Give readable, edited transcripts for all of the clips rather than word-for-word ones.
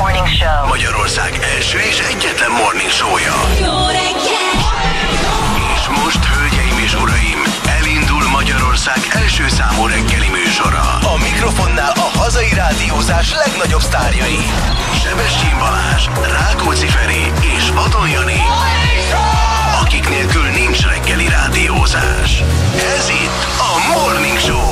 Morning Show. Magyarország első és egyetlen morning show-ja. Jó reggel! És most, hölgyeim és uraim, elindul Magyarország első számú reggeli műsora. A mikrofonnál a hazai rádiózás legnagyobb sztárjai. Sebestyén Balázs, Rákóczi Feri és Vadon Jani. Akik nélkül nincs reggeli rádiózás. Ez itt a Morning Show.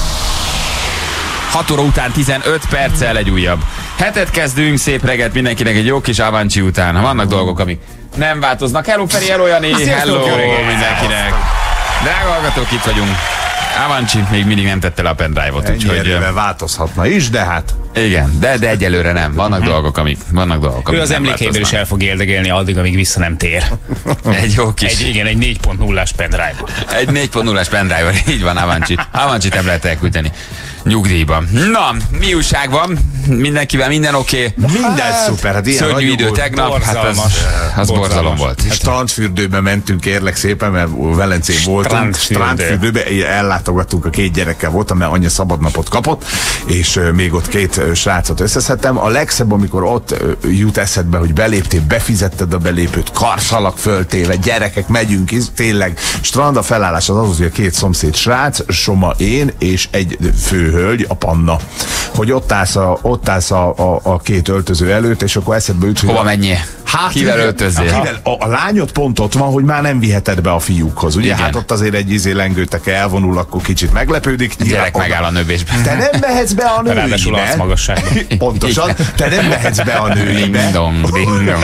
6 óra után 15 perccel egy újabb hetet kezdünk, szép reggelt mindenkinek egy jó kis Avancsi után. Vannak dolgok, amik nem változnak. Hello Feri, hello Jani, hello mindenkinek. Drága hallgatók, itt vagyunk. Avancsi még mindig nem tette le a pendrive-ot, úgyhogy változhatna is, de hát... Igen, de egyelőre nem. Vannak dolgok, amik ő az emlékéből is el fog érdekelni addig, amíg vissza nem tér. Egy jó kis... Egy 4.0-as pendrive. Egy 4.0-as pendrive, így van Avancsi. Avancsit nem lehet elküldeni nyugdíjban. Na, mi újság van? Mindenkivel minden oké? Minden szuper. Hát szörnyű idő tegnap, hát az borzalom volt. Strandfürdőben mentünk, kérlek szépen, mert Velencén voltunk. Strandfürdőben ellátogattunk, a 2 gyerekkel voltam, mert anyja szabadnapot kapott, és még ott 2 srácot összeszedtem. A legszebb, amikor ott jut eszedbe, hogy beléptél, befizetted a belépőt, karszalag föltéve, gyerekek, megyünk, tényleg. Strand, a felállás az, hogy a 2 szomszéd srác, Soma, én, és egy főhölgy, a Panna. Hogy ott állsz a 2 öltöző előtt, és akkor eszedbe jut, hogy... Hova menjél? Hát, kivel öltözzél? A lányod pont ott van, hogy már nem viheted be a fiúkhoz. Ugye? Igen. Hát ott azért egy lengőteke elvonul, akkor kicsit meglepődik. Gyerek megáll a növésben. Te nem mehetsz be a nőibe. Ráadásul arcmagasságban. Pontosan. Te nem mehetsz be a nőibe. Ding-dong.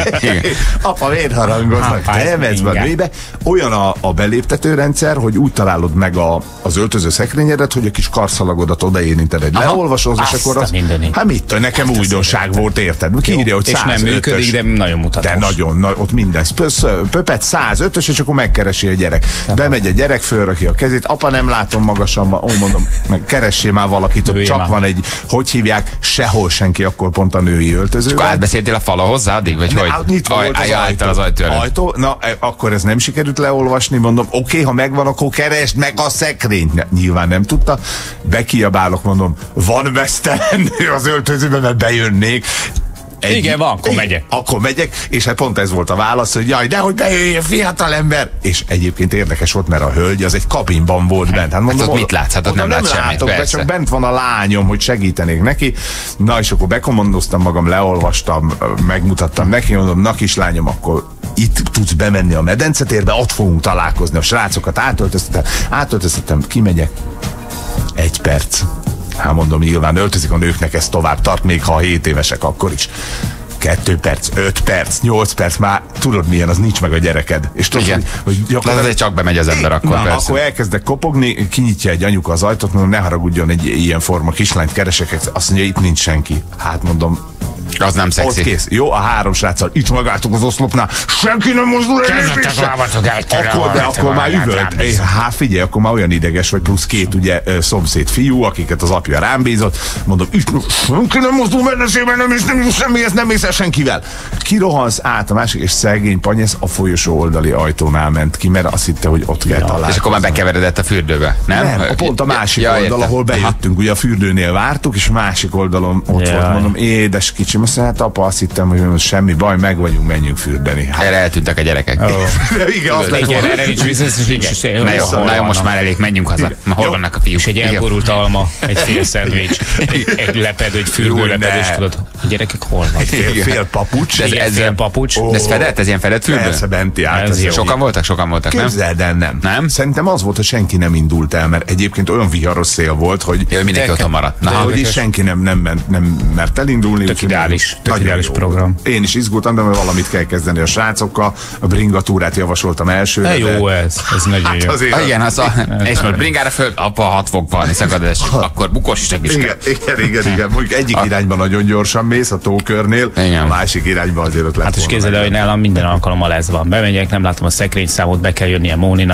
Apa, miért harangoznak? Te nem mehetsz be a nőibe. Olyan a beléptető rendszer, hogy úgy találod meg az öltöző szekrényedet, hogy a kis karszalagodat odaérinted egy leolvasóz, és akkor az... Hát mit? Nekem újdonság volt, érted? Kiírja, hogy 105-ös. És nem működik, de nagyon mutatós. De nagyon, ott minden. Pöpet 105-ös, és akkor megkeresi a gyerek. Bemegy a gyerek, fölraki a kezét. Apa, nem látom magasan, úgy mondom, meg keressél már valakit, ott csak van egy, hogy hívják, sehol senki, akkor pont a női öltöző. Akkor átbeszéltél a fala hozzá addig, vagy hogy? Nyitva volt az ajtó. Na, akkor ez nem sikerült leolvasni, mondom, oké, ha megvan, akkor keresd meg a szekrényt. Nyilván nem tudta. Bekiabálok, mondom, van mesztelen nő az öltözőben, mert bejönnék. Igen, van, akkor megyek. Akkor megyek, és hát pont ez volt a válasz, hogy jaj, dehogy bejöjjön fiatal ember. És egyébként érdekes volt, mert a hölgy az egy kabinban volt bent. Hát mondom, ott mit látsz? Hát ott nem lát semmit, látok, persze. csak bent van a lányom, hogy segítenék neki. Na, és akkor bekommandoztam magam, leolvastam, megmutattam neki, mondom, na kislányom, akkor itt tudsz bemenni a medencetérbe, ott fogunk találkozni. A srácokat átöltöztettem, kimegyek. 1 perc. Hát mondom, nyilván öltözik a nőknek, ez tovább tart, még ha 7 évesek, akkor is. 2 perc, 5 perc, 8 perc, már tudod milyen, az nincs meg a gyereked. És tudod, igen. Azért csak bemegy az ember akkor. Na, akkor elkezdek kopogni, kinyitja egy anyuka az ajtót, mondom, ne haragudjon, egy ilyen forma kislányt keresek, azt mondja, itt nincs senki. Hát mondom, az nem szexi. Ott kész. Jó, a 3 sráccal itt megálltuk az oszlopnál, senki nem mozdul el, akkor már üvölt. Hát figyelj, akkor már olyan ideges vagy, plusz 2 ugye szomszéd fiú, akiket az apja rám bízott. Mondom, itt senki nem mozdul meneszében, nem mész el senkivel. Kirohansz át a másik, és szegény Panyesz a folyosó oldali ajtónál ment ki, mert azt hitte, hogy ott kell találni. És akkor már bekeveredett a fürdőbe, nem? Nem, pont a másik oldal, ahol bejöttünk, ugye a fürdőnél vártuk, és a másik oldalon ott volt, mondom, édes kicsim, azt mondja, hát apa, azt hittem, hogy semmi baj, meg vagyunk, menjünk fürdeni. Hát. Erre eltűntek a gyerekek. Igen, azt lett volna. Erre nincs vissza. Na jó, most már elég, menjünk haza. Hol vannak a fiúk? És egy elborult alma, egy fél szendvics, egy lepedő, egy fürdőlepedő, és tudod, a gyerekek hol van? Fél papucs. Fél papucs. De ez fedett? Ez ilyen fedett fürdő? Persze, benti át. Sokan voltak, nem? Képzeld el, nem. Szerintem az volt, hogy senki nem indult el, mert egyébként olyan viharos szél volt, hogy mindenki otthon maradt. Hogy senki nem mert elindulni. Tök ideális program. Én is izgultam, de valamit kell kezdeni a srácokkal. A bringatúrát javasoltam elsőre. Jó, ez nagyon jó. Igen, és most bringára föl, apa 6 fokban szakadás, akkor bukós is Igen. Mondjuk egyik irányban nagyon gyorsan mész a tókörnél, a másik irányban azért ott lett. Hát és képzeld el, hogy nálam minden alkalommal ez van. Bemegyek, nem látom a szekrényszámot, be kell jönnie Móninak.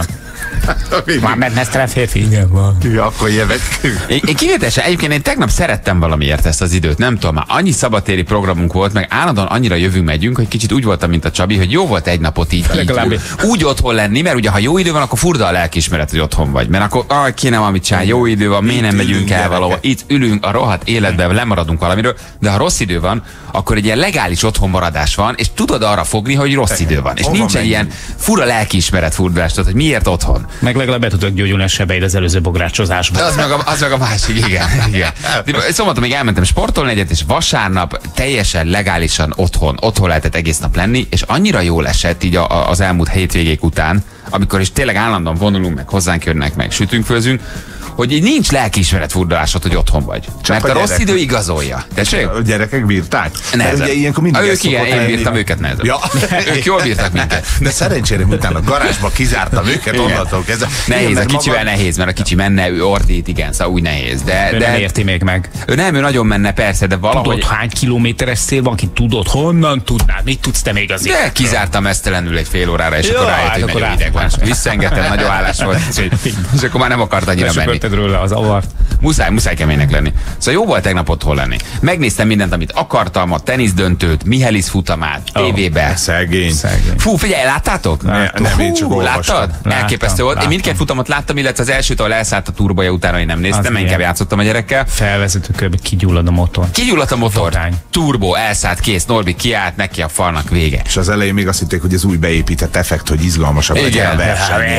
Már mesztelen férfi? Igen, van. Ja, akkor jövök. Én kivételesen, egyébként én tegnap szerettem valamiért ezt az időt, nem tudom, már annyi szabadtéri programunk volt, meg állandóan annyira jövünk-megyünk, hogy kicsit úgy voltam, mint a Csabi, hogy jó volt egy napot így úgy otthon lenni, mert ugye ha jó idő van, akkor furda a lelkiismeret, hogy otthon vagy. Mert akkor kéne valamit csinálni, jó idő van, miért nem megyünk el valahol, itt ülünk a rohadt életben, lemaradunk valamiről, de ha rossz idő van, akkor egy ilyen legális otthonmaradás van, és tudod arra fogni, hogy rossz idő van. És nincsen ilyen fura lelkiismeret furdalást, hogy miért otthon. Meg legalább be tudok gyógyulni a sebeid az előző bográcsozásban. Az meg a másik, igen. Szombaton még elmentem sportolni egyet, és vasárnap teljesen legálisan otthon lehetett egész nap lenni, és annyira jól esett így az elmúlt hétvégék után, amikor is tényleg állandóan vonulunk, meg hozzánk jönnek, meg sütünk, főzünk, hogy így nincs lelkiismeret furdalásod, hogy otthon vagy. Csak mert a rossz idő igazolja. Tessék? A gyerekek bírták? Nehezen. Ilyenkor mindig ők igen, én bírtam őket nehezen. Ja. Ők jól bírtak minket. De szerencsére utána a garázsba kizártam őket, onnantól kezdve. Nehéz, a kicsivel nehéz, mert a kicsi menne, ő ordít, igen, szóval úgy nehéz. De nem érti még meg. Ő nagyon menne, persze, de valahogy... Tudod, hány kilométeres szél van, ki tudod, honnan tudnád, mit tudsz te még azért? De kizártam mesztelenül egy fél órára, és akkor rájött, hogy nagyon ideg van. Visszaengedtem, nagyon állás volt, és akkor már nem akart annyira menni. Róla az avart. Muszáj keménynek lenni. Szóval jó volt tegnap otthon lenni. Megnéztem mindent, amit akartam, a teniszdöntőt, Mihelis futamát, tévébe. Szegény. Fú, figyelj, láttátok? Nem, én csak láttad? Elképesztő volt. Én mindkét futamot láttam, illetve az elsőt, ahol elszállt a turboja, utána én nem néztem, inkább játszottam a gyerekkel. Felvezető körbe kigyullad a motor. Kigyulladt a motor. Turbo, elszállt, kész, Norbi kiállt, neki a falnak vége. És az elején még azt hitték, hogy az új beépített effekt, hogy izgalmasabb legyen a verseny.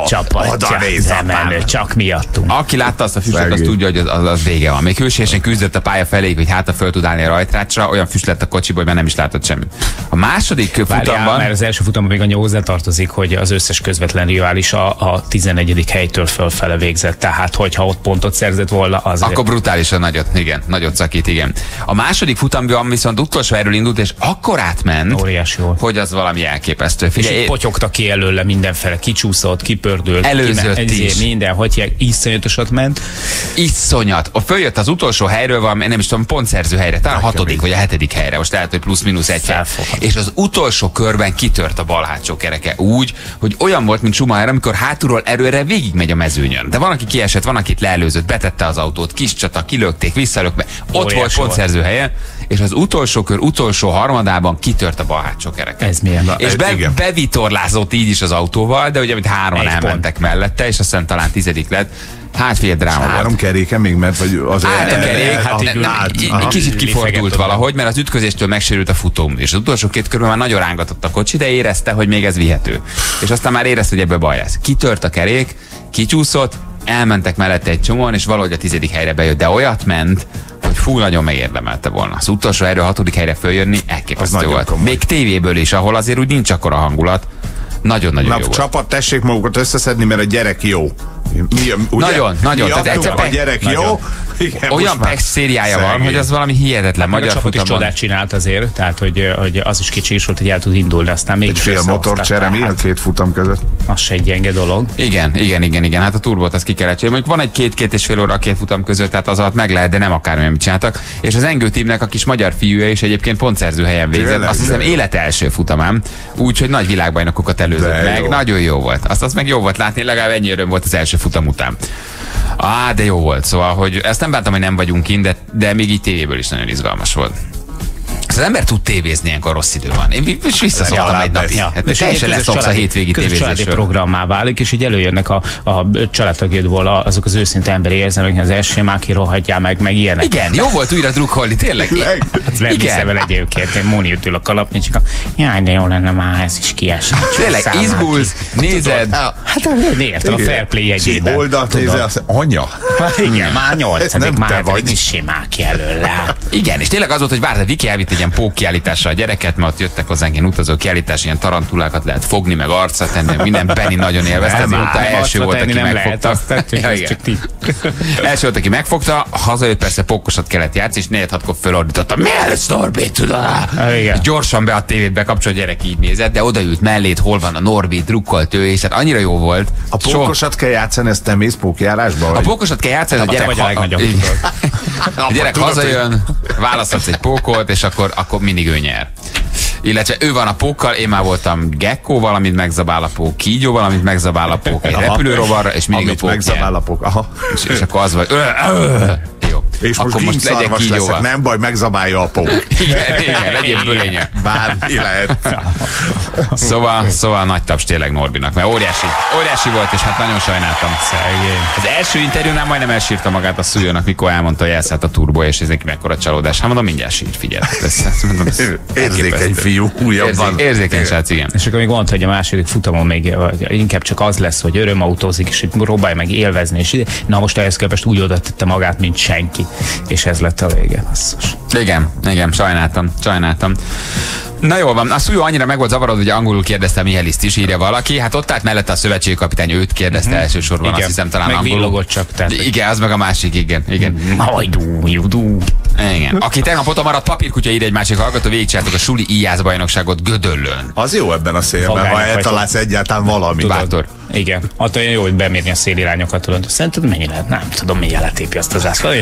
Csak miattunk. Aki látta azt a füstöt, az tudja, hogy az vége van. Még hősiesen küzdött a pálya feléig, hogy hátra föl tud állni a rajtrácsra, olyan füst lett a kocsiból, hogy már nem is látott semmit. A második futamban... Mert az első futamban még annyi hozzátartozik, hogy az összes közvetlen rivális a 11. helytől fölfele végzett. Tehát, hogyha ott pontot szerzett volna, az... Akkor brutálisan nagyot szakít, igen. A második futamban viszont utolsó erről indult, és akkor átment, óriási volt, hogy az valami elképesztő. Figyelj, és potyogta ki előle mindenfele, kicsúszott, kipördült, előzött is. Minden, hogy iszonyatosat ment. Iszonyat. Följött az utolsó helyről van, nem is tudom, pontszerző helyre, talán a 6. vagy a 7. helyre, most lehet, hogy plusz-minusz egy hely. És az utolsó körben kitört a bal hátsó kereke úgy, hogy olyan volt, mint Schumacher, amikor hátulról erőre végigmegy a mezőnyön. De van, aki kiesett, van, akit leelőzött, betette az autót, kis csata, kilökték, visszalökve. Ott volt pontszerző helye, és az utolsó kör utolsó harmadában kitört a bal hátsó kereke. Ez milyen? És bevitorlázott így is az autóval, de ugye, amit 3-an elmentek mellette, és aztán talán 10. lett. Hát fél dráma volt. 3 keréken még, mert vagy az kicsit kifordult valahogy, mert az ütközéstől megsérült a futóm. És az utolsó 2 körben már nagyon rángatott a kocsi, de érezte, hogy még ez vihető. És aztán már érezte, hogy ebből baj lesz. Kitört a kerék, kicsúszott, elmentek mellette egy csomóan, és valahogy a 10. helyre bejött, de olyat ment, hogy fú, nagyon megérdemelte volna. Az utolsó helyről a 6. helyre följönni elképesztő volt. Komoly. Még tévéből is, ahol azért úgy nincs akkora hangulat. Nagyon-nagyon jó csapat, volt. Tessék magukat összeszedni, mert a gyerek jó. Nagyon. Tehát a gyerek jó. Igen, olyan PEX szériája van, hogy az valami hihetetlen. Magyar csapat is csodát csinált azért, tehát hogy az is kicsi is volt, hogy el tud indulni, aztán még egy fél motorcsere, mi a 2 futam között? Az se egy gyenge dolog. Igen. Hát a turbót azt ki kellett csinálni. Mondjuk van egy 2,5 óra a 2 futam között, tehát az alatt meg lehet, de nem akármilyen mit csináltak. És az Engő Teamnek a kis magyar fiúja is egyébként pontszerző helyen végzett. Azt hiszem élete első futamán, úgyhogy nagy világbajnokokat előzött meg. Jó. Nagyon jó volt. Azt meg jó volt látni, legalább ennyi öröm volt az első futam után. De jó volt, szóval, hogy ezt nem bántam, hogy nem vagyunk kint, de még így tévéből is nagyon izgalmas volt. Az ember tud tévézni, ilyenkor rossz idő van. Én is visszaszóltam egy napig. Teljesen leszoksz a hétvégi tévézésről. Programmá válik, és így előjönnek a családtagjadból azok az őszinte emberi érzelmek, az SMA-ki rohadjál meg ilyenek. Igen, jó volt újra drukkolni, tényleg. Nem hiszem el egyébként, Móni ütül a kalapni, csak jaj, de jó lenne már ez is kiesni. Tényleg, izgulsz, nézed. Hát értem, a fair play jegyében. Oldalt nézel, azt anya. Igen, már 8. már pedig SMA-ki előle. Igen, és tényleg az volt, hogy várd, a Viki elvitt egy ilyen pókkiállításra a gyereket, mert ott jöttek hozzánk ilyen utazó kiállítás, ilyen tarantulákat lehet fogni, meg arcra tenni, minden. Benni nagyon élvezte, mióta első volt, aki megfogta. Első volt, aki megfogta, hazajött, persze pókosat kellett játszani, és 4-6-kor fölordította, mielőtt Norbi, tudod? Gyorsan be a tévét bekapcsolt, gyerek így nézett, de odaült mellét, hol van a Norbi, drukkolt ő, és hát annyira jó volt. A pókosat kell játszani, ezt te mész pókjárásba? A pókosat kell játszani, a gyerek hazajön, választhatsz egy pókolt, és akkor mindig ő nyer. Illetve ő van a pókkal, én már voltam gekkóval, amit megzabál a pók, kígyóval, amit megzabál a pók, egy repülőrovarra, és mindig amit a pók megzabál a pók. Aha. És akkor az vagy. Jó. És akkor most gimszarvas leszek, nem baj, megzabálja a pók. Igen, legyél bölénye. Bármi lehet. Szóval nagy taps tényleg Norbinak, mert óriási volt, és hát nagyon sajnáltam. Szegény. Az első interjúnál majdnem elsírta magát a Szújónak, mikor elmondta, hogy elszállt a turbo, és ez neki mekkora csalódás. Hát mondom, mindjárt sír, figyelj. Érzékeny fiú, újabban. Érzékeny srác, igen. És akkor még mondta, hogy a második futamon még inkább csak az lesz, hogy örömautózik, és próbálj meg élvezni, és na most ehhez képest úgy oda tette magát, mint senki. És ez lett a vége. Basszus. Igen, sajnáltam. Na jól van, a Szújó annyira meg volt zavarod, hogy angolul kérdezte Miheliszt is, írja valaki. Hát ott állt mellette a szövetségi kapitány, őt kérdezte elsősorban, azt hiszem talán meg angolul. Csak, tehát. Igen, az meg a másik, igen. Igen. Aki tegnap ott maradt papírkutya, ír egy másik hallgató, végigcsináltuk a suli íjász bajnokságot Gödöllőn. Az jó ebben a szélben, ha eltalálsz egyáltalán valami. Bátor. Igen, attól jó, hogy bemérni a szélirányokat, tudod. Szerinted mennyi lehet? Nem tudom, mi letépi azt az ászlót.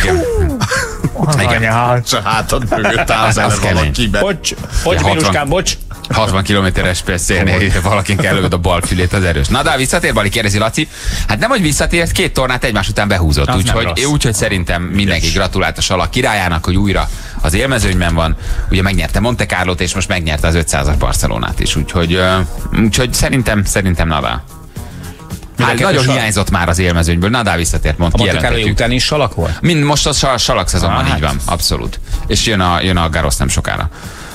Igen. Csak hátad mögött állsz el valakiben. Bocs, Miluskám, bocs. 60 km/h szélnél valakin kellőd a bal fülét, az erős. Na de visszatér, Bali, kérdezi Laci. Hát nem, hogy visszatért, 2 tornát egymás után behúzott. Úgyhogy szerintem mindenki gratulált a Salak királyának, hogy újra az élmezőnyben van. Ugye megnyerte Monte Carlót, és most megnyerte az 500-as Barcelonát is. Úgyhogy szerintem Nadal. Hát nagyon hiányzott már az élmezőnyből. Nadal visszatért, a Monte Carlo után is Salak volt? Mind most a Salak szezonban, így van, abszolút. És jön a Garros nem sokára.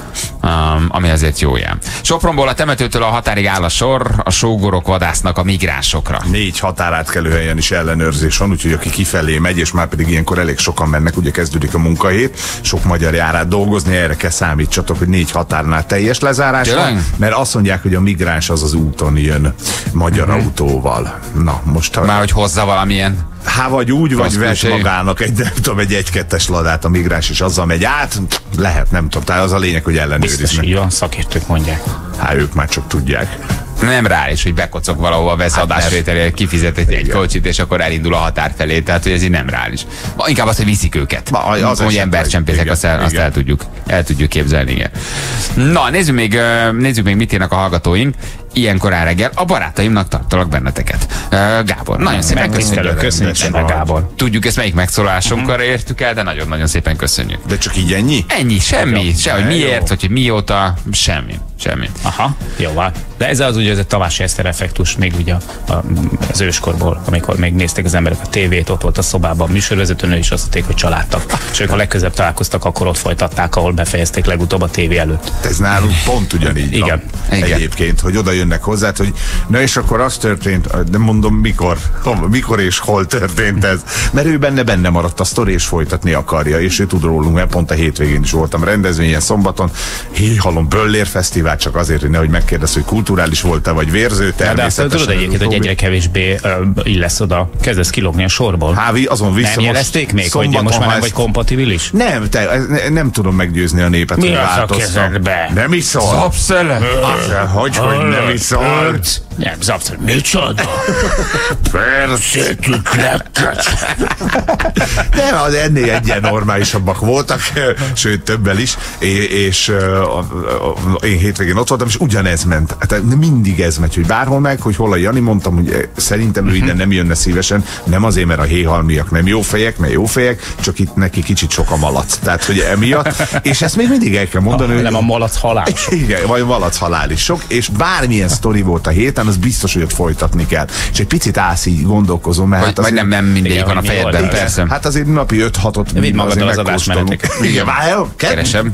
Ami azért jó jel. Sopronból a temetőtől a határig áll a sor, a sógorok vadásznak a migránsokra. 4 határátkelőhelyen is ellenőrzés van, úgyhogy aki kifelé megy, és már pedig ilyenkor elég sokan mennek, ugye kezdődik a munkahét, sok magyar jár át dolgozni, erre kell számítsatok, hogy 4 határnál teljes lezárás van, mert azt mondják, hogy a migráns az úton jön magyar autóval. Na, most már hogy hozza valamilyen. Hát vagy úgy, vagy vesz magának egy 1-2-es ladát a migráns, és azzal megy át, lehet, nem tudom, tehát az a lényeg, hogy ellenőriznek. Biztos, így van, szakértők mondják. Hát ők már csak tudják. Nem reális, hogy bekocog valahova, vesz adásvételére, kifizet egy kocsit, és akkor elindul a határ felé, tehát hogy ez így nem reális. Inkább azt, hogy viszik őket. Hogy embercsempészek, azt el tudjuk képzelni, igen. Na, nézzük még mit írnak a hallgatóink. Ilyen korán reggel a barátaimnak tartalak benneteket. Gábor, nagyon szépen köszönjük szépen, Gábor. Tudjuk, ezt melyik megszólásunkkal értük el, de nagyon-nagyon szépen köszönjük. De csak így ennyi? Ennyi, semmi. Se, hogy miért, vagy hogy mióta, semmi. Aha, jó van. De ez az ugye ez a Tamási Eszter effektus még ugye az őskorból, amikor még nézték az emberek a tévét, ott volt a szobában a műsorvezetőnő, és azt mondták, hogy családtak. És ők a legközelebb találkoztak, akkor ott folytatták, ahol befejezték legutóbb a tévé előtt. Ez nálunk pont ugyanígy igen. Van. Egyébként, hogy oda jönnek hozzá, hogy na és akkor az történt, de mondom mikor és hol történt ez. Mert ő benne maradt a sztori, és folytatni akarja, és ő tud rólunk, mert pont a hétvégén is voltam rendezvényen, szombaton, Héhalom Böllér Fesztivál, csak azért, hogy nehogy megkérdez, hogy kulturális volt-e, vagy vérző, természetesen. De azt tudod egyébként, hogy egyre kevésbé illesz oda, kezdesz kilógni a sorból. Hávi, azon vissza. Nem jelezték még, hogy most már nem vagy kompatibilis? Nem tudom meggyőzni a népet, mi hogy az a kezedbe? Nem iszol. Zapszele? Hogy nem iszol? Nem, zapszele. Micsoda? Persze, tükreket. Nem, az ennél egyen normálisabbak voltak, sőt többel is, és én hétvégén ott voltam, és ugyanez ment. Hát mindig ez megy, hogy bárhol meg, hogy hol a Jani, mondtam, hogy szerintem ő ide nem jönne szívesen, nem azért, mert a héhalmiak nem jó fejek, mert jó fejek, csak itt neki kicsit sok a malac. Tehát, hogy emiatt, és ezt még mindig el kell mondani, hogy... Nem a malac halál sok. Igen, vagy a malac halál is sok, és bármilyen sztori volt a héten, az biztos, hogy ott folytatni kell. És egy picit állsz így gondolkozom, mert hát vagy nem mindig van a fejedben, persze. Hát azért napi 5-6-ot vidd magaddal az adásmeneteket. Igen, keresem.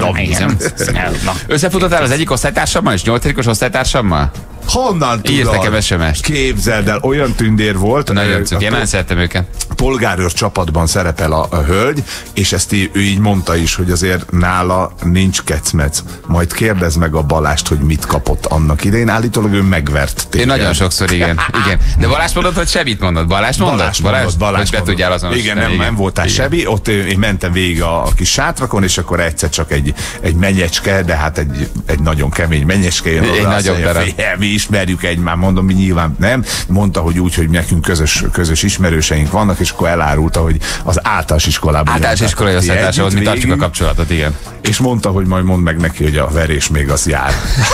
Összefutottál az egyik osztálytársammal és 8. osztálytársammal? Honnan tudod? Írt nekem SMS-t. Képzeld el, olyan tündér volt. Nagyon cuki, én nagyon szerettem őket. Polgárőr csapatban szerepel a hölgy, és ezt ő így mondta is, hogy azért nála nincs kecmec. Majd kérdezd meg a Balást, hogy mit kapott annak idején. Állítólag ő megvert téged. Én nagyon sokszor, igen. De Balázs mondott, hogy semmit mondott. Balázs mondott, hogy be tudjál azonos. Igen, nem voltál sebi. Ott én mentem végig a kis sátrakon, és akkor egyszer csak egy menyecske, de hát egy nagyon kemény menyecske jön oda. Egy nagyobb darab. ismerjük egymást, mondom, mi nyilván nem. Mondta, hogy úgy, hogy nekünk közös ismerőseink vannak, és akkor elárulta, hogy az általános iskolában. Általános iskolai osztálytársahoz mi tartjuk a kapcsolatot, igen. És mondta, hogy majd mondd meg neki, hogy a verés még az jár.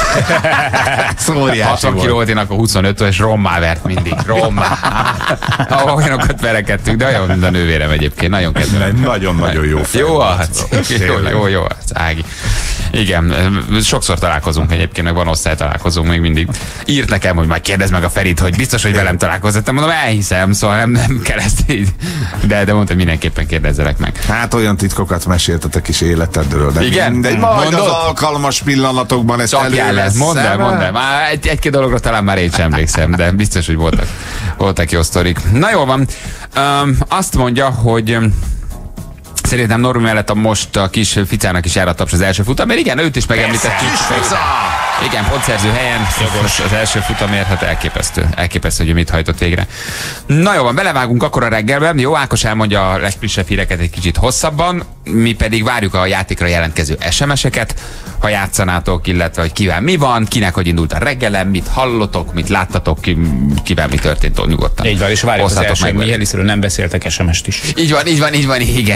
Szóriási 60 kiló volt, én akkor 25, és rommá vert mindig. Rommá. Olyanokat verekedtünk, de olyan, mint a nővérem egyébként. Nagyon kedvelem. Nagyon-nagyon jó fej. Jó arc. Jó arc, Ági. Igen, sokszor találkozunk egyébként, meg van osztálytalálkozunk még mindig. Írt nekem, hogy majd kérdezd meg a Ferit, hogy biztos, hogy velem találkozottam. Mondom, elhiszem, szóval nem kell ezt így. De mondta, mindenképpen kérdezzelek meg. Hát olyan titkokat meséltetek is életedről. De igen, de majd az alkalmas pillanatokban ezt előveszem. Mondd el. Már egy-két dologra talán már én sem emlékszem, de biztos, hogy voltak jó sztorik. Na jól van. Azt mondja, hogy szerintem Norbi mellett most a kis Ficának is jár a taps az első futam, mert igen, őt is megemlítettük. Igen, pontszerző helyen az első futamért, hát elképesztő, hogy mit hajtott végre. Na jó van, belevágunk akkor a reggelbe. Jó, Ákos elmondja a legfrissebb híreket egy kicsit hosszabban, mi pedig várjuk a játékra jelentkező SMS-eket, ha játszanátok, illetve hogy kivel mi van, kinek hogy indult a reggelem, mit hallotok, mit láttatok, kivel mi történt, nyugodtan. Így van, és várjuk az első, Mihályról nem beszéltek SMS-t is. Így van, igen.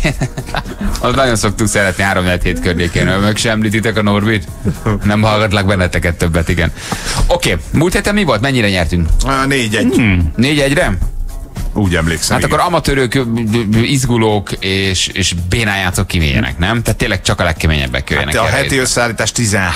Az nagyon szoktuk szeretni 3-4 környékén, meg sem említitek a Norbit? Nem hallgatlak benneteket többet, igen. Oké, múlt héten mi volt? Mennyire nyertünk? 4-1. 4-1-re? Úgy emlékszem. Hát igen. Akkor amatőrök, izgulók és bénájátszók kimélyenek, nem? Tehát tényleg csak a legkeményebbek jöjjenek. Hát a heti összeállítás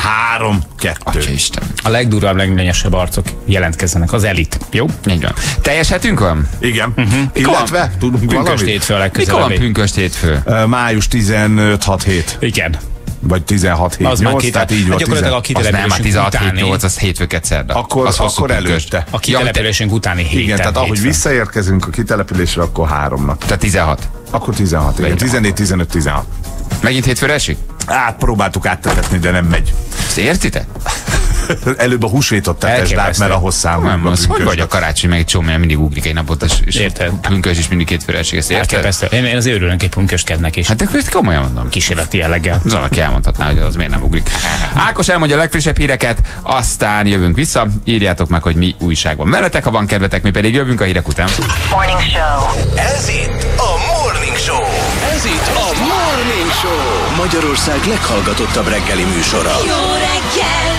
13-2. Isten. A legdurvább, legnényesebb arcok jelentkezzenek, az elit. Jó? Így van. Teljes hetünk van? Igen. Illetve tudunk Pünkösd hétfő a legközelebbi. Mikor van pünkösd hétfő? Május 15-6-7. Igen. Vagy 16-7-8, tehát így volt. Gyakorlatilag a kitelepülésünk utáni. 16-7-8, az hétfőket szerda. Akkor előtte. A kitelepülésünk utáni héten. Igen, tehát ahogy visszaérkezünk a kitelepülésre, akkor 3 nap. Tehát 16. Akkor 16, igen. 14-15-16. Megint hétfőre esik? Hát próbáltuk áttetetni, de nem megy. Ezt értitek? Előbb a húsvétot tetesd át, mert ahhoz számolunk. Hogy vagy a karácsony, meg egy csomó, mindig ugrik egy napot, és pünkös is mindig hétfőre esik. Ezt érted? Én azért örülök, hogy pünköskednek is. Hát akkor ezt komolyan mondom. Kísérleti jelleggel. Az valaki elmondhatná, hogy az miért nem ugrik. Ákos elmondja a legfrissebb híreket, aztán jövünk vissza. Írjátok meg, hogy mi újság van veletek, ha van kedvetek, mi pedig jövünk a hírek után. Morning Show. Ez itt a Morning Show. Ez itt a Morning Show. Magyarország leghallgatottabb reggeli műsora. Jó reggel!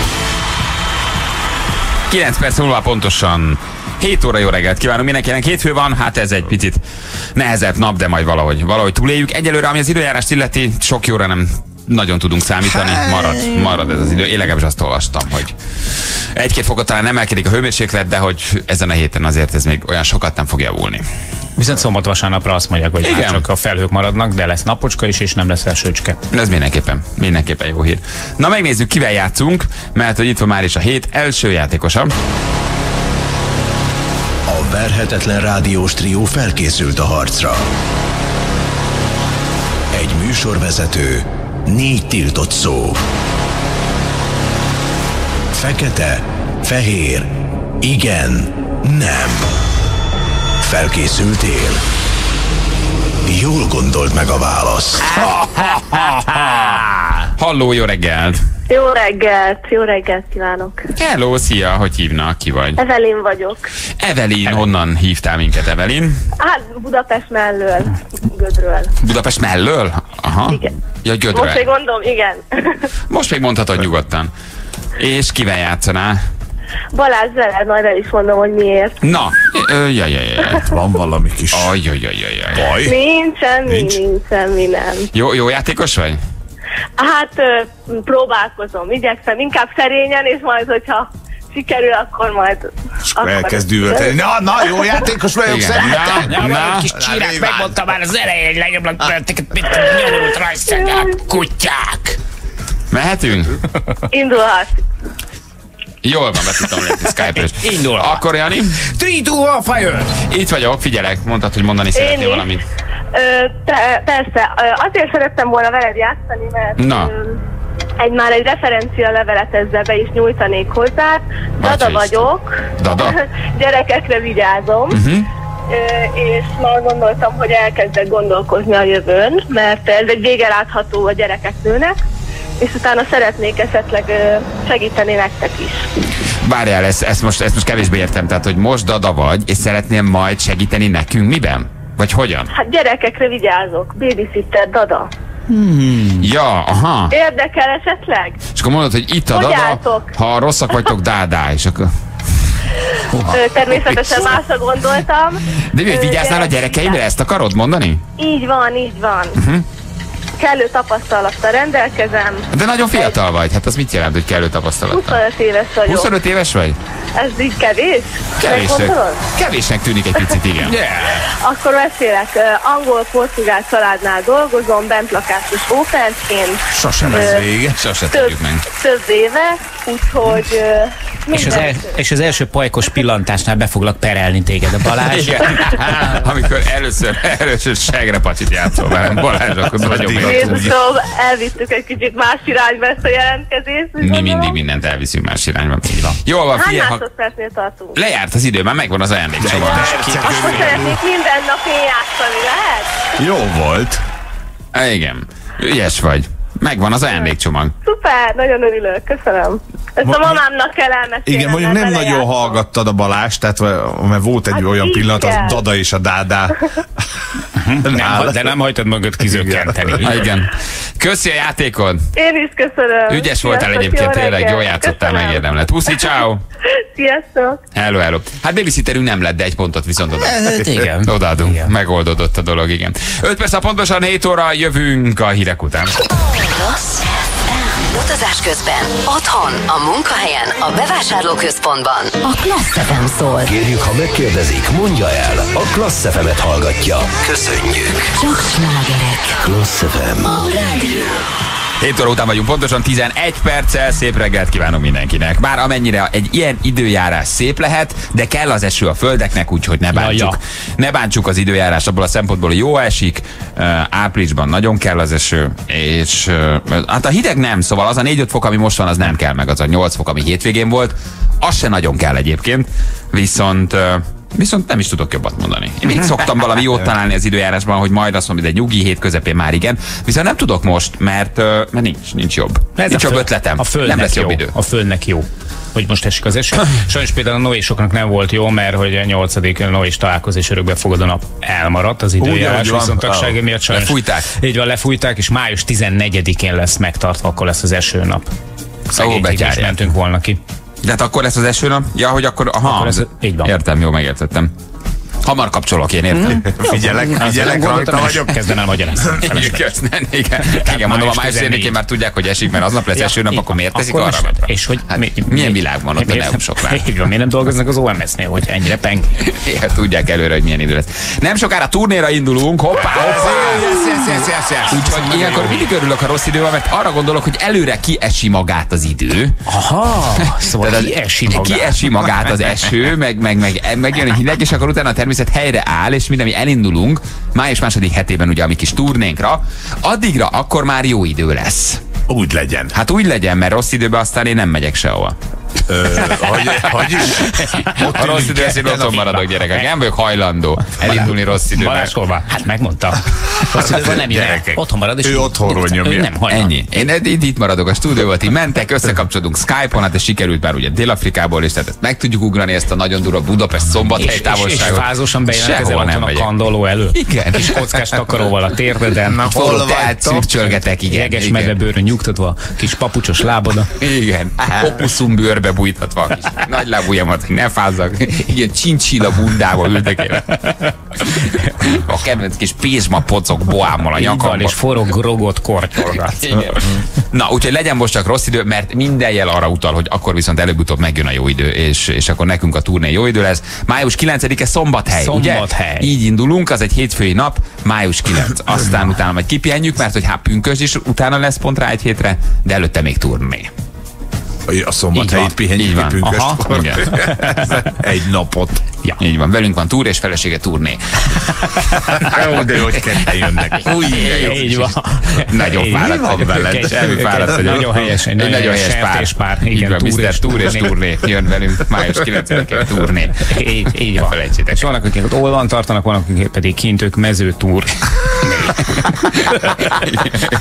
9 perc múlva pontosan 7 óra, jó reggelt kívánunk mindenkinek. Hétfő van, hát ez egy picit nehezebb nap, de majd valahogy túléljük. Egyelőre, ami az időjárást illeti, sok jóra nem nagyon tudunk számítani. Marad ez az idő. Én legalábbis azt olvastam, hogy 1-2 fokot talán emelkedik a hőmérséklet, de hogy ezen a héten azért ez még olyan sokat nem fog javulni. Viszont szombat-vasárnapra azt mondják, hogy hát csak a felhők maradnak, de lesz napocska is, és nem lesz esőcske. Ez mindenképpen jó hír. Na megnézzük, kivel játszunk, mert hogy itt van már is a hét első játékosa. A verhetetlen rádiós trió felkészült a harcra. Egy műsorvezető, 4 tiltott szó. Fekete, fehér, igen, nem. Felkészültél? Jól gondold meg a választ. Halló, jó reggelt! Jó reggelt kívánok. Hello, szia, hogy hívnak, ki vagy? Evelin vagyok. Evelin, honnan hívtál minket, Evelin? Hát Budapest mellől, Gödről. Budapest mellől? Aha. Igen. Ja, Gödről. Most még mondom, igen. Most még mondhatod nyugodtan. És kivel játszanál? Balázs veled, majd el is mondom, hogy miért. Na, Van valami kis baj? Nincs semmi, nem. Jó játékos vagy? Hát próbálkozom, igyekszem, inkább szerényen, és majd, hogyha sikerül, akkor majd... Elkezd üvölteni. Na, jó játékos vagyok, szerintem. Na, kis csírák, megmondta már az elején, hogy lenyomlak tőletek, mint a nyomorult rajszegák, kutyák. Mehetünk? Indulhat. Jól van, be tudtam lépni Skype-ra. Indul. Akkor, Jani? 3, 2, 1, fire! Itt vagyok, figyelek, mondtad, hogy mondani szeretnél valamit. Persze, azért szerettem volna veled játszani, mert már egy referencia levelet ezzel be is nyújtanék hozzá. Dada vagyok. Dada? Gyerekekre vigyázom. És már gondoltam, hogy elkezdek gondolkozni a jövőn, mert ez egy vége látható a gyerekek nőnek, és utána szeretnék esetleg segíteni nektek is. Várjál, ezt most kevésbé értem. Tehát, hogy most Dada vagy, és szeretnél majd segíteni nekünk miben? Vagy hogyan? Hát gyerekekre vigyázok. Babysitter Dada. Ja, aha. Érdekel esetleg? És akkor mondod, hogy itt a Dada, álltok? ha rosszak vagytok, dádá, és akkor... Természetesen másra gondoltam. De miért vigyáznál a gyerekeimre? Ezt akarod mondani? Így van. Kellő tapasztalattal rendelkezem. De nagyon fiatal vagy. Hát az mit jelent, hogy kellő tapasztalattal? 25 éves vagyok. 25 éves vagy? Ez így kevés? Kevésnek tűnik egy picit, igen. Akkor beszélek. Angol-portugál családnál dolgozom, bent lakásos óperként. Sosem ez vége. Sose tudjuk meg. Több éve, úgyhogy... És az első pajkos pillantásnál be foglak perelni téged a Balázs. Amikor először segrepacsit játszol velem, Balázs, akkor nagyon Jézusom, elvittük egy kicsit más irányba ezt a jelentkezést. Mi mindig mindent elviszünk más irányba. Így van. Jól van, Hány figyelj, másodpercnél tartunk? lejárt az idő, már megvan az ajándékcsomag. Akkor szeretnék minden nap én játszani, lehet? Jó volt. Igen, ügyes vagy. Megvan az ajándékcsomag. Szuper, nagyon örülök, köszönöm. Ezt a mamámnak kell elmesélnem. Igen, mondjuk nem nagyon hallgattad a Balást, tehát mert volt egy olyan pillanat, az Dada és a Dádá. De nem hagytad magad kizökkenteni. Igen. Köszi a játékod. Én is köszönöm. Ügyes voltál egyébként, tényleg jól játszottál, megérdemled. Puszi, ciao. Sziasztok. Hello. Hát babysitterünk nem lett, de egy pontot viszont Igen. odaadunk. Igen. Megoldódott a dolog, igen. 5 perc, pontosan 7 óra, jövünk a hírek után. Klassz FM. Utazás közben, otthon, a munkahelyen, a bevásárlóközpontban. A Klassz FM szól. Kérjük, ha megkérdezik, mondja el. A Klassz FM-et hallgatja. Köszönjük. Csak slágerek. Klassz FM. A rádió. 7 óra után vagyunk, pontosan 11 perccel. Szép reggelt kívánok mindenkinek. Bár amennyire egy ilyen időjárás szép lehet, de kell az eső a földeknek, úgyhogy ne bántsuk. Ne bántsuk az időjárást abból a szempontból, hogy jó esik, áprilisban nagyon kell az eső, és hát a hideg nem, szóval az a 4-5 fok, ami most van, az nem kell, meg az a 8 fok, ami hétvégén volt, az se nagyon kell egyébként, viszont nem is tudok jobbat mondani. Én még szoktam valami jót találni az időjárásban, hogy majd azt mondom, hogy egy nyugi hét közepén már igen. Viszont nem tudok most, mert nincs jobb. Nincs jobb ötletem. Nem lesz jobb idő. A földnek jó, hogy most esik az eső. Sajnos például a noésoknak nem volt jó, mert hogy a 8. noés találkozás örökbefogadó nap elmaradt az időjárás viszontagsága miatt. Sajnos lefújták? Így van, lefújták, és május 14-én lesz megtartva, akkor lesz az esőnap. Szegénykig is mentünk volna ki. De hát akkor lesz az esőnap? Ja, hogy akkor... Aha, így van. Értem, jó, megértettem. Hamar kapcsolok, én értem. Figyelek, rajta vagyok. Kezden el magyarázni. Igen, mondom, a május 4-én már tudják, hogy esik, mert aznap lesz esőnap, akkor miért teszik arra? És hogy milyen világ van ott, nem sok vár. Így van, miért nem dolgoznak az OMS-nél, hogy ennyire peng? Igen, tudják előre, hogy milyen idő lesz. Nem sokára turnéra indulunk, hoppá! Úgyhogy ilyenkor mindig örülök, ha rossz idő van, mert arra gondolok, hogy előre kiesi magát az idő. Aha, szóval kiesi magát az eső, meg jön egy hideg, és akkor utána a természet helyre áll, és minden, mi elindulunk május második hetében ugye a mi kis turnénkra, addigra akkor már jó idő lesz. Úgy legyen. Hát úgy legyen, mert rossz időben aztán én nem megyek sehova. Hogy is? A rossz idő, én otthon maradok, gyerekek. Nem vagyok hajlandó elindulni rossz időben. Balázs hova? Hát megmondta. Rossz időben nem jön. Otthon marad, és ő otthonról nyomja. Nem hajlandó. Ennyi. Én itt maradok a stúdióban, ti mentek, összekapcsolódunk Skype-on, hát ez sikerült már ugye Dél-Afrikából is, tehát ezt meg tudjuk ugrani, ezt a nagyon durva Budapest-Szombathely távolságot. És fázosan bejelentkezel otthon a kandoló elő. Igen. És kockás takaróval a térdeden. Hol tehát szürcsölgetek, igen. Jeges medvebőrön nyugtatva, kis papucsos láboda. Igen. Opuszum bőrbe bújtatva a kis nagy lábujjamat, hogy ne fázzak. Igen, csincsilla bundával üldögélek. A kedvenc kis pézsma pocok boámmal a nyakamba. És forog rogott kortyolgat. Na, úgyhogy legyen most csak rossz idő, mert minden jel arra utal, hogy akkor viszont előbb-utóbb megjön a jó idő, és akkor nekünk a turné jó idő lesz. Május 9-e Szombathely, ugye? Így indulunk, az egy hétfői nap, május 9. Aztán utána majd kipihenjük, mert hogy pünkösd is utána lesz pont rá egy hétre, de előtte még turné. A Szombathelyit pihenjük ki pünköstkor. Egy napot. Ja. Így van, velünk van túr és felesége turné. Jó, de hogy ketten jönnek. Így van. Nagyon fáradt vagyok veled. Semmi fáradt vagyok. Nagyon helyes, egy nagyon helyes pár. Igen, Mr. Túr és turné jön velünk május 9-én turné. Így van. Felejtsétek. És vannak, akik ott Olvan tartanak, vannak, akik pedig kint ők mezőtúr.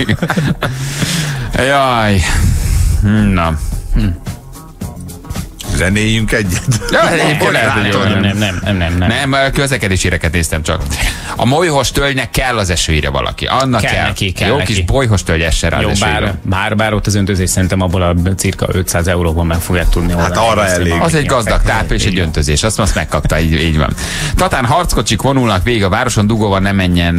Jaj. Na. Zenéljünk egyet. Nem, közlekedési híreket néztem csak. A molyhos tölgynek kell az esőire valaki. Annak kell. Jó kis bolyhos tölgy essen rá az esőire. Bár ott az öntözés szerintem abból a cirka 500 euróban meg fogják tudni. Hát arra elég. Az egy gazdag táp és egy öntözés. Azt megkapta, így van. Tatán harckocsik vonulnak végig a városon, dugóval nem menjen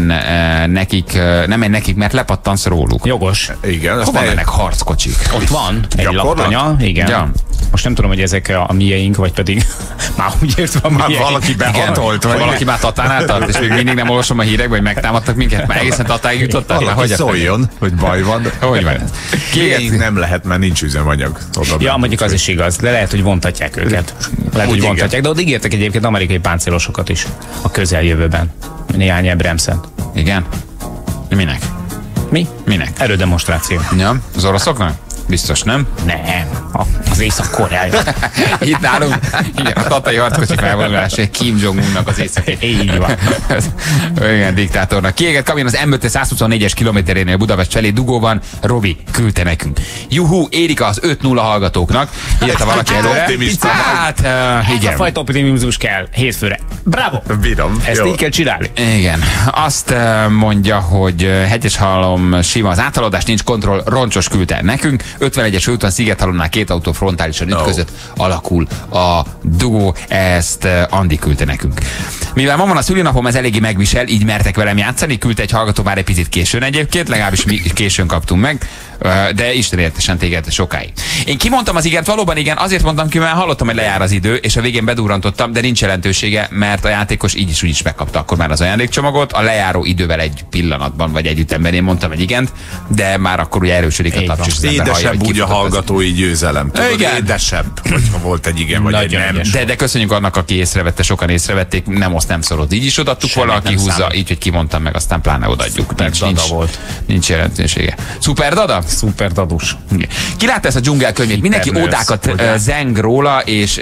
nekik, mert lepattansz róluk. Jogos. Igen. Hova mennek harckocsik? Ott van egy laktanya, igen. Ja. Most nem tudom, hogy ezek a mieink, vagy pedig már úgy értve a mieink. Valaki behatolt, vagy valaki már Tatánál tart, és még mindig nem olvasom a hírekben, hogy megtámadtak minket, már egészen Tatáig jutottak. Valaki szóljon, hogy baj van. Hogy van ez? Kiégünk nem lehet, mert nincs üzemanyag. Ja, mondjuk az is igaz, de lehet, hogy vontatják őket. Lehet, hogy vontatják, de ott ígértek egyébként amerikai páncélosokat is a közeljövőben. Néhány Abrams-en. Igen? Minek? Mi? Minek? Erődemonstráció. Ja, az oroszoknak? Biztos, nem? Nem, az Észak-Koreai. Itt nálunk, igen, a tatai harckocsi felvonulás, Kim Jong-unnak az északi. Így van. Igen, diktátornak. Kiégett kamion az M5 124-es kilométerénél Budapest felé dugóban. Robi küldte nekünk. Juhú, érik az 5-0 hallgatóknak. Írta valaki előre. Hát, igen. A fajta optimizmus kell hétfőre. Bravo! Bírom. Ezt így kell csinálni. Igen. Azt mondja, hogy Hegyeshalom sima az áthaladás, nincs kontroll, roncsos küldte nekünk. 51-es főúton Szigethalomnál 2 autó frontálisan ütközött, alakul a dugó, ezt Andi küldte nekünk. Mivel ma van a szülinapom, ez eléggé megvisel, így mertek velem játszani, küldte egy hallgató már egy picit későn egyébként, legalábbis mi későn kaptunk meg, de Isten értesen téged sokáig. Én kimondtam az igent, valóban igen, azért mondtam ki, mert hallottam, hogy lejár az idő, és a végén bedurrantottam, de nincs jelentősége, mert a játékos így is úgy is megkapta akkor már az ajándékcsomagot, a lejáró idővel egy pillanatban vagy egy ütemben én mondtam egy igent, de már akkor ugye erősödik a taps, és az ember hallja, hogy úgy a hallgatói győzelem. Igen. Édesebb, hogyha volt egy igen, vagy egy nem. De köszönjük annak, aki észrevette, sokan észrevették, nem azt nem szorod. Így is odaadtuk, valaki húzza, így, hogy kimondtam meg, aztán pláne odaadjuk. Nincs jelentősége. Szuper dada? Szuper dadus. Ki látta ezt a dzsungel könyvét? Mindenki ódákat zeng róla, és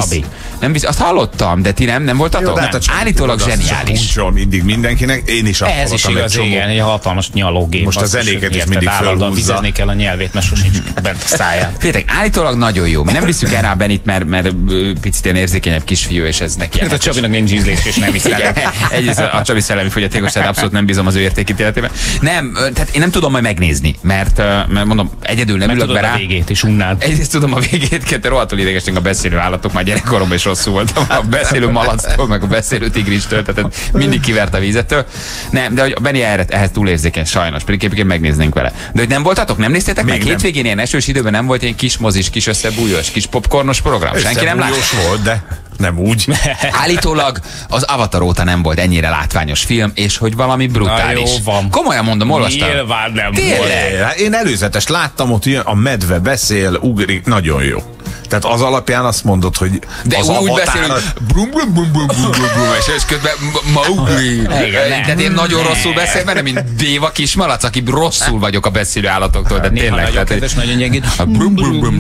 nem biztos. Azt hallottam, de ti nem voltatok? Állítólag zseniális. Mindig mindenkinek, én is ez is igaz, igen, egy hatalmas nyalógép. Most a zenéket is mindig fölhúzza. Vizezni kell a nyelvét, mert sosincs bent a száján. Féltek, állítólag nagyon jó. Mi nem visszük el rá Benit, mert picit ilyen érzékenyebb kisfiú, és ez neki. A Csabinak nincs ízlés, és nem hiszem. Egyrészt a Csabi szellemi fogyatékosság, abszolút nem bízom az ő értékítéletében. Nem, tehát én nem tudom majd megnézni, mert mondom, egyedül nem ülök be rá. A végét is unnád. Egyrészt tudom a végét, kettő rohadtul idegesek a beszélő állatok, már gyerekkoromban is rosszul voltam. A beszélő malactól, meg a beszélő tigristől, tehát mindig kivert a vízettől. Nem, de hogy a Benni ehhez túlérzékeny, sajnos, pedig képként megnéznénk vele. De hogy nem voltatok, nem néztétek meg? Hétvégén ilyen esős időben nem volt ilyen kis mozis, kis összebújós, kis popcornos program. Senki nem látta? Volt, de nem úgy. Állítólag az Avatar óta nem volt ennyire látványos film, és hogy valami brutális. Komolyan mondom, olvastam. Nyilván nem volt. Én előzetes láttam, ott a medve beszél, ugrik, nagyon jó. Tehát az alapján azt mondod, hogy de az úgy beszél, hogy brum brum brum brum brum brum, és közben Mowgli. Tehát én nagyon rosszul beszél, mert mint Déva kismalac, aki rosszul vagyok a beszélő állatoktól, de tényleg. Nagyon kedves, nagyon gyengéd. Brum brum brum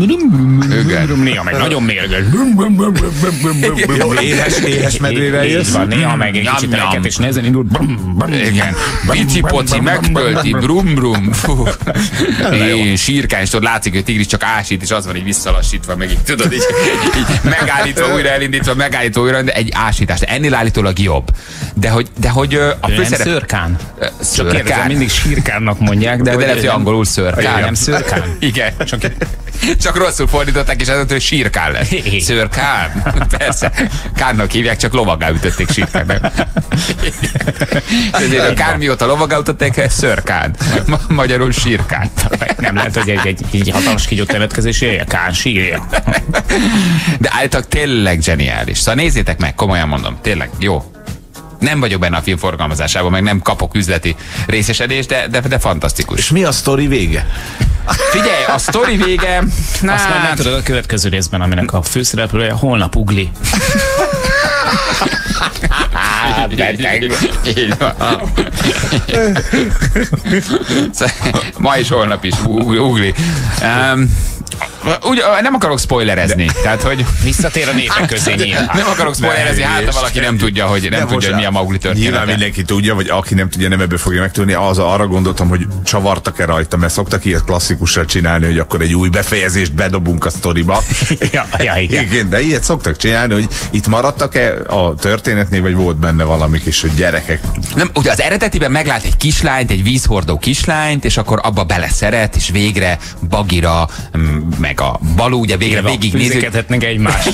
brum. Néha meg nagyon mérges. Éhes medvével jössz. Néha meg egy kicsit elket, és nehezen indul. Igen. Pici poci megtölti, brum brum. Sírkány, és tudod, látszik, hogy tigris csak ásít, és az van így visszalassítva, meg így tudod, így megállítva, újra elindítva, megállítva újra, de egy ásítás. Ennél állítólag jobb. De hogy a főszerep... Szörkán. Csak kérdezem, mindig sírkánnak mondják, de lehet, hogy angolul szörkán. Nem szörkán. Igen. Csak rosszul fordították, és azon, hogy sírkán lesz. Szörkán? Persze. Kánnak hívják, csak lovaggá ütötték sírkánnak. Ezért a kán mióta lovaggá ütötték, szörkán. Magyarul sírkán. Nem lehet, hogy egy hatalmas kígyó temetkezés kán sírja. De állítólag tényleg zseniális. Szóval nézzétek meg, komolyan mondom. Tényleg, jó. Nem vagyok benne a film forgalmazásában, meg nem kapok üzleti részesedést, de fantasztikus. És mi a sztori vége? Figyelj, a sztori vége... Azt már nem tudod a következő részben, aminek a főszereplője holnap ugli. Így van. Ma is holnap is ugli. nem akarok spoilerezni. Tehát, hogy visszatér a népek közé nyilván. Nem akarok spoilerezni, hát ha valaki nem tudja, hogy mi a Mowgli története. Nyilván mindenki tudja, vagy aki nem tudja, nem ebből fogja megtudni. Arra gondoltam, hogy csavartak-e rajta, mert szoktak ilyet klasszikussal csinálni, hogy akkor egy új befejezést bedobunk a sztoriba. Igen, de ilyet szoktak csinálni, hogy itt maradtak-e a történetnél, vagy volt benne valami kis, hogy gyerekek. Nem, ugye az eredetiben meglát egy kislányt, egy vízhordó kislányt, és akkor abba beleszeret, és végre Bagira, meg a Balú, ugye végre végignézi. Fűzikethetnek egymásra.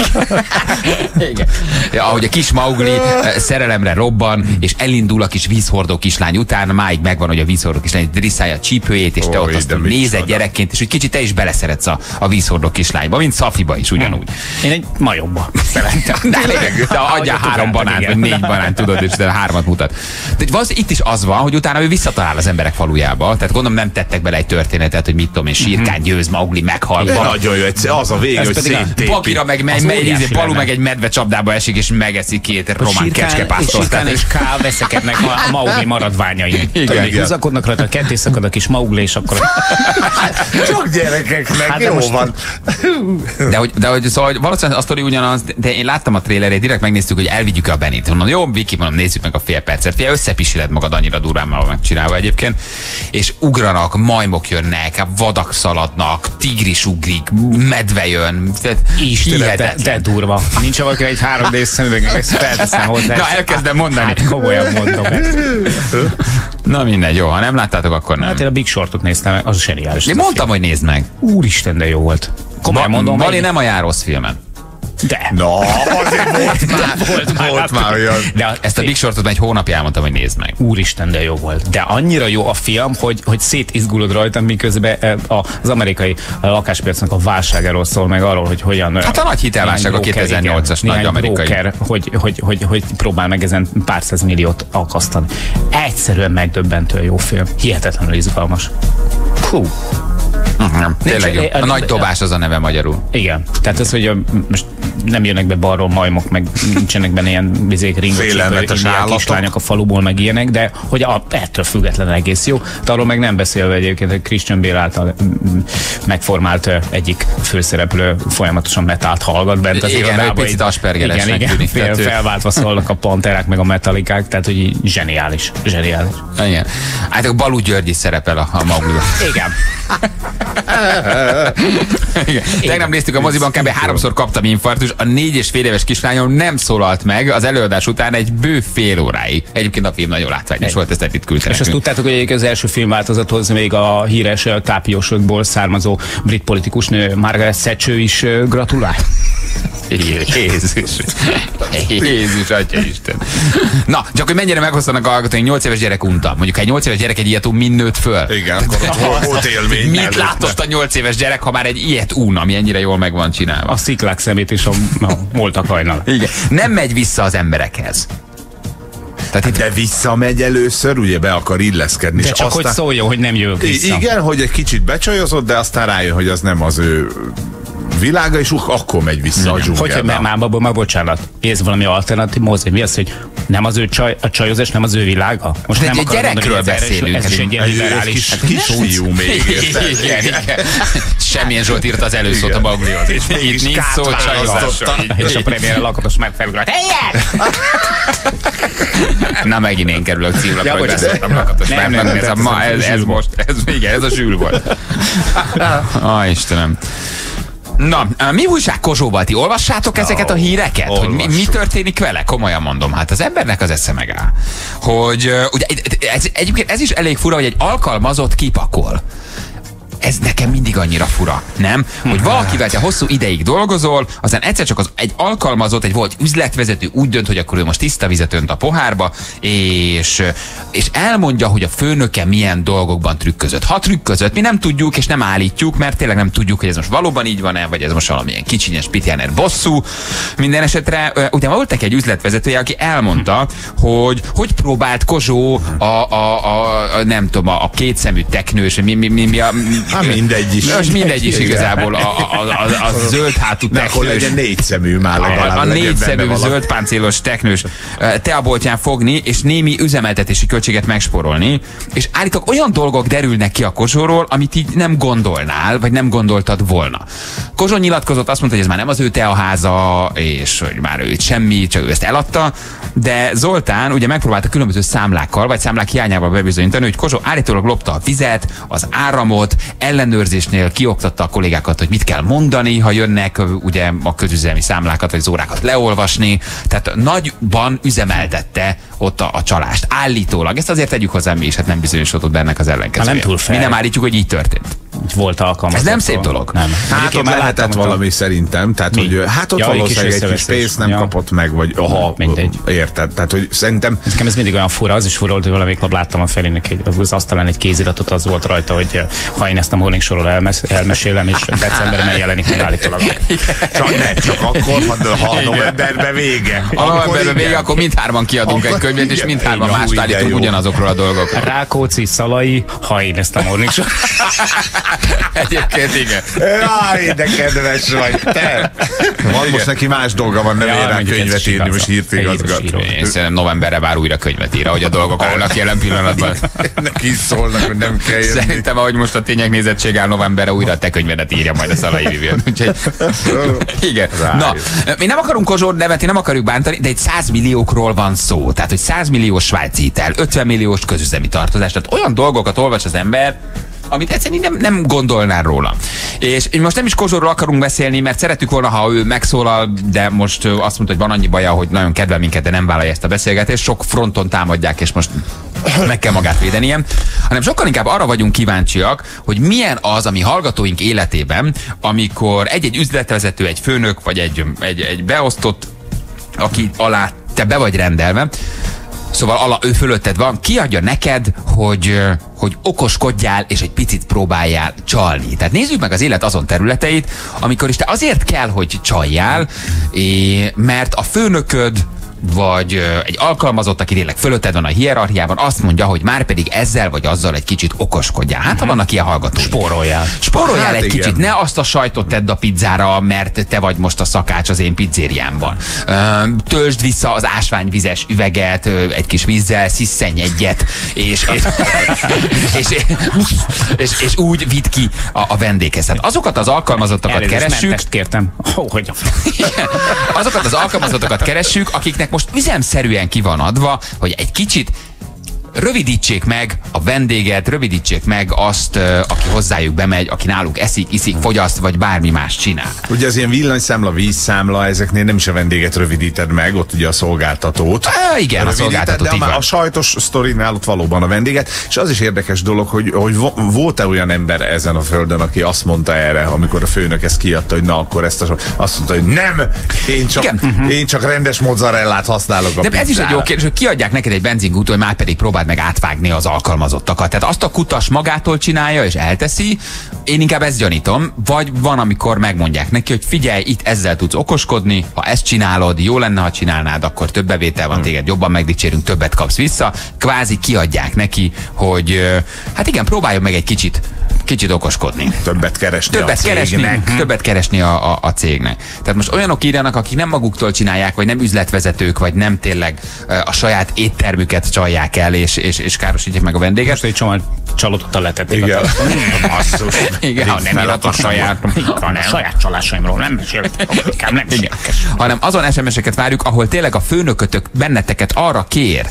Igen. Ahogy a kis Mowgli szerelemre robban, és elindul a kis vízhordó kislány után, máig megvan, hogy a vízhordó kislány drisszálja a csípőjét, és te ott azt nézed gyerekként, és hogy kicsit te is beleszeretsz a vízhordó kislányba, mint Szafiba is ugyanúgy. Én egy majomba szeretem. De adjál 3 banánt, vagy 4 banánt, tudod, és de 3-at mutat. De itt is az van, hogy utána ő visszatalál az emberek falujába. Tehát gondolom nem tettek bele egy történetet, hogy mit tudom én, Sírkán győz, Mowgli meghal. Nagyon jó, az a vége, hogy széttépi. Bagira Balú meg egy medve csapdába esik, és megeszik 2 román kecskepásztort. És K veszekednek a Mowgli maradványai. Húzakodnak rajta, ketté szakad a kis Mowgli, és akkor... Csak gyerekeknek, jó van. De hogy szóval valószínűleg a sztori ugyanaz, de én láttam a trailerét, direkt megnéztük, hogy elvigyük a Benit. Mondom, jó, Viki, mondom, nézzük meg a fél percet. Fia, összepisiled magad annyira durván már megcsinálva egyébként. És ugranak, majmok jönnek, vadak szaladnak, tigris ugrik, medve jön. De durva. Nincs valaki egy 3D szemüveg, ezt felteszem hozzá. Na, elkezdem mondani. Hát komolyan mondom ezt. Na mindegy, jó, ha nem láttátok, akkor nem. Hát én a Big Shortot néztem meg, az zseniális. Én mondtam, hogy nézd meg. Úristen, de jó volt. Komolyan mondom. Bali nem ajánl rossz filmen. De. No, azért volt már olyan. De ezt a Big Shortot egy hónapja elmondtam, hogy nézd meg. Úristen, de jó volt. De annyira jó a film, hogy szétizgulod rajta, miközben az amerikai lakáspiacnak a válságáról szól, meg arról, hogy hogyan... Hát a nagy hitelválság a 2008-as nagy amerikai. Broker, hogy próbál meg ezen pár 100 milliót akasztani. Egyszerűen megdöbbentően jó film. Hihetetlenül izgalmas. Hú. Tényleg jó. A nagy dobás az a neve magyarul. Igen. Tehát az, hogy most nem jönnek be balról majmok, meg nincsenek benne ilyen félelmetes állatok, kislányok a faluból, meg ilyenek, de hogy ettől függetlenül egész jó. De arról meg nem beszélve egyébként, hogy Christian Bale által megformált egyik főszereplő folyamatosan metált hallgat bent az irodában. Igen, picit aspergeresnek tűnik. Felváltva szólnak a panterák, meg a metallikák, tehát hogy zseniális. Igen. Hát a Balú György is szerepel a Mowgliban. Igen. Tegnap néztük a moziban, kb. 3-szor kaptam infarktus, a 4,5 éves kislányom nem szólalt meg az előadás után egy bő fél óráig. Egyébként a film nagyon látványos volt, ezt itt küldte. És azt tudtátok, hogy az első filmváltozathoz még a híres tápiósokból származó brit politikus nő Margaret Thatcher is gratulál? Jézus, Atyaisten. Na, csak hogy mennyire megosztanak a hallgatói, 8 éves gyerek unta. Mondjuk, ha egy 8 éves gyerek egy ilyet mind nőtt föl. Igen, akkor volt élmény. Mit látott a 8 éves gyerek, ha már egy ilyet un, ami ennyire jól meg van csinálva? A sziklák szemét és a moltak hajnal. Igen. Nem megy vissza az emberekhez. De visszamegy először, ugye be akar illeszkedni. De csak aztán... hogy szóljon, hogy nem jövök vissza. Igen, hogy egy kicsit becsajozott, de aztán rájön, hogy az nem az ő világa, és akkor megy vissza a dzsungelbe. Hogy már bocsánat, ez valami alternatív mozi. Mi az, hogy nem az ő a csajozás, nem az ő világa? Most nem egy gyerekről beszélünk. Ez is egy ilyen liberális kisfiú még. Semmilyen Zsolt írta az előszót a Mowglihoz. Itt nincs szó csajozásról. És a premiére lakatos megfelülhet. Na megint én kerülök címlapra, hogy beszéltem lakatos. Ez a Zsül volt. Istenem. Na, mi újság Kozsóval? Ti olvassátok ezeket a híreket? Hogy mi történik vele? Komolyan mondom, hát az embernek az esze megáll. Hogy ugye, egyébként ez is elég fura, hogy egy alkalmazott kipakol. Ez nekem mindig annyira fura, nem? Hogy valakivel te hosszú ideig dolgozol, aztán egyszer csak egy alkalmazott, egy volt üzletvezető úgy dönt, hogy akkor ő most tiszta vizet önt a pohárba, és elmondja, hogy a főnöke milyen dolgokban trükközött. Ha trükközött, mi nem tudjuk, és nem állítjuk, mert tényleg nem tudjuk, hogy ez most valóban így van-e, vagy ez most valamilyen kicsinyes Pitjáner bosszú. Minden esetre, ugye volt egy üzletvezetője, aki elmondta, hogy próbált Kozsó nem tudom, a kétszemű teknős, mi mindegy is. Most mindegy is igazából. A zöld hátú teknős. Akkor legyen 4 szemű már legalább. A 4 szemű zöld páncélos teknős teaboltján fogni, és némi üzemeltetési költséget megspórolni, és állítólag olyan dolgok derülnek ki a Kozsóról, amit így nem gondolnál, vagy nem gondoltad volna. Kozsó nyilatkozott, azt mondta, hogy ez már nem az ő teaháza, és hogy már ő itt semmi, csak ő ezt eladta, de Zoltán ugye megpróbálta különböző számlákkal, vagy számlák hiányával bebizonyítani, hogy Kozsó állítólag lopta a vizet, az áramot, ellenőrzésnél kioktatta a kollégákat, hogy mit kell mondani, ha jönnek ugye a közüzemi számlákat, vagy az órákat leolvasni, tehát nagyban üzemeltette ott a csalást. Állítólag. Ezt azért tegyük hozzá mi is, hát nem bizonyosodott bennek az ellenkezője. Nem túl fel. Mi nem állítjuk, hogy így történt. Volt alkalmas. Ez nem szép dolog. Nem. Hát ott lehetett valami szerintem, tehát hogy hát ott valószínűleg egy kis pénzt nem kapott meg, vagy mindegy. Érted, tehát hogy szerintem... Nekem ez mindig olyan fura, az is fura volt, hogy valamelyik nap láttam a Ferinek az asztalán egy kéziratot, az volt rajta, hogy ha én ezt a Morning Show-ról elmesélem, és decemberben megjelenik meg állítólag. Csak akkor, ha novemberben vége. Ha novemberben vége, akkor mindhárman kiadunk egy könyvet, és mindhárman mást állítunk ugyanazokról a dolgokról. Rákóczi, Szalai, ha én ezt a Morning Show. Egyébként igen. Jaj, de kedves vagy, te! Van most neki más dolga van, nem ér rá könyvet írni, most hírtigazgató. Én szerintem novemberre vár újra könyvet ír, ahogy a dolgok állnak jelen pillanatban. Neki szólnak, hogy nem kell jönni. Szerintem, ahogy most a tények nézettség áll, novemberre újra a te könyvedet írja majd a Szalai Vivian. Úgyhogy igen. Na, mi nem akarunk Kozsót nevetni, nem akarjuk bántani, de egy 100 milliókról van szó. Tehát, hogy 100 milliós svájci hitel, 50 milliós közüzemi tartozás. Tehát olyan dolgokat olvas az ember, amit egyszerűen nem gondolnál róla. És most nem is Kozsóról akarunk beszélni, mert szerettük volna, ha ő megszólal, de most azt mondta, hogy van annyi baja, hogy nagyon kedvel minket, de nem vállalja ezt a beszélgetést. Sok fronton támadják, és most meg kell magát védenie. Hanem sokkal inkább arra vagyunk kíváncsiak, hogy milyen az, ami hallgatóink életében, amikor egy üzletvezető, egy főnök, vagy egy beosztott, aki alá te be vagy rendelve, szóval ő fölötted van, kiadja neked, hogy okoskodjál, és egy picit próbáljál csalni. Tehát nézzük meg az élet azon területeit, amikor is te azért kell, hogy csaljál, mert a főnököd, vagy egy alkalmazott, aki tényleg fölötted van a hierarchiában, azt mondja, hogy már pedig ezzel vagy azzal egy kicsit okoskodjál. Hát ha vannak ilyen hallgatók. Spóroljál hát egy kicsit. Ne azt a sajtot tedd a pizzára, mert te vagy most a szakács az én pizzériámban. Töltsd vissza az ásványvizes üveget egy kis vízzel, szisszenj egyet, és úgy vidd ki a vendéghez. Hát azokat az alkalmazottakat keressük. Kértem. Azokat az alkalmazottakat keressük, akiknek most üzemszerűen ki van adva, hogy egy kicsit rövidítsék meg a vendéget, rövidítsék meg azt, aki hozzájuk bemegy, aki náluk eszik, iszik, fogyaszt, vagy bármi más csinál. Ugye az ilyen villanyszámla, vízszámla, ezeknél nem is a vendéget rövidíted meg, ott ugye a szolgáltatót. Igen, a szolgáltatót, de a sajtos sztorinál ott valóban a vendéget, és az is érdekes dolog, hogy volt-e olyan ember ezen a földön, aki azt mondta erre, amikor a főnök ezt kiadta, hogy na akkor ezt azt mondta, hogy nem, én csak rendes mozzarellát használok a de ez is egy jó kérdés, hogy kiadják neked egy benzingút, hogy már pedig próbáld meg átvágni az alkalmazottakat. Tehát azt a kutas magától csinálja és elteszi, én inkább ezt gyanítom, vagy van, amikor megmondják neki, hogy figyelj, itt ezzel tudsz okoskodni, ha ezt csinálod, jó lenne, ha csinálnád, akkor több bevétel van, téged jobban megdicsérünk, többet kapsz vissza. Kvázi kiadják neki, hogy hát igen, próbáljon meg egy kicsit okoskodni. Többet keresni a cégnek. Tehát most olyanok írjanak, akik nem maguktól csinálják, vagy nem üzletvezetők, vagy nem tényleg a saját éttermüket csalják el, és károsítják meg a vendéget. Most egy csomó csalódottan letették. Igen. Igen, ha nem írat a saját csalásaimról nem mesélek. Hanem azon SMS-eket várjuk, ahol tényleg a főnökötök benneteket arra kér,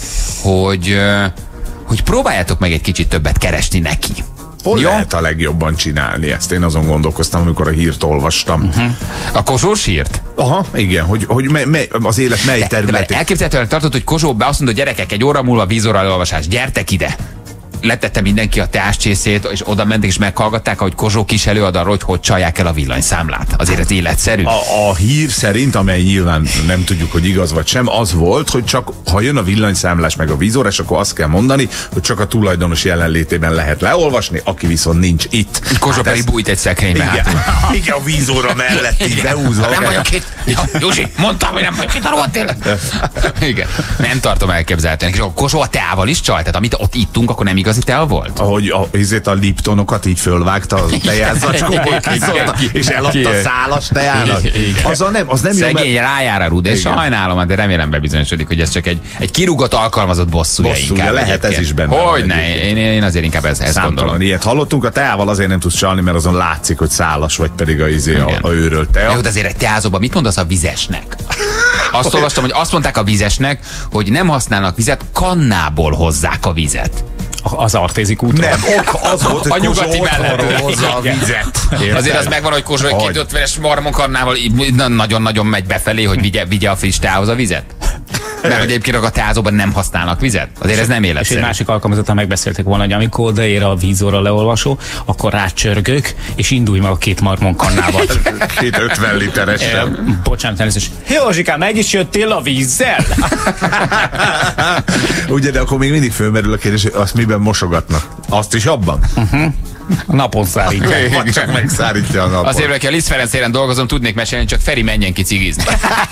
hogy próbáljátok meg egy kicsit többet keresni neki. Hol lehet a legjobban csinálni ezt? Én azon gondolkoztam, amikor a hírt olvastam. A Kozsós hírt? Aha, igen, hogy az élet mely területén. Elképzelhetően tartott, hogy Kozsó be azt mondta, gyerekek, egy óra múlva vízóra elolvasás, gyertek ide! Letette mindenki a teáscsészét, és oda mentek és meghallgatták, ahogy Kozsó kis előad arról, hogy csalják el a villanyszámlát. Azért ez életszerű. A hír szerint, amely nyilván nem tudjuk, hogy igaz vagy sem, az volt, hogy csak ha jön a villanyszámlás meg a vízórás, akkor azt kell mondani, hogy csak a tulajdonos jelenlétében lehet leolvasni, aki viszont nincs itt. Kozsó pedig bújt egy szekrénybe. Igen, a vízóra mellett így beúzva. Nem vagyok itt. Józsi, mondtam, hogy nem vagyok itt a rohadt tényleg. Igen. Nem tartom elképzelhetően. És a Kozsó a teával is csalt, tehát amit ott ittunk, akkor nem igaz, igazi tea volt? Ahogy a Liptonokat így fölvágta a tejázzacskóból, és eladta szálas teának. Az nem jó, szegény rájár a Rud, és sajnálom, de remélem bebizonyosodik, hogy ez csak egy kirúgott alkalmazott bosszúja inkább. Lehet ez is benne. Hogyne, én azért inkább ezt gondolom. Ilyet hallottunk, a teával azért nem tudsz csalni, mert azon látszik, hogy szálas, vagy pedig a őrölt tea. Jó, de azért egy teázóban mit mondasz a vizesnek? Azt olvastam, hogy azt mondták a vizesnek, hogy nem használnak vizet, kannából hozzák a vizet. Az Artézik úton. Nem, az volt, hogy a nyugati mellett hozza a vizet. Azért az megvan, hogy Kozsó egy 250-es marmonkannával nagyon-nagyon megy befelé, hogy vigye a friss teához a vizet. Mert egyébként a teázóban nem használnak vizet. Azért ez nem életszerű. És egy másik alkalmazottan megbeszéltek volna, hogy amikor odaér a vízóra leolvasó, akkor rácsörgök, és indulj meg a 2 marmonkannával. 2 50 literes. Bocsánat, először is. Józsikám, meg is jöttél a vízzel? Ugye, de akkor még mindig fölmerül a kérdés, hogy azt miben mosogatnak? Azt is abban? A napon szárítja. Csak megszárítja a napon. Azért, hogy a Liszt Ferenc téren dolgozom, tudnék mesélni, csak Feri menjen ki cigizni.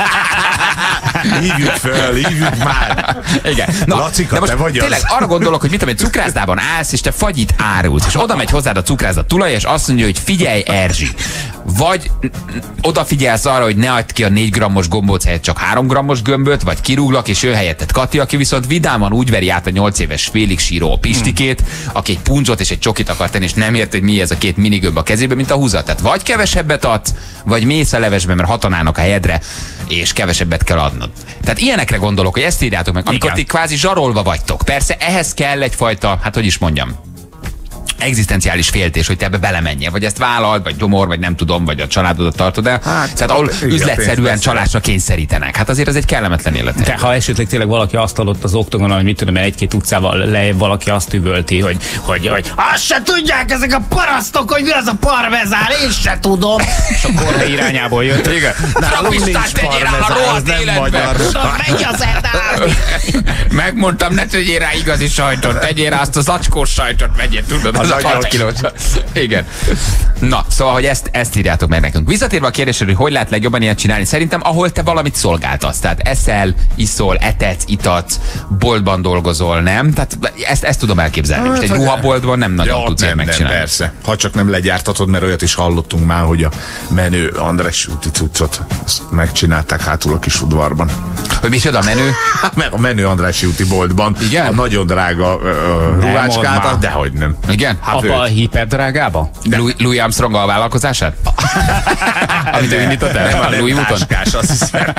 Hívjuk már. Igen. Lacika, te vagy tényleg arra gondolok, hogy mit tudom, egy cukrászdában állsz, és te fagyit árulsz, és oda megy hozzád a cukrászda tulaj, és azt mondja, hogy figyelj, Erzsi, vagy odafigyelsz arra, hogy ne adj ki a 4 grammos gombóc helyett csak 3 grammos gömböt, vagy kirúglak, és ő helyetted Kati, aki viszont vidáman úgy veri át a 8 éves félig síró Pistikét, aki egy puncsot és egy csokit akar tenni, és nem ért, hogy mi ez a 2 minigömb a kezébe, mint a húzat. Tehát vagy kevesebbet adsz, vagy mész a levesbe, mert hatanának a helyedre, és kevesebbet kell adnod. Tehát ilyenekre gondolok, hogy ezt írjátok meg, amikor ti kvázi zsarolva vagytok. Persze ehhez kell egyfajta, hát hogy is mondjam, egzisztenciális féltés, hogy te ebbe belemenjél, vagy ezt vállald, vagy gyomor, vagy nem tudom, vagy a családodat tartod el. Hát, tehát ahol üzletszerűen csalásra kényszerítenek. Hát azért ez egy kellemetlen élet. De ha esetleg tényleg valaki azt hallott az oktogonon, hogy mit tudom, 1-2 utcával lejjebb valaki azt üvölti, hogy azt se tudják ezek a parasztok, hogy mi az a parmezán, én se tudom. És a korbe irányából jött. Igen. Trapisztát tegyél rá a rohadt életbe. Tudom, menj az erdál. Megmondtam, ne tegyél rá igazi sajtot, tegyél rá azt az acskós sajtot, vegyél, tudod, az a 6 kilós. Igen. Na, szóval, hogy ezt írjátok meg nekünk. Visszatérve a kérdésre, hogy lehet legjobban ilyet csinálni, szerintem ahol te valamit szolgáltasz. Tehát eszel, iszol, etetsz, itatsz, boltban dolgozol, nem? Tehát ezt tudom elképzelni. Most egy ruhaboltban nem nagyon tudsz ilyet megcsinálni. Persze. Ha csak nem legyártatod, mert olyat is hallottunk már, hogy a menő András úti cuccot megcsinálták hátul a kis udvarban. Hogy micsoda a menő? Meg a menő Andrássy úti boltban. Igen? A nagyon drága ruhácskába, dehogy nem. Igen? Abba a hiperdrágába? Louis Armstrong a vállalkozását? Amit ő indított el? Nem, Louis Vuitton? táskás, azt hiszem.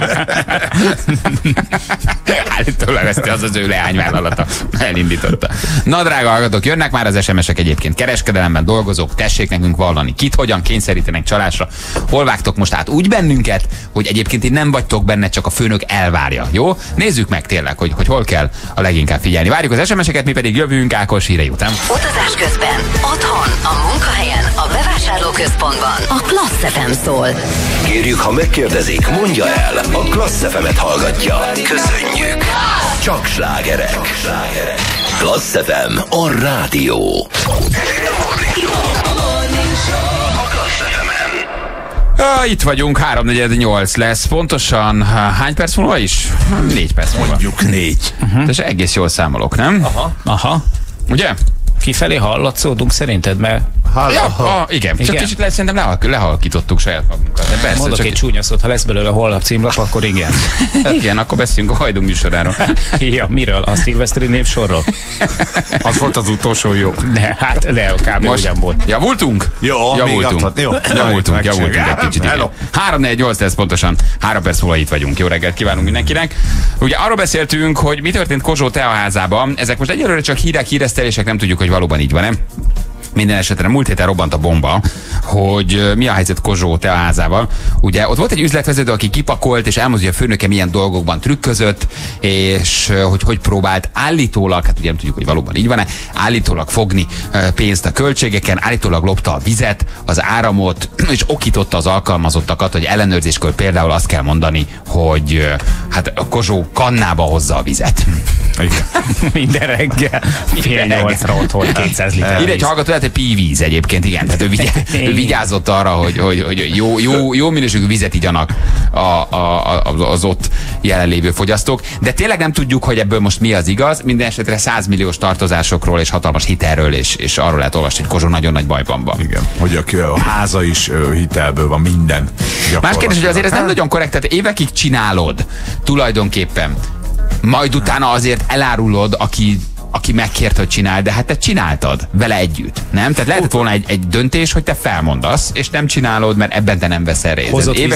Állítólag ezt az ő leányvállalata elindította. Na, drága hallgatók, jönnek már az SMS-ek egyébként. Kereskedelemben dolgozók, tessék nekünk vallani. Kit hogyan kényszerítenek csalásra? Hol vágtok most át úgy bennünket, hogy egyébként így nem vagytok benne, csak a főnök elvárja. Jó? Nézzük meg tényleg, hogy hol kell a leginkább figyelni. Várjuk az SMS-eket, mi pedig jövünk Ákos hírei után. Utazás közben, otthon, a munkahelyen, a bevásárlóközpontban. A Klassz FM szól. Kérjük, ha megkérdezik, mondja el, a Klassz FM-et hallgatja. Köszönjük! Csak slágerek. Klassz FM, a rádió. Itt vagyunk, 3:48 lesz. Pontosan hány perc múlva is? 4 perc múlva. Mondjuk 4. És egész jól számolok, nem? Aha. Ugye? Kifelé hallatszódunk szerinted, mert... Ja, igen. Csak kicsit szerintem lehalkítottuk saját magunkat. De persze, mondok egy csúnya szót, ha lesz belőle holnap címlap, akkor igen. Igen, akkor beszélünk a Hajdú műsoráról. Ja, miről? A szilveszteri névsorról? Az volt az utolsó jó. De kb. Ugyan volt. Javultunk? Javultunk egy kicsit. 3:48 lesz pontosan. 3 perc múlva itt vagyunk. Jó reggelt kívánunk mindenkinek. Ugye arról beszéltünk, hogy mi történt Kozsó teaházában. Ezek most egyelőre csak hírek, híresztelések, nem tudjuk, hogy valóban így van-e. Minden esetre múlt héten robbant a bomba, hogy mi a helyzet Kozsó teaházával. Ugye ott volt egy üzletvezető, aki kipakolt, és elmondja, hogy a főnöke milyen dolgokban trükközött, és hogy próbált állítólag, hát ugye nem tudjuk, hogy valóban így van-e, állítólag fogni pénzt a költségeken, állítólag lopta a vizet, az áramot, és okította az alkalmazottakat, hogy ellenőrzéskor például azt kell mondani, hogy hát a Kozsó kannába hozza a vizet. Minden reggel. 7:30-ra otthon 200 liter. Ide egy hallgató, lehet, hogy víz egyébként, igen. Tehát ő vigyázott arra, hogy jó minőségű vizet igyanak az ott jelenlévő fogyasztók. De tényleg nem tudjuk, hogy ebből most mi az igaz. Minden esetre 100 milliós tartozásokról és hatalmas hitelről, és arról lehet olvasni, hogy Kozsó nagyon nagy bajban van. Igen, hogy a háza is hitelből van, minden. Más kérdés, hogy azért ez nem nagyon korrekt, tehát évekig csinálod tulajdonképpen. Majd utána azért elárulod, aki megkért, hogy csinálj, de hát te csináltad vele együtt, nem? Tehát lehetett volna egy döntés, hogy te felmondasz, és nem csinálod, mert ebben te nem veszel részt.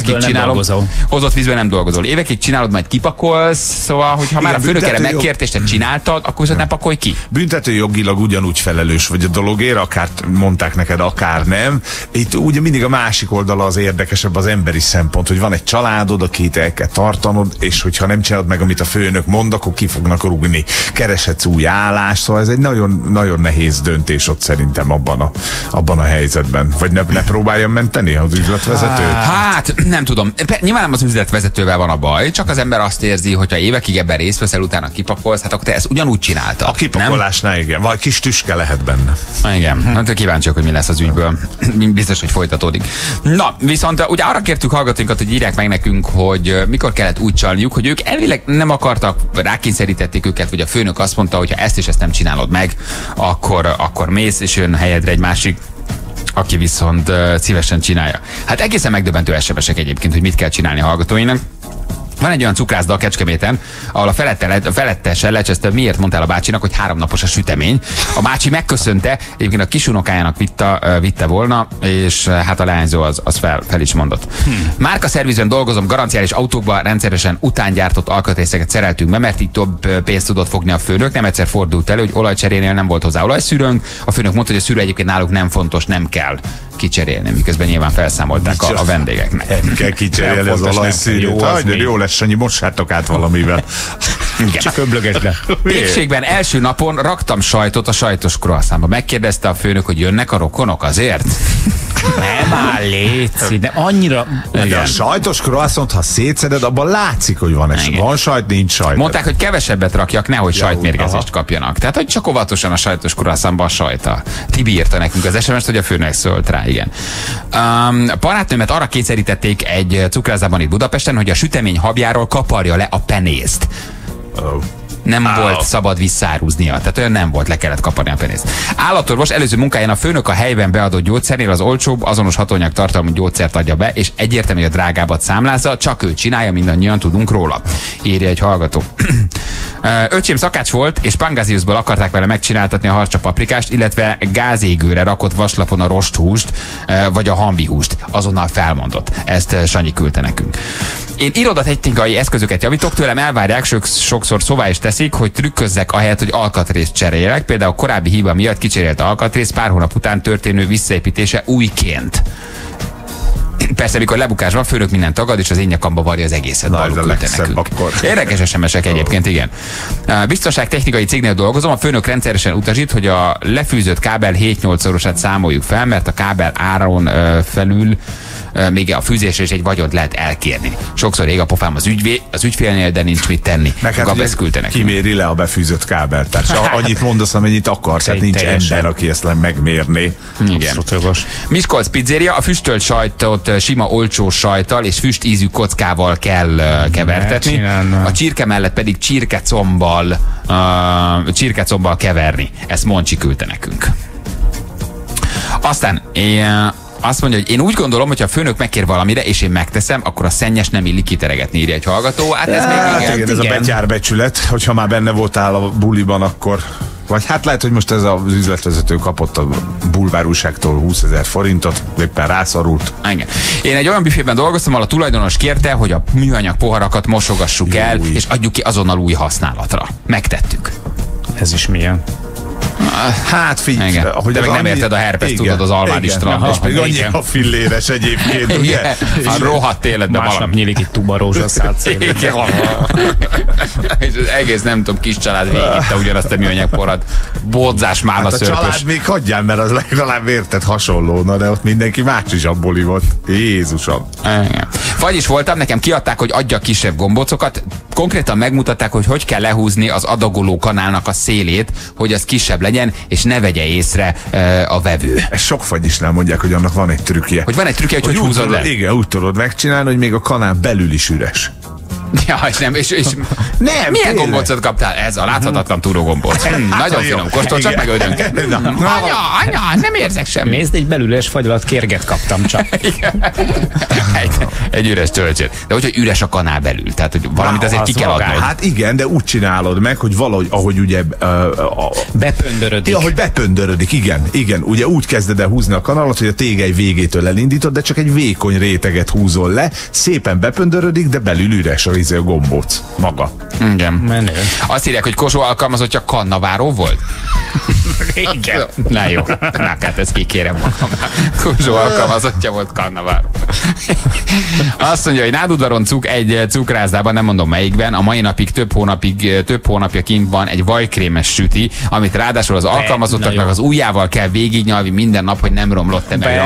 Hozott vízből nem dolgozol. Évekig csinálod, majd kipakolsz, szóval, hogyha már a főnök erre megkért, és te csináltad, akkor viszont nem pakolj ki. Büntető jogilag ugyanúgy felelős vagy a dologért, akár mondták neked, akár nem. Itt ugye mindig a másik oldala az érdekesebb, az emberi szempont, hogy van egy családod, akit el kell tartanod, és hogyha nem csinálod meg, amit a főnök mond, akkor ki fognak rúgni. Kereshetsz új állás, szóval ez egy nagyon, nagyon nehéz döntés ott szerintem abban a helyzetben. Vagy ne próbáljam menteni az üzletvezetőt? Hát, nem tudom. Nyilván nem az üzletvezetővel van a baj, csak az ember azt érzi, hogyha évekig ebben részt veszel, utána kipakolsz, hát akkor te ezt ugyanúgy csináltad. A kipakolásnál igen, vagy kis tüske lehet benne. Igen, hát kíváncsiak, hogy mi lesz az ügyből. Biztos, hogy folytatódik. Na, viszont ugye arra kértük hallgatóinkat, hogy írják meg nekünk, hogy mikor kellett úgy csalniuk, hogy ők elvileg nem akartak, rákényszerítették őket, vagy a főnök azt mondta, hogy ha ezt és ezt nem csinálod meg, akkor mész, és jön helyedre egy másik, aki viszont szívesen csinálja. Hát egészen megdöbbentő SMS-ek egyébként, hogy mit kell csinálni a hallgatóinak. Van egy olyan cukrászda a Kecskeméten, ahol a felettese lecseszte, miért mondtál a bácsinak, hogy 3 napos a sütemény. A bácsi megköszönte, egyébként a kisunokájának vitte volna, és hát a leányzó az fel is mondott. Márka szervizben dolgozom, garanciális autókban rendszeresen utángyártott alkatrészeket szereltünk be, mert így több pénzt tudott fogni a főnök. Nem egyszer fordult elő, hogy olajcserénél nem volt hozzá olajszűrőnk. A főnök mondta, hogy a szűrő egyébként náluk nem fontos, nem kell kicserélni, miközben nyilván felszámolták a vendégeknek. Nem kell kicserélni az olajszűrőt. Jó lesz, Sanyi, mossátok át valamivel. Csak öblögesd le. Pékségben első napon raktam sajtot a sajtos croissantba. Megkérdezte a főnök, hogy jönnek a rokonok azért? Nem áll, létszik, de annyira... De a sajtos croissant, ha szétszeded, abban látszik, hogy van eset. Van sajt, nincs sajt. Mondták, hogy kevesebbet rakjak, nehogy sajtmérgezést kapjanak. Tehát, hogy csak óvatosan a sajtos croissantban a sajta. Tibi írta nekünk az SMS-t, hogy a főnök szólt rá, igen. A barátnőmet arra kényszerítették egy cukrászában itt Budapesten, hogy a sütemény habjáról kaparja le a penézt. Nem volt szabad visszárúznia, tehát olyan nem volt, le kellett kaparni a penézt. Állatorvos előző munkáján a főnök a helyben beadott gyógyszernél az olcsóbb, azonos hatóanyag tartalmú gyógyszert adja be, és egyértelmű, hogy a drágábbat számlázza, csak ő csinálja, mindannyian tudunk róla. Írja egy hallgató. Öcsém szakács volt, és Pangaziusból akarták vele megcsináltatni a harcsapaprikást, illetve gázégőre rakott vaslapon a rosthúst, vagy a hambihúst. Azonnal felmondott. Ezt Sanyi küldte nekünk. Én irodatechnikai eszközöket javítok, tőlem elvárják, sokszor szóvá is teszik, hogy trükközzek ahelyett, hogy alkatrészt cserélek. Például a korábbi hiba miatt kicserélt alkatrész pár hónap után történő visszaépítése újként. Persze, mikor lebukás van, főnök mindent tagad, és az én nyakamba varja az egészet. Érdekes SMS-ek egyébként, igen. Biztonságtechnikai cégnél dolgozom, a főnök rendszeresen utasít, hogy a lefűzött kábel 7-8-szorosát számoljuk fel, mert a kábel áron felül még a fűzésre is egy vagyont lehet elkérni. Sokszor ég a pofám az ügyfélnél, de nincs mit tenni. Kiméri le a befűzött kábelt. Tehát annyit mondasz, amennyit akarsz. Tehát nincs ember, aki ezt megmérné. Igen. Miskolc pizzeria, a füstölt sajtot sima olcsó sajttal és füstízű kockával kell kevertetni. A csirke mellett pedig csirkecombbal keverni. Ezt Moncsi küldte nekünk. Aztán azt mondja, hogy én úgy gondolom, hogy ha a főnök megkér valamire, és én megteszem, akkor a szennyes nem illik kiteregetni, írja egy hallgató. Hát ez még igen, ez a betyárbecsület, hogyha már benne voltál a buliban, akkor... Vagy hát lehet, hogy most ez az üzletvezető kapott a bulvárúságtól 20 000 forintot, éppen rászorult. Igen. Én egy olyan büfében dolgoztam, ahol a tulajdonos kérte, hogy a műanyag poharakat mosogassuk el, és adjuk ki azonnal új használatra. Megtettük. Ez is milyen? Hát figyelj, de meg nem érted a herpes, tudod, az Almádi strand. És még annyi a filléres egyébként, ugye? A rohadt életben másnap nyílik itt tuba rózsaszál szélén. És az egész, nem tudom, kis család végitte ugyanazt a műanyag porrat. Bodzás máma szörpös. A család még hagyjál, mert az legalább érted hasonló, de ott mindenki más is abboli volt. Jézusom. Fagyis voltam, nekem kiadták, hogy adjak kisebb gombócokat. Konkrétan megmutatták, hogy kell lehúzni az adagoló kanálnak a szélét, hogy az kisebb legyen, és ne vegye észre a vevő. Ez sok fagyisnál mondják, hogy annak van egy trükkje. Hogy van egy trükkje, hogy húzod le? Igen, úgy tudod megcsinálni, hogy még a kanál belül is üres. Ja, és nem. Nem, milyen gombócot kaptál? Ez a láthatatlan túrógombóc. Nagyon finom, kóstol csak meg ödönk. Anya, nem érzek semmi. Nézd, egy belüles fagylat kérget kaptam csak. Egy üres töltsét. De hogy üres a kanál belül, tehát hogy valamit azért ki kell adnod. Hát igen, de úgy csinálod meg, hogy valahogy, ahogy ugye... bepöndörödik. Ja, hogy bepöndörödik, igen. Ugye úgy kezded el húzni a kanalat, hogy a tégely végétől elindítod, de csak egy vékony réteget húzol le, szépen bepöndörödik, de belül üres a gombóc maga. Igen. Menő. Azt írják, hogy Kossuth alkalmazottja kannaváró volt? Igen. Na jó, hát ezt kikérem magam. Kossuth alkalmazottja volt kannaváró. Azt mondja, hogy Nádudvaron egy cukrászdában, nem mondom melyikben, a mai napig több hónapja kint van egy vajkrémes süti, amit ráadásul az alkalmazottaknak az ujjával kell végignyalni minden nap, hogy nem romlott-e meg.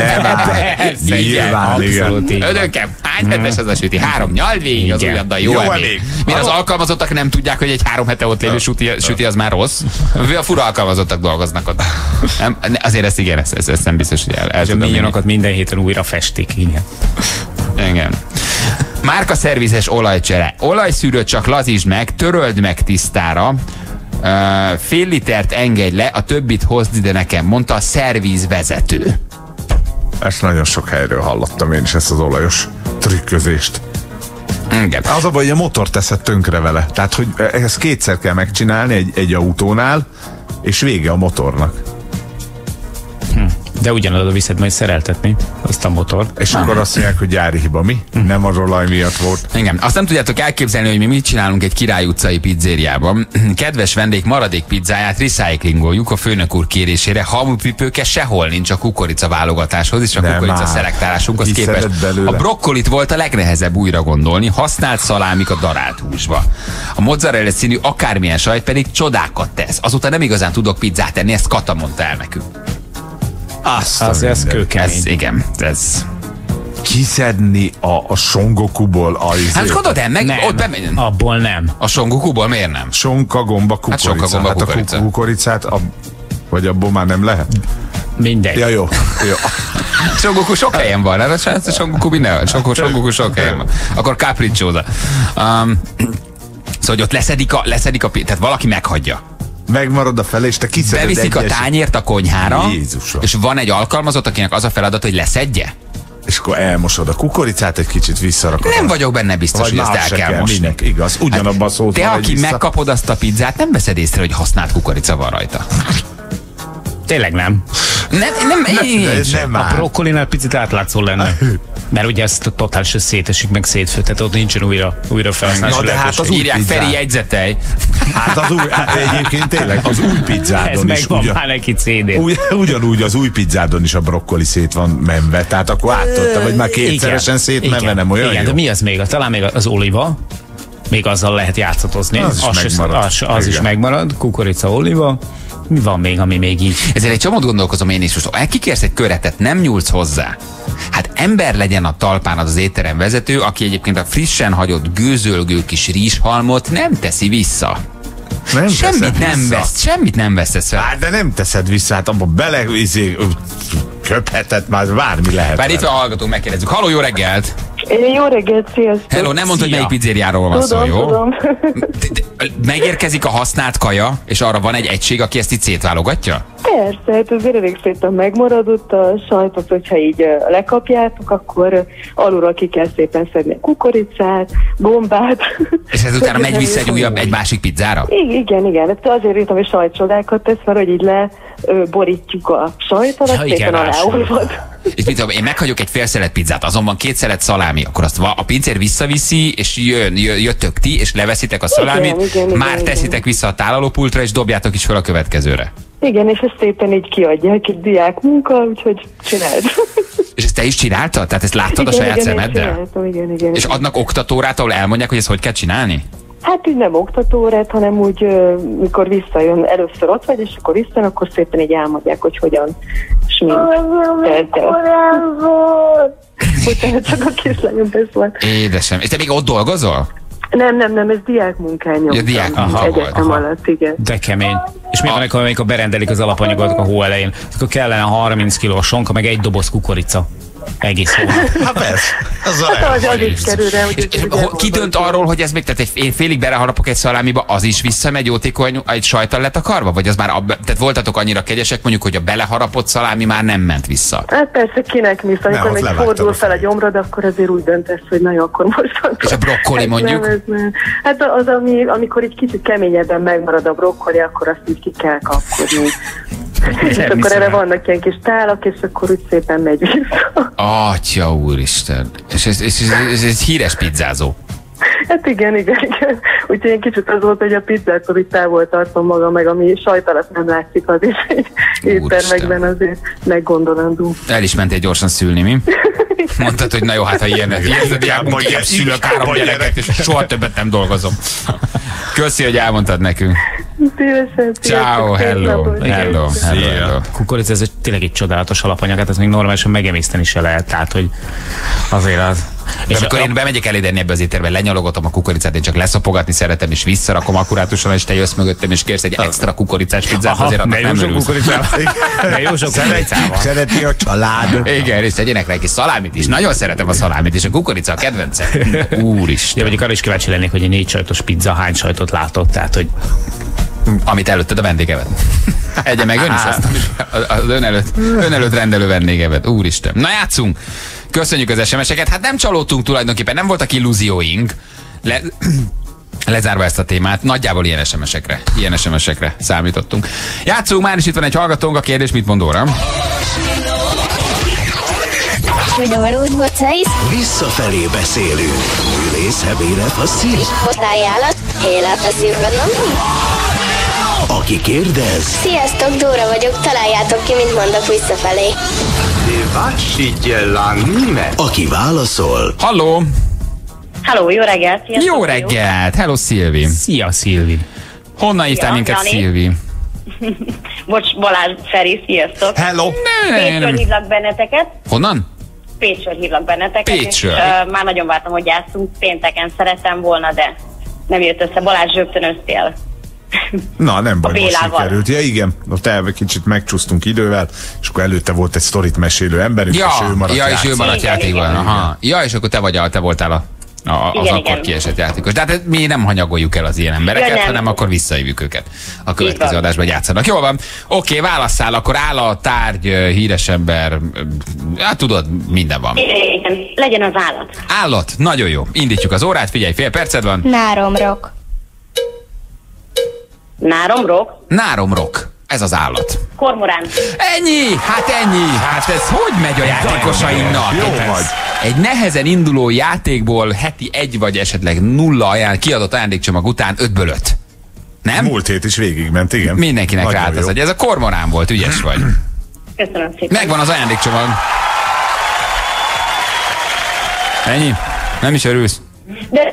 Ödönkem, hány hetes ez a süti? 3, nyald végig az ujjaddal, jó elég. Mire az alkalmazottak nem tudják, hogy egy 3 hete ott lévő süti az már rossz. A fura alkalmazottak dolgoznak ott. Nem, azért ezt igen, ezt nem biztos, hogy el tudom. A minyonokat minden héten újra festik, igen. Márka szervizes olajcsere. Olajszűrőt csak lazítsd meg, töröld meg tisztára, fél litert engedj le, a többit hozd ide nekem, mondta a szervizvezető. Ezt nagyon sok helyről hallottam én is, ezt az olajos trükközést. Igen. Az a baj, hogy a motor teszed tönkre vele. Tehát, hogy ezt kétszer kell megcsinálni egy autónál, és vége a motornak. De ugyanoda viszed majd szereltetni azt a motor. És akkor azt mondják, hogy gyári hiba, mi? Nem az olaj miatt volt. Igen. Azt nem tudjátok elképzelni, hogy mi mit csinálunk egy Király utcai pizzériában. Kedves vendég maradék pizzáját recyclingoljuk a főnök úr kérésére. Hamupipőke sehol nincs a kukorica válogatáshoz, és a kukorica szelektálásunkhoz képest. A brokkolit volt a legnehezebb újra gondolni, használt szalámik a darált húsba. A mozzarella színű akármilyen sajt pedig csodákat tesz. Azóta nem igazán tudok pizzát tenni, ezt Kata mondta el nekünk. Ez kőkemény. Igen, ez... Kiszedni a songokuból Hát gondold el, meg nem, ott bemegy. Abból nem. A songokuból miért nem? Sonka, gomba, kukorica. Hát sonka, gomba, kukorica. A kukoricát, vagy abból már nem lehet? Mindegy. Ja, jó. Songoku sok helyen van, nem? Songoku minden. Songoku sok helyen van. Akkor capricciosa. Szóval, hogy ott leszedik a tehát valaki meghagyja. Megmarad a fele, és te kiszeded. Beviszik a tányért a konyhára, Jézusom. És van egy alkalmazott, akinek az a feladat, hogy leszedje. És akkor elmosod a kukoricát, egy kicsit visszarakod. Nem vagyok benne biztos, hogy ezt el kell mosni. Minek, igaz, ugyanabban a szót. Te, aki megkapod azt a pizzát, nem veszed észre, hogy használt kukorica van rajta. Tényleg nem. Nem a brokkolinál picit átlátszó lenne. Mert ugye ezt totálisan szétesik, meg szétfőt, tehát ott nincsen újra felhasználásra. De hát az új írják Feri jegyzetej. Hát az új, egyébként tényleg az új pizzádon ez is. Ez megvan már neki CD. Ugyanúgy az új pizzádon is a brokkoli szét van menve, tehát akkor átoltam, hogy már kétszeresen szétmenve, nem olyan igen, jó. De mi az még? Talán még az oliva, még azzal lehet játszatozni. Az is megmarad, kukorica, oliva. Mi van még, ami még így? Ezért egy csomót gondolkozom én is, most kikérsz egy köretet, nem nyúlsz hozzá. Hát ember legyen a talpán az étterem vezető, aki egyébként a frissen hagyott gőzölgő kis rizshalmot nem teszi vissza. Semmit nem veszesz fel. Hát, de nem teszed vissza, hát abba köpheted már, bármi lehet. Bár itt a hallgatók, megkérdezzük. Halló, jó reggelt! Jó reggelt, sziasztok! Hello, nem mondod, hogy melyik pizzériáról van szó, jó? Tudom. Megérkezik a használt kaja, és arra van egy egység, aki ezt itt szétválogatja? Persze, hát azért elég szépen megmaradott a sajtot, hogyha így lekapjátok, akkor alulról ki kell szépen szedni a kukoricát, gombát. És ez utána megy vissza egy másik pizzára? Igen. Hát azért írtam, hogy sajtcsodákat tesz, mert hogy így leborítjuk a sajtot, azt szépen aláolvad. És mit tudom, én meghagyok egy fél szelet pizzát, azonban 2 szelet szalámi, akkor azt a pincér visszaviszi, és jöttök ti, és leveszitek a szalámit, igen, teszitek vissza a tálalópultra, és dobjátok is fel a következőre. Igen, és ezt szépen így kiadják, itt diák munka, úgyhogy csináld. És ezt te is csináltad? Tehát ezt láttad a saját szemeddel? Igen. És adnak oktatórát, ahol elmondják, hogy ezt hogy kell csinálni? Hát így nem oktatórát, hanem úgy, mikor visszajön, először ott vagy, és akkor visszajön, akkor szépen így elmondják, hogy hogyan, és mint. Bocsánat, csak a kislányom beszólt. Édesem. És te még ott dolgozol? Nem, ez diákmunkán nyomtam. Egyetem alatt, igen. De kemény. És mi van, amikor berendelik az alapanyagot a hó elején? Akkor kellene 30 kilós sonka, meg egy doboz kukorica. Egész hónap. Hát persze. Az is kerül rá. Ki dönt arról, hogy ez még, tehát én félig beleharapok egy szalámiba, az is visszamegy jótékony egy sajttal letakarva? Vagy az már, tehát voltatok annyira kegyesek mondjuk, hogy a beleharapott szalámi már nem ment vissza? Hát persze, kinek mi, amikor még fordul fel a gyomrod, akkor azért úgy döntesz, hogy na jó, akkor most. És a brokkoli mondjuk? Nem. Hát az, amikor egy kicsit keményebben megmarad a brokkoli, akkor azt így ki kell kapkodni. És akkor erre vannak ilyen kis tálak, és akkor úgy szépen megy vissza. Atya úristen. És ez híres pizzázó. Hát igen. Úgyhogy én kicsit az volt, hogy a pizzától így távol tartom magam, meg ami sajt alatt nem látszik, az is egy éttermekben azért meggondolandó. El is mentél gyorsan szülni, mi? Mondtad, hogy na jó, hát ha ilyen diákmunkát szülök 3 gyereket, és soha többet nem dolgozom. Köszi, hogy elmondtad nekünk. Szívesen. Ciao, hello. Kukorica, ez tényleg egy csodálatos alapanyag, hát ez még normálisan megemészteni se lehet, tehát hogy azért az. És amikor én bemegyek eléderni ebbe az étterbe, lenyalogatom a kukoricát, én csak leszapogatni szeretem, és visszarakom akkurátusan, és te jössz mögöttem, és kérsz egy extra kukoricás pizzát, azért annak nem örülsz. De jó sok kukoricával. Szereti a család. Igen, és tegyenek rá egy kis szalámit is. Nagyon szeretem a szalámit, és a kukorica a kedvencem. Úristen. Ja, mondjuk arra is kíváncsi lennék, hogy egy 4 sajtos pizza hány sajtot látott, tehát hogy... Amit előtted a vendégevet. Egye meg ön is azt, az ön előtt rendelő vendégevet. Úristen. Na játszunk! Köszönjük az SMS-eket. Hát nem csalódtunk tulajdonképpen, nem voltak illúzióink. Lezárva ezt a témát, nagyjából ilyen SMS-ekre számítottunk. Játszunk, már is itt van egy hallgatónk, a kérdés mit mond óra? Visszafelé beszélünk. Művész, hebélet, a szív. Ajánlat, élet a szívben. Aki kérdez. Sziasztok, Dóra vagyok, találjátok ki, mint mondok visszafelé. Aki válaszol. Halló! Halló, jó reggelt! Sziasztok, jó reggelt! Hello, Szilvi! Szia, Szilvi! Honnan hívtál minket, Szilvi? Bocs, Balázs, Feri, sziasztok! Hello! Pécsről hívlak benneteket. Honnan? Pécsről hívlak benneteket. Pécsről. És, már nagyon vártam, hogy játszunk. Pénteken szerettem volna, de nem jött össze. Balázs, rögtönöztél. Na, nem baj, most Bélával. sikerült. Ja, igen, ott elve kicsit megcsúsztunk idővel, és akkor előtte volt egy sztorit mesélő emberünk, és ő maradt és ő maradt játékban. Aha. Ja, és akkor te voltál az Igen, akkor kiesett játékos. De hát mi nem hanyagoljuk el az ilyen embereket, nem. hanem akkor visszahívjuk őket. A következő adásban játszanak. Jól van. Oké, válasszál, akkor állat, tárgy, híres ember, hát tudod, minden van. Igen, legyen az állat. Állat, nagyon jó. Indítjuk az órát, figyelj, fél perced van. Náromrok. Náromrok. Náromrok. Ez az állat. Kormorán. Ennyi! Hát ez hogy megy a játékosainknak? Jó vagy. Egy nehezen induló játékból heti 1 vagy esetleg 0 kiadott ajándékcsomag után 5-ből 5. Nem? Múlt hét is végigment, igen. Mindenkinek Nagyon rált az jó. agy. Ez a kormorán volt, ügyes vagy. Köszönöm szépen. Megvan az ajándékcsomag. Ennyi? Nem is örülsz? De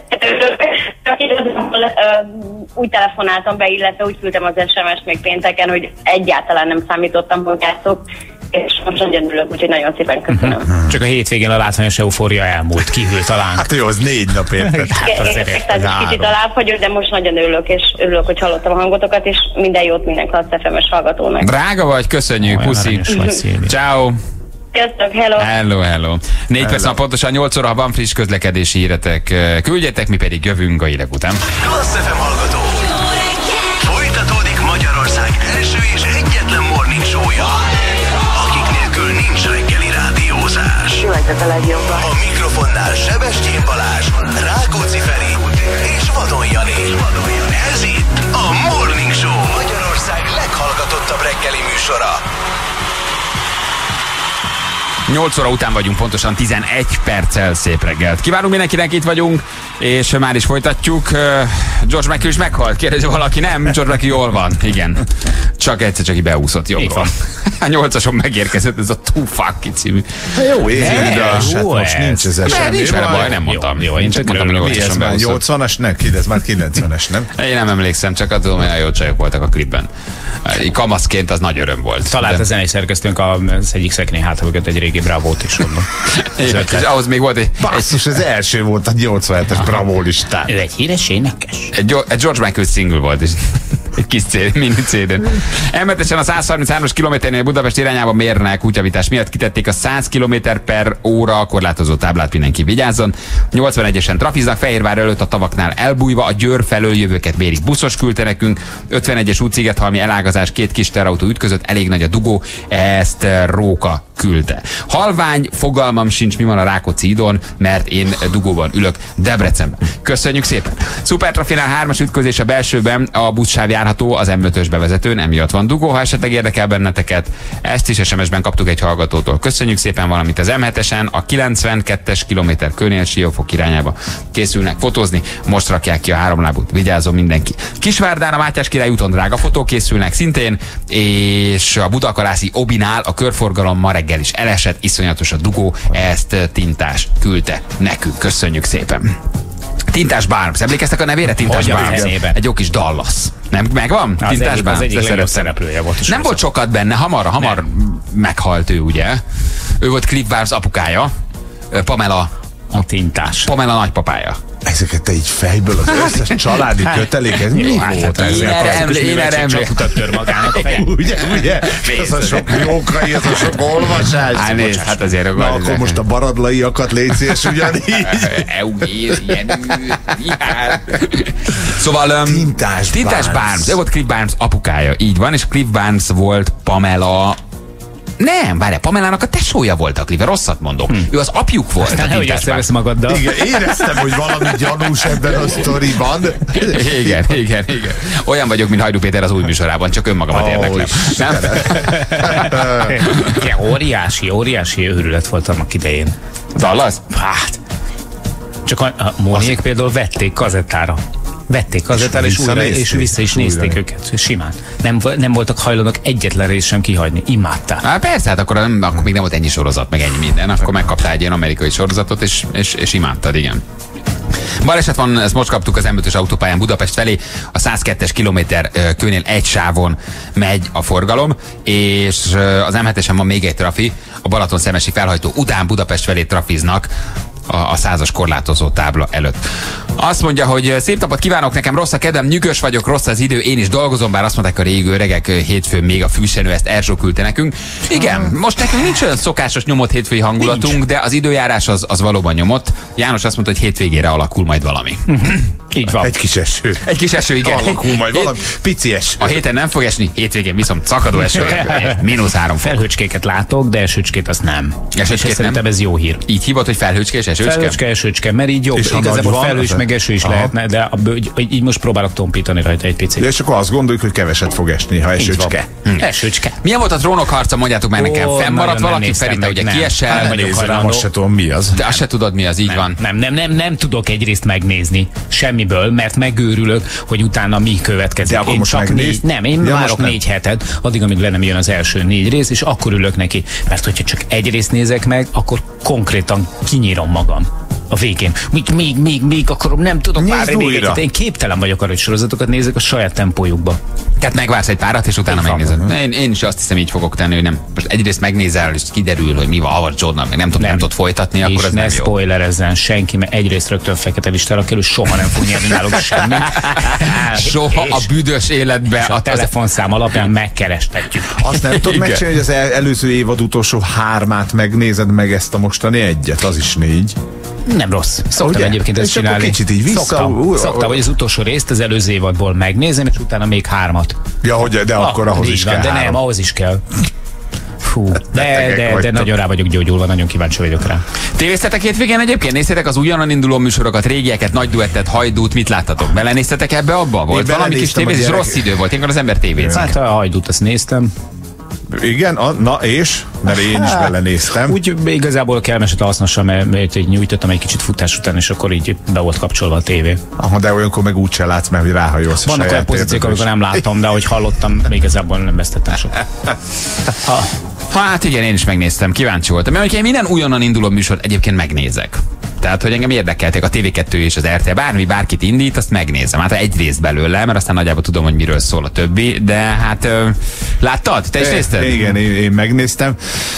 úgy telefonáltam be, illetve úgy küldtem az SMS-t még pénteken, hogy egyáltalán nem számítottam, hogy játszok, és most nagyon örülök, úgyhogy nagyon szépen köszönöm. Csak a hétvégén a látványos eufória elmúlt, kívül talán. Hát jó, az 4 nap érted. Kicsit alább vagyok, de most nagyon örülök, és örülök, hogy hallottam a hangotokat, és minden jót minden Klassz FM-es hallgatónak. Drága vagy, köszönjük, Olyan puszi. aranyos vagy, Szilvi. Ciao. Sziasztok, hello! Hello. 4 perc van pontosan 8 óra, ha van friss közlekedési híretek, küldjetek, mi pedig jövünk a hírek után. Klassz FM hallgató. Folytatódik Magyarország első és egyetlen morning show-ja, akik nélkül nincs reggeli rádiózás. A mikrofonnál Sebestyén Balázs, Rákóczi Feri és Vadon Jani. Ez itt a Morning Show, Magyarország leghallgatottabb reggeli műsora. 8 óra után vagyunk, pontosan 11 perccel, szép reggelt. Kívánunk mindenkinek, itt vagyunk, és már is folytatjuk. George Michael is meghalt, kérdezi valaki, nem? George Michael jól van, igen. Csak egyszer csak így beúszott jobbra. A 8-ason megérkezett ez a Too Fucky című. Jó érzés, de hát most nincs ez semmi. Nincs vele baj, nem mondtam. Jó, én csak mondtam, hogy Mi ez 8-ason már beúszott. 80-as? Nem, ez már 90-es, nem? Én nem emlékszem, csak azt tudom, hogy nagyon jó csajok voltak a klipben. Kamaszként az nagy öröm volt. Talált a zenei szerkesztőnk az egyik szekrény hátra mögött egy régi régi Bravo-t is mondom. És ahhoz még volt Basszus, ez első volt a 87-es Bravo listán. Ő egy híres énekes. egy George Michael single volt is. Egy kis mini CD-n. Elmetesen a 133-as kilométernél Budapest irányába mérnek útjavítás miatt kitették a 100 km/óra korlátozó táblát, mindenki vigyázzon. 81-esen trafiznak, Fehérvár előtt a tavaknál elbújva, a Győr felől jövőket mérik, buszos küldte nekünk. 51-es útszigethalmi elágazás, két kis terautó ütközött, elég nagy a dugó, ezt Róka küldte. Halvány, fogalmam sincs, mi van a Rákóczi hídon, mert én dugóban ülök Debrecenben. Köszönjük szépen. Szupertrafinál 3-as ütközés a belsőben, a buszsáv járható az M5-ös bevezetőn, emiatt van dugó, ha esetleg érdekel benneteket. Ezt is SMS-ben kaptuk egy hallgatótól. Köszönjük szépen, valamit az M7-esen, a 92-es kilométer körnél Siófok irányába készülnek fotózni, most rakják ki a háromlábút, vigyázzon mindenki. Kisvárdán a Mátyás Király úton drága fotók készülnek szintén, és a Budakarászi Obinál a körforgalom ma reggel is elesett, iszonyatos a dugó, ezt Tintás küldte nekünk. Köszönjük szépen. Tintás Barnes. Emlékeztek a nevére? Tintás Barnes. Egy jó kis Dallas. Nem megvan? Tintás Barnes. Az egyik legjobb szereplője volt. Nem volt sokat benne, hamar meghalt ő, ugye? Ő volt Cliff Barnes apukája, Pamela a Tintás. Pamela nagypapája. Ezeket te így fejből az összes családi köteléket mi volt ez? Én erre emlékszem. magának a fejem. Ugye? Ez a sok jókai, ez a sok olvasás. Hát azért na, akkor most a baradlaiakat légy szíves ugyanígy. Szóval Tintás Barnes. Ő volt Cliff Barnes apukája, így van, és Cliff Barnes volt Pamela. Nem, várjál, Pamelának a tesója volt a Cliff, rosszat mondok. Ő az apjuk volt. Aztán nehogy összevesz magaddal. Igen, éreztem, hogy valami gyanús ebben a sztoriban. Igen. Olyan vagyok, mint Hajdú Péter az új műsorában, csak önmagamat érdeklem. Nem? Óriási őrület volt annak idején. Dallas? Hát. Csak a Móniék például vették kazettára. És újra, és vissza is nézték őket. Simán. Nem voltak hajlandók egyetlen részt sem kihagyni. Imádták. Hát persze, hát akkor még nem volt ennyi sorozat, meg ennyi minden. Akkor megkaptál egy ilyen amerikai sorozatot, és imádtad, igen. Baleset van, ezt most kaptuk az M5-ös autópályán Budapest felé, a 102-es kilométer kőnél egy sávon megy a forgalom, és az M7-esen van még egy trafi, a Balaton-Szemesi felhajtó után Budapest felé trafiznak a 100-as korlátozó tábla előtt. Azt mondja, hogy szép napot kívánok, nekem rossz a kedvem, nyűgös vagyok, rossz az idő, én is dolgozom, bár azt mondták a régi öregek, hétfőn még a fűsenő, ezt Erzsó küldte nekünk. Igen, most nekünk nincs olyan szokásos nyomott hétfői hangulatunk, nincs. De az időjárás az valóban nyomott. János azt mondta, hogy hétvégére alakul majd valami. Így van. Egy kis eső. Egy kis eső, igen. Alakul majd valami pici eső. A héten nem fog esni, hétvégén viszont szakadó eső. -3 fok. Felhőcskéket látok, de esőcskét az nem. Szerintem ez jó hír. Így hívott, hogy felhőcske és esőcske, mert így jobb. Igazából felhős meg eső is lehetne, de így most próbálok tompítani rajta egy picit. És akkor azt gondoljuk, hogy keveset fog esni, ha esőcske. Esőcske. Milyen volt a trónok harca, mondjátok meg nekem? Fennmaradt valaki, Feri, te ugye kiesel? Most se tudom, mi az. De azt se tudod, mi az, így van. Nem tudok egyrészt megnézni semmiből, mert megőrülök, hogy utána mi következik. De akkor én most csak én várok 4 hetet, addig, amíg le nem jön az első 4 rész, és akkor ülök neki. Mert hogyha csak egy részt nézek meg, akkor konkrétan kinyírom magam. A végén. Még akarom, nem tudok várni. Én képtelen vagyok arra, hogy sorozatokat nézek a saját tempójukba. Tehát megvársz egy párat, és utána megnézed. Én is azt hiszem, így fogok tenni, hogy nem. Most egyrészt megnézel, és kiderül, hogy mi van Howard Jordan, meg nem tudod folytatni, akkor ez nem jó. Spoilerezzen senki, mert egyrészt rögtön fekete listára kerül, soha nem fog nyerni náluk semmit. Soha a büdös életben. A telefonszám alapján megkerestetjük. Azt nem tudod megcsinálni, hogy az előző évad utolsó 3-át megnézed meg ezt a mostani egyet, az is 4. Nem rossz. Szoktam egyébként ezt csinálni. Kicsit így Szoktam, hogy az utolsó részt az előző évadból megnézem, és utána még 3-at. Ja, hogy de akkor ahhoz is kell. De nem, ahhoz is kell. Fú, de nagyon rá vagyok gyógyulva, nagyon kíváncsi vagyok rá. Tévéztetek hétvégén egyébként? Néztétek az újonnan induló műsorokat, régieket, nagy duettet, Hajdút, mit láttatok? Belenéztetek ebbe abba? Volt valami kis tévézés, rossz idő volt, ilyenkor az ember tévézik. Hát a Hajdút, azt néztem. Igen, na és? Mert én is belenéztem. Úgy igazából kellemeset hasznosan, mert nyújtottam egy kicsit futás után, és akkor így be volt kapcsolva a tévé. Aha, de olyankor meg úgy se látsz, mert hogy ráhajolsz. Vannak olyan pozíciók, amikor nem látom, de ahogy hallottam, igazából nem vesztettem sokat. Hát igen, én is megnéztem, kíváncsi voltam. Mert én minden újonnan induló műsort egyébként megnézek. Tehát, hogy engem érdekelték a TV2 és az RTL, bárkit indít, azt megnézem. Hát egy részt belőle, mert aztán nagyjából tudom, hogy miről szól a többi, de hát láttad? Te is nézted? Igen, én megnéztem.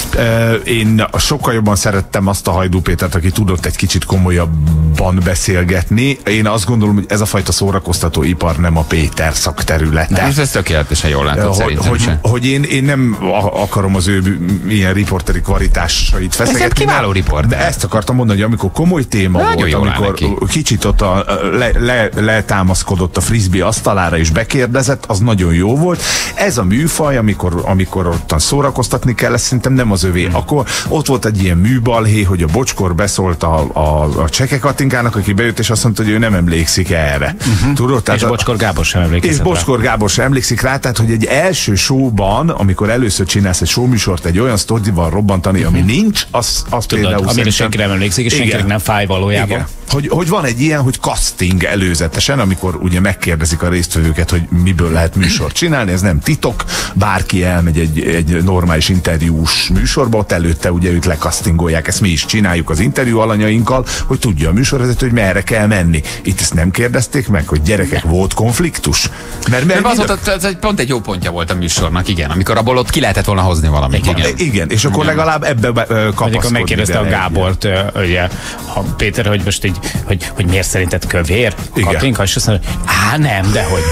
Én sokkal jobban szerettem azt a Hajdú Pétert, aki tudott egy kicsit komolyabban beszélgetni. Én azt gondolom, hogy ez a fajta szórakoztató ipar nem a Péter szakterülete. Nem, ez tökéletesen jól látod szerintem hogy én nem akarom az ő ilyen riporteri kvalitásait feszegetni. Kiváló riporter. De ezt akartam mondani, hogy amikor komoly téma volt, amikor kicsit ott letámaszkodott a frisbee asztalára és bekérdezett, az nagyon jó volt. Ez a műfaj, amikor ottan szórakoztatni kell, ez szerintem nem az övé. Akkor ott volt egy ilyen műbalhé, hogy a Bocskor beszólt a Cseke Katinkának, aki bejött, és azt mondta, hogy ő nem emlékszik erre. Tudod? Tehát és Bocskor Gábor sem emlékszik. És Bocskor Gábor sem emlékszik rá, tehát hogy egy első showban, amikor először csinálsz egy showműsort, egy olyan sztorival robbantani, ami nincs, az például amire senki nem emlékszik, és senkinek nem fáj valójában. Igen. Hogy van egy ilyen, hogy casting előzetesen, amikor ugye megkérdezik a résztvevőket, hogy miből lehet műsort csinálni, ez nem titok, bárki elmegy egy normális interjús műsorba, ott előtte ugye őt lekasztingolják, ezt mi is csináljuk az interjú alanyainkkal, hogy tudja a műsorvezető, hogy merre kell menni. Itt ezt nem kérdezték meg, hogy gyerekek, volt konfliktus? Mert az volt, pont egy jó pontja volt a műsornak, igen, amikor abból ott ki lehetett volna hozni valamit. Igen, és akkor legalább ebbe kapaszkodni. Amikor megkérdezte a Gábort, ugye, Péter, hogy most így, hogy miért szerinted kövér? Katinka, és azt mondja, nem, de hogy.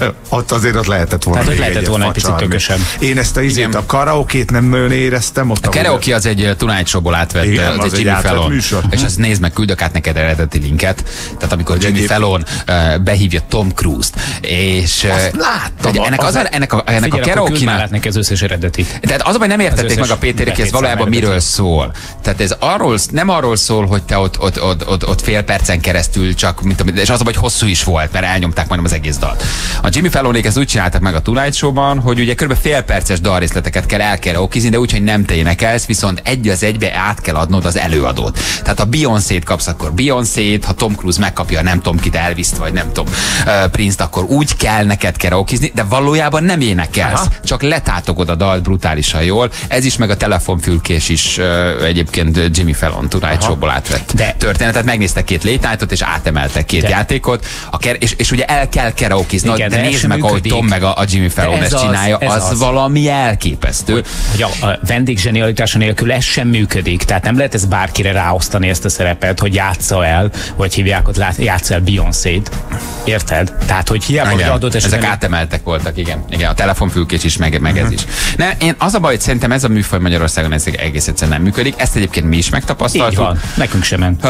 ott lehetett volna. Tehát, hogy lehetett volna egy picit tökösebb. Én ezt a karaokét nem nagyon éreztem. A karaoke az egy Tonight Show-ból átvett, az egy Jimmy Fallon. És azt nézd meg, küldök át neked eredeti linket. Tehát amikor Jimmy Fallon behívja Tom Cruise-t, és ennek a karaoke-nál látnék az összes eredetit. Tehát az, hogy nem értették meg a Péterék, ez valójában miről szól. Tehát ez nem arról szól, hogy te ott fél percen keresztül csak, és az, hogy hosszú is volt, mert elnyomták majdnem az egész dalt. A Jimmy Fallonék ezt úgy csináltak meg a Tonight Show-ban, hogy ugye kb. fél perces dalrészleteket kell elkaraokezni, de úgy, hogy nem te énekelsz, viszont egy az egybe át kell adnod az előadót. Tehát ha Beyoncé-t kapsz, akkor Beyoncé-t, ha Tom Cruise megkapja nem tudom kit, Elvis-t, vagy nem tudom Prince-t, akkor úgy kell neked karaokezni, de valójában nem énekelsz, csak letátogod a dalt brutálisan jól. Ez is meg a telefonfülkés is egyébként Jimmy Fallon Tonight Show-ból átvett történetet. Megnéztek két late nightot, és átemeltek két játékot, és ugye el kell karaokezni, de nézd meg, ahogy Tom meg a Jimmy Fallon ezt csinálja, az valami elképesztő. Hogy a vendég zsenialitása nélkül ez sem működik, tehát nem lehet ez bárkire ráosztani ezt a szerepet, hogy játsza el, vagy hívják ott, játsza el Beyoncé-t. Érted? Tehát, hogy hiába, hogy adott esetben... Ezek átemeltek voltak, igen. A telefonfülkés is, meg ez is. Az a baj, hogy szerintem ez a műfaj Magyarországon ez egész egyszerűen nem működik. Ezt egyébként mi is megtapasztaltuk. Így van. Nekünk sem ment.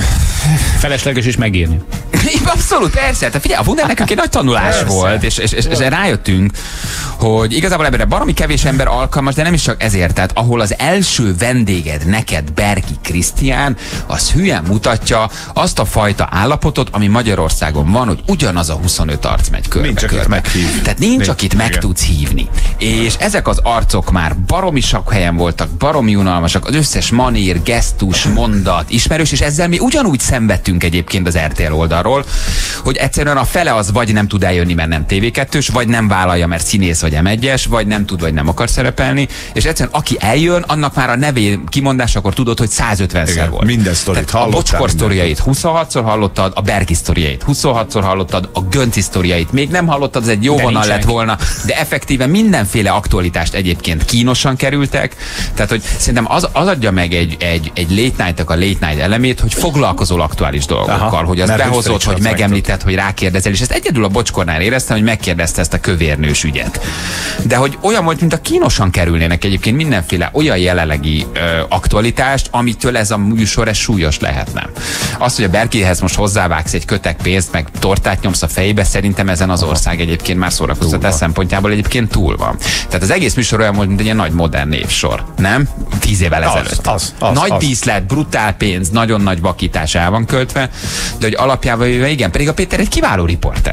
Felesleges is megírni. Abszolút, persze. Tehát figyelj, a Wunder nekünk egy nagy tanulás volt, és rájöttünk, hogy igazából ebben baromi kevés ember alkalmas, de nem is csak ezért. Tehát ahol az első vendéged neked Berki Krisztián, az hülyen mutatja azt a fajta állapotot, ami Magyarországon van, hogy ugyanaz a 25 arc megy körbe. Nincs, akit meghív. Tehát nincs, akit meg tudsz hívni. És ezek az arcok már baromi sok helyen voltak, baromi unalmasak, az összes manír, gesztus, mondat, ismerős, és ezzel mi ugyanúgy szenvedtünk egyébként az RTL oldalról, hogy egyszerűen a fele az vagy nem tud eljönni, mert nem TV2-s, vagy nem vállalja, mert színész vagy M1-es, vagy nem tud, vagy nem akar szerepelni, és egyszerűen aki eljön, annak már a nevé kimondásakor tudod, hogy 150-szer volt. Minden sztorit hallottál. A Bocskor sztoriait 26-szor hallottad, a Berki sztoriait 26-szor hallottad, a Gönci sztoriait még nem hallottad, ez egy jó vonal lett volna, de effektíve mindenféle aktualitást egyébként kínosan kerültek, tehát hogy szerintem az adja meg egy late night-nak a late night elemét, hogy foglalkozol aktuális dolgokkal, hogy azt behozod, hogy megemlíted, hogy rákérdezel, és ezt egyedül a Bocskornál éreztem, hogy megkérdezte ezt a kövérnős ügyet. De hogy olyan volt, mint a kínosan kerülnének egyébként mindenféle olyan jelenlegi aktualitást, amitől ez a műsor ez súlyos lehetne. Az, hogy a Berkihez most hozzávágsz egy kötek pénzt, meg tortát nyomsz a fejébe, szerintem ezen az ország egyébként már szórakoztatás szempontjából egyébként túl van. Tehát az egész műsor olyan volt, mint egy ilyen nagy modern névsor, nem? 10 évvel ezelőtt. Nagy díszlet, brutál pénz, nagyon nagy vakítás el van költve, de hogy alapjában igen, pedig a Péter egy kiváló riporter.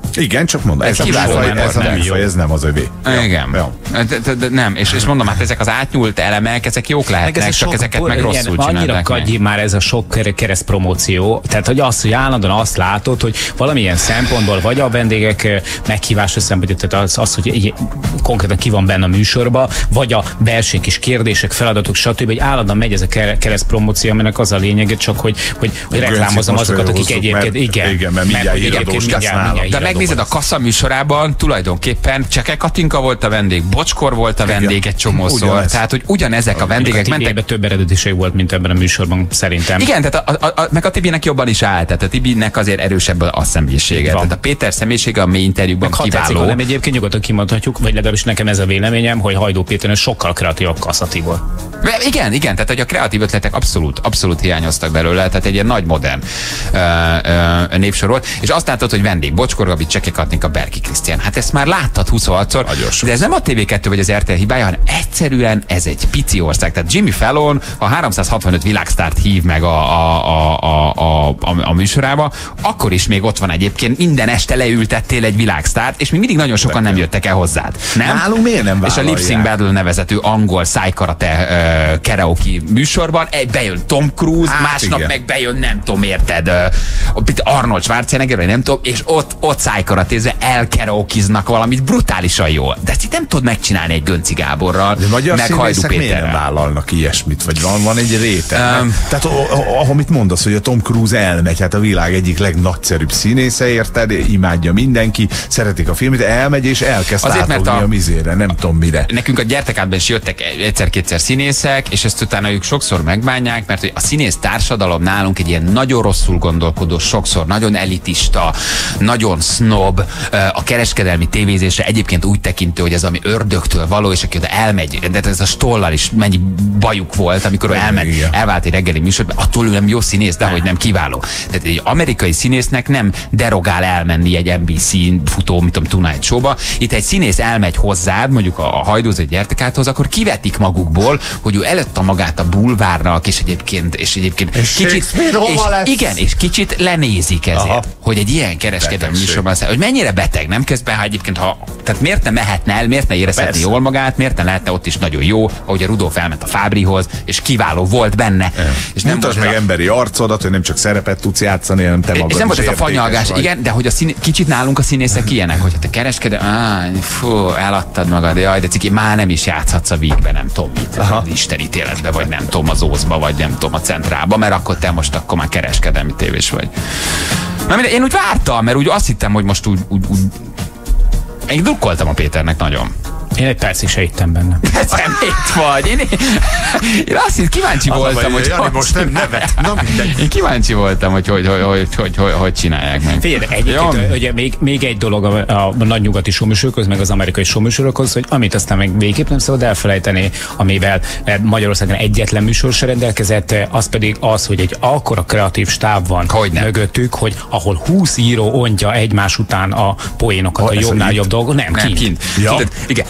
Igen, csak mondom, ez a műfaj, ez nem az övé. Igen. De nem, és mondom, hát ezek az átnyúlt elemek, ezek jók lehetnek, csak ezeket meg rosszul csinálnak. Annyira kagyi már ez a sok kereszt promóció, tehát hogy állandóan azt látod, hogy valamilyen szempontból vagy a vendégek meghívása szempontból, tehát az, hogy konkrétan ki van benne a műsorba, vagy a belső kis kérdések, feladatok, stb. Hogy állandóan megy ez a kereszt promóció, aminek az a lényege, csak hogy reklámozom azokat, akik egyébként igen, mert mindjárt híradós lesz nálam. De megnézed a Kassa műsorában, tulajdonképpen Cseke Katinka volt a vendég, Bocskor volt a vendég egy csomószor. Tehát, hogy ugyanezek a vendégek mentek. Több eredetiség volt, mint ebben a műsorban, szerintem. Igen, tehát meg a Tibinek jobban is áll, tehát a Tibinek azért erősebb a személyisége. Tehát a Péter személyisége a mély interjúkban kiváló. Nem, egyébként nyugodtan kimondhatjuk, vagy legalábbis nekem ez a véleményem, hogy Hajdú Péter sokkal kreatívabb Kassa Tibor. Igen, tehát hogy a kreatív ötletek abszolút hiányoztak belőle, tehát egy ilyen nagy modern népsor volt, és azt látod, hogy vendég Bocskor Gabi, Cseke Katinka, Berki Krisztián. Hát ezt már láttad 26-szor, de ez nem a TV2 vagy az RTL hibája, hanem egyszerűen ez egy pici ország. Tehát Jimmy Fallon a 365 világsztárt hív meg a műsorába, akkor is még ott van egyébként, minden este leültettél egy világsztárt, és még mindig nagyon sokan nem jöttek el hozzád. Nem? Nálunk miért nem vállalják? És a Lip Sync Battle nevezetű angol szájkarate karaoke műsorban bejön Tom Cruise, másnap meg bejön, nem tudom, érted, Arnold Schwarzenegger, vagy nem tudom, és ott szájkaratézve elkaraokiznak valamit brutálisan jól. De ezt itt nem tudod megcsinálni egy Gönci Gáborral, meg Hajdú Péterrel. Miért nem vállalnak ilyesmit? Vagy van egy réteg? Tehát ahol mit mondasz, hogy a Tom Cruise elmegy, hát a világ egyik legnagyszerűbb színésze, érted, imádja mindenki, szeretik a filmet, elmegy és elkezd átogni a mizére, nem tudom mire. Nekünk a Gyertekátban is jöttek egyszer-kétszer színészek, és ezt utána ők sokszor megbánják, mert hogy a színész társadalom nálunk egy ilyen nagyon rosszul gondolkodó, sokszor nagyon elitista, nagyon snob, a kereskedelmi tévézésre egyébként úgy tekintő, hogy ez ami ördögtől való, és aki oda elmegy, de ez a Stollal is mennyi bajuk volt, amikor elvált egy reggeli műsorban, attól ő nem jó színész, de hogy nem kiváló. Tehát egy amerikai színésznek nem derogál elmenni egy NBC futó, mit tudom, Tonight Show-ba. Itt egy színész elmegy hozzád, mondjuk a Hajdúz egy Gyertekáthoz, akkor kivetik magukból, hogy ő előtte magát a bulvárnak, és egyébként kicsit lenézik ezért, hogy egy ilyen kereskedelmi műsorban, hogy mennyire beteg, nem közben, ha egyébként, tehát miért ne mehetne el, miért ne érezhetné jól magát, miért ne lehetne ott is nagyon jó, ahogy a Rudolf elment a Fábrihoz, és kiváló volt benne. És nem mutasd meg emberi arcodat, hogy nem csak szerepet tudsz játszani, hanem te magad. És nem volt ez a fanyalgás, igen, de hogy kicsit nálunk a színészek ilyenek, hogy te kereskedel, eladtad magad, jaj, de ciki, már nem is játszhatsz a Vígbe, nem tudom mit, az istenítéletbe, vagy nem tudom, az Ózba, vagy nem tudom, a Centrálba, mert akkor te most akkor már kereskedelmi tévés vagy. Én úgy vártam, mert úgy azt hittem, hogy most úgy én drukkoltam a Péternek nagyon. Én egy percig se hittem benne. Itt vagy. Én azt hitt, kíváncsi voltam, hogy most nem nevet. Én kíváncsi voltam, hogy csinálják meg. Figyelj, egyébként ugye még egy dolog a nagy nyugati showműsorokhoz, meg az amerikai showműsorokhoz, hogy amit aztán meg végképp nem szabad elfelejteni, amivel Magyarországon egyetlen műsor se rendelkezett, az pedig az, hogy egy akkora kreatív stáb van mögöttük, hogy ahol 20 író ontja egymás után a poénokat, a jobbnál jobb dolgok. Nem, kint. Ja. Igen.